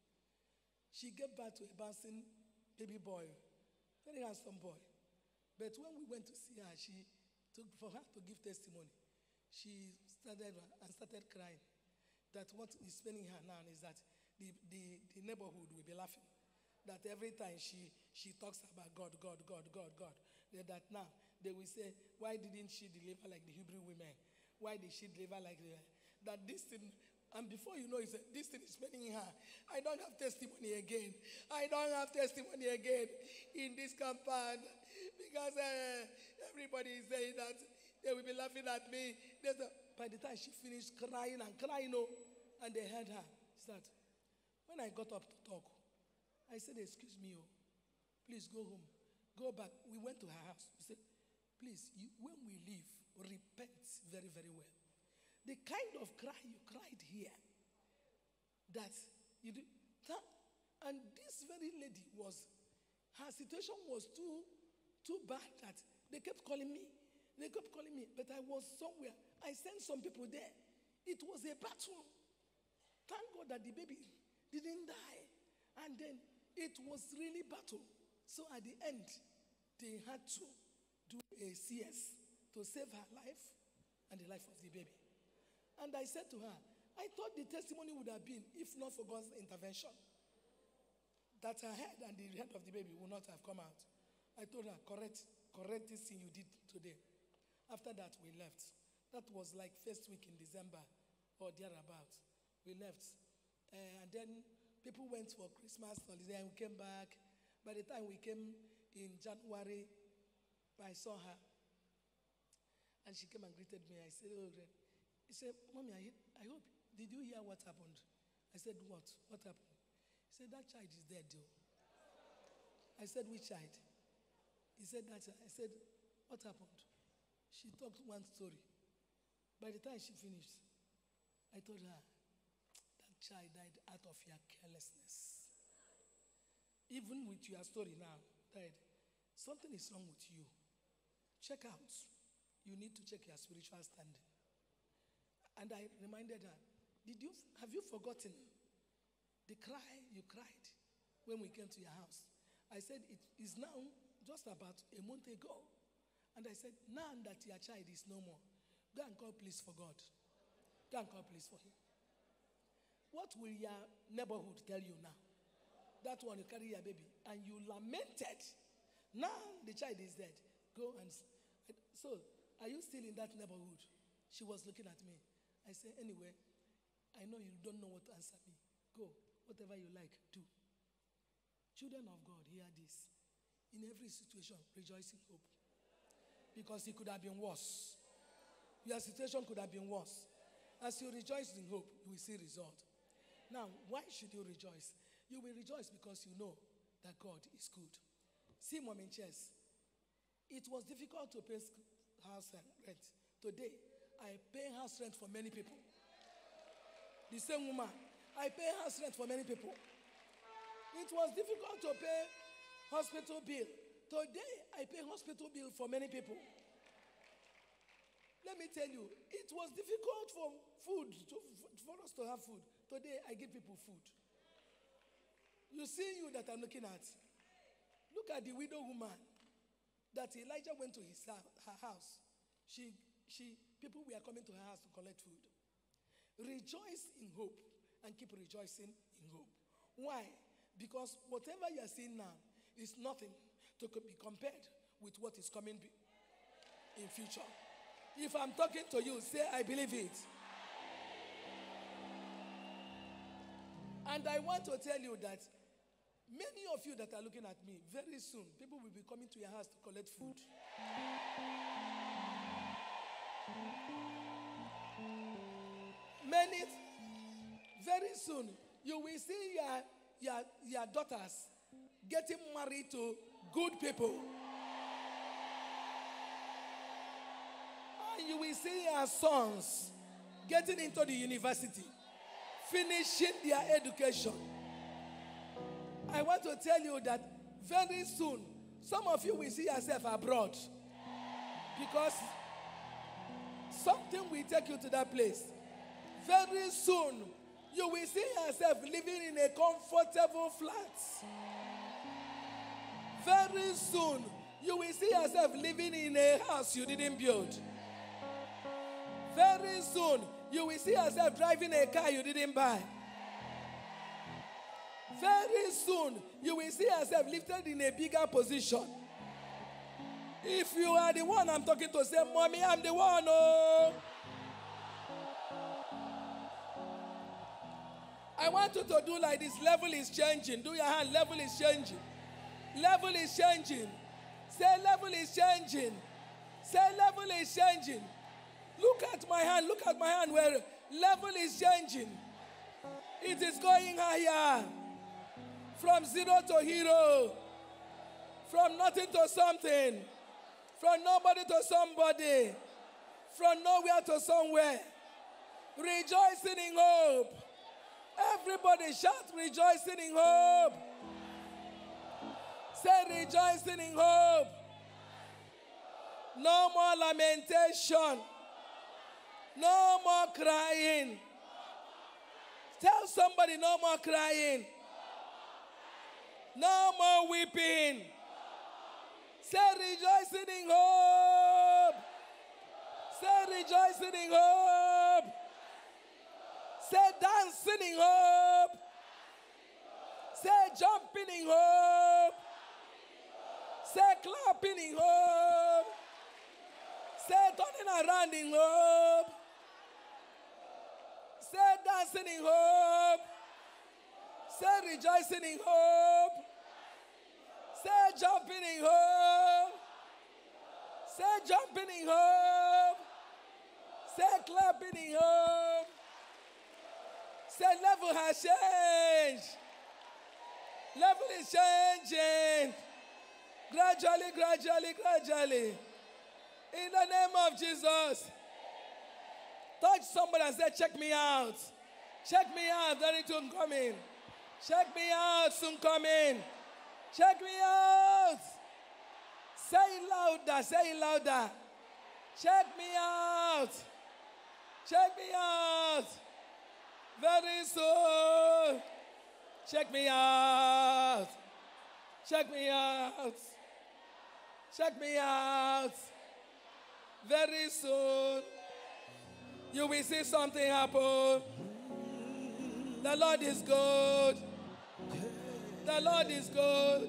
She gave birth to a bouncing baby boy. Very handsome boy. But when we went to see her, she took for her to give testimony. She started and started crying. That what is paining her now is that the, the, the neighborhood will be laughing. That every time she, she talks about God, God, God, God, God, that now they will say, why didn't she deliver like the Hebrew women? Why did she deliver like the... That this thing, and before you know it, this thing is paining her. I don't have testimony again. I don't have testimony again in this compound because uh, everybody is saying that they will be laughing at me. A, by the time she finished crying and crying, oh, and they heard her start. When I got up to talk, I said, excuse me, oh, please go home. go back. We went to her house. We said, please, you, when we leave, repent very, very well. The kind of cry you cried here, that you did, that, and this very lady was, her situation was too, too bad that they kept calling me. They kept calling me, but I was somewhere. I sent some people there. It was a battle. Thank God that the baby didn't die. And then it was really battle. So at the end, they had to do a C S to save her life and the life of the baby. And I said to her, I thought the testimony would have been, if not for God's intervention, that her head and the head of the baby would not have come out. I told her, correct, correct this thing you did today. After that, we left. That was like first week in December or thereabout. We left. Uh, and then people went for Christmas holiday and we came back. By the time we came in January, I saw her. And she came and greeted me. I said, oh, Red. He said, Mommy, I, I hope, did you hear what happened? I said, what? What happened? He said, that child is dead, though. I said, which child? He said, that child. I said, what happened? She talked one story. By the time she finished, I told her, that child died out of your carelessness. Even with your story now, died. Something is wrong with you. Check out. You need to check your spiritual standing. And I reminded her, did you, have you forgotten the cry you cried when we came to your house? I said, it is now just about a month ago. And I said, now that your child is no more, go and call police for God. Go and call police for him. What will your neighborhood tell you now? That one, you carry your baby, and you lamented. Now the child is dead. Go and... So, are you still in that neighborhood? She was looking at me. I said, anyway, I know you don't know what to answer me. Go, whatever you like, do. Children of God, hear this. In every situation, rejoice in hope. Because it could have been worse. Your situation could have been worse. As you rejoice in hope, you will see result. Now, why should you rejoice? You will rejoice because you know that God is good. See, Mom in chairs. It was difficult to pay house rent. Today, I pay house rent for many people. The same woman, I pay house rent for many people. It was difficult to pay hospital bill. Today, I pay hospital bill for many people. Let me tell you, it was difficult for food, to, for us to have food. Today, I give people food. You see you that I'm looking at. Look at the widow woman that Elijah went to his, her house. She, she, people were coming to her house to collect food. Rejoice in hope and keep rejoicing in hope. Why? Because whatever you are seeing now is nothing to be compared with what is coming in future. If I'm talking to you, say, I believe it. And I want to tell you that many of you that are looking at me, very soon, people will be coming to your house to collect food. Many, very soon, you will see your, your, your daughters getting married to good people. And you will see your sons getting into the university, finishing their education. I want to tell you that very soon, some of you will see yourself abroad. Because something will take you to that place. Very soon, you will see yourself living in a comfortable flat. Very soon, you will see yourself living in a house you didn't build. Very soon, you will see yourself driving a car you didn't buy. Very soon, you will see yourself lifted in a bigger position. If you are the one I'm talking to, say, Mommy, I'm the one. Oh. I want you to do like this. Level is changing. Do your hand. Level is changing. Level is changing. Say, level is changing. Say, level is changing. Look at my hand. Look at my hand where level is changing. It is going higher. From zero to hero. From nothing to something. From nobody to somebody. From nowhere to somewhere. Rejoicing in hope. Everybody shout rejoicing in hope. Say rejoicing in hope. No more lamentation. No more crying. Tell somebody no more crying. No more weeping. Say rejoicing in hope. Say rejoicing in hope. Say dancing in hope. Say jumping in hope. Say clapping in hope. Say turning around in hope. Say dancing in hope. Say rejoicing in hope. Say jumping in hope. Say jumping in hope. Say clapping in hope. Say level has changed. Level is changing. Gradually, gradually, gradually. In the name of Jesus. Touch somebody and say, check me out. Check me out. Very soon coming. Check me out. Soon coming. Check me out. Say it louder. Say it louder. Check me out. Check me out. Very soon. Check me out. Check me out. Check me out. Very soon. You will see something happen. The Lord is good. The Lord is good.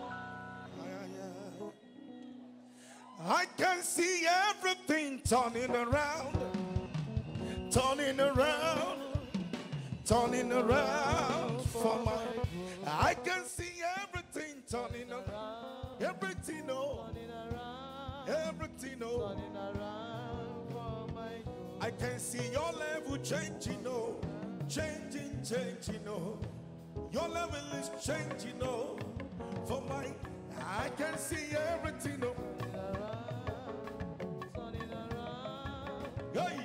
I can see everything turning around, turning around, turning around for my. I can see everything turning around, everything, oh, everything, oh. I can see your level changing, oh, changing, changing, oh. Your level is changing, oh, for my. I can see everything, oh. Hey.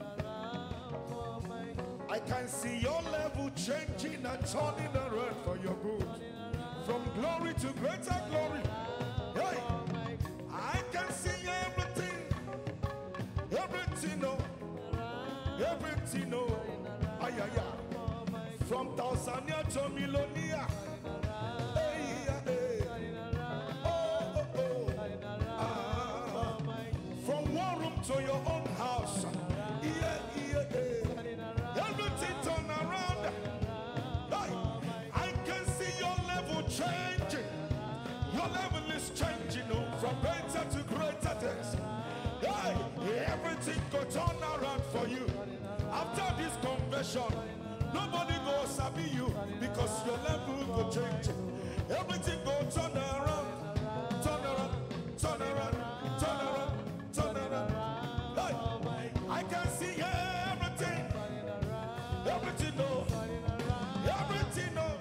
I can see your level changing and turning around for your good. From glory to greater glory. Hey. I can see everything. Everything, oh. Everything, oh. Ay, ay, ay. From Tanzania to Milonia. Hey, hey. Oh, oh, oh. Ah. From one room to your own house. Yeah, yeah, yeah. Everything turn around. Hey. I can see your level changing. Your level is changing, oh, from greater to greater things. Hey. Everything go turn around for you. After this conversion, nobody go sabi you because your level go change. Everything go turn around, turn around, turn around, turn around, turn around. Hey, I can see everything, everything, no, everything, no.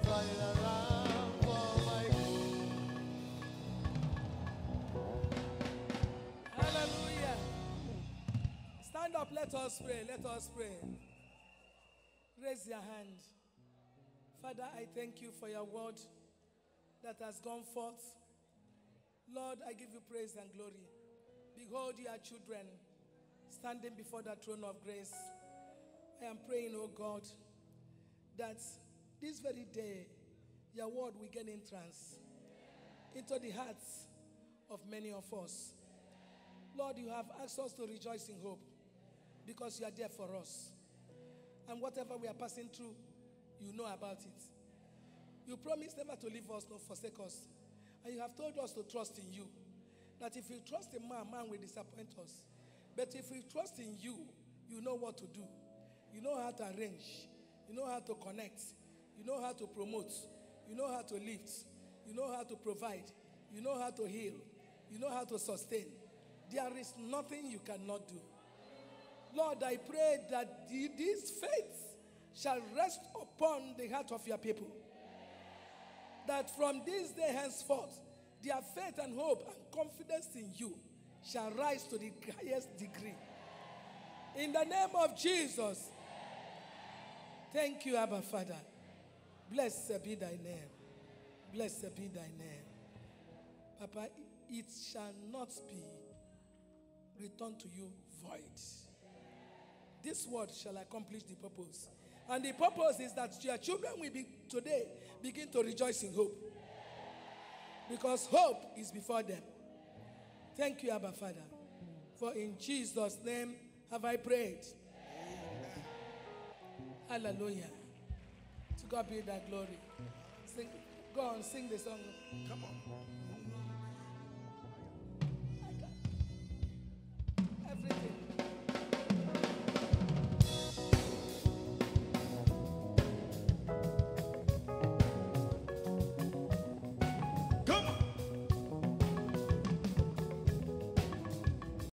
Hallelujah. Stand up, let us pray, let us pray. Raise your hand. Father, I thank you for your word that has gone forth. Lord, I give you praise and glory. Behold your children standing before the throne of grace. I am praying, oh God, that this very day, your word will gain entrance into the hearts of many of us. Lord, you have asked us to rejoice in hope because you are there for us. And whatever we are passing through, you know about it. You promised never to leave us nor forsake us. And you have told us to trust in you. That if we trust in man, man will disappoint us. But if we trust in you, you know what to do. You know how to arrange. You know how to connect. You know how to promote. You know how to lift. You know how to provide. You know how to heal. You know how to sustain. There is nothing you cannot do. Lord, I pray that the, this faith shall rest upon the heart of your people. That from this day henceforth, their faith and hope and confidence in you shall rise to the highest degree. In the name of Jesus. Thank you, Abba Father. Blessed be thy name. Blessed be thy name. Papa, it shall not be returned to you void. This word shall accomplish the purpose. And the purpose is that your children will be today begin to rejoice in hope. Because hope is before them. Thank you, Abba Father. For in Jesus' name have I prayed. Amen. Hallelujah. To God be the glory. Sing, go on, sing the song. Come on.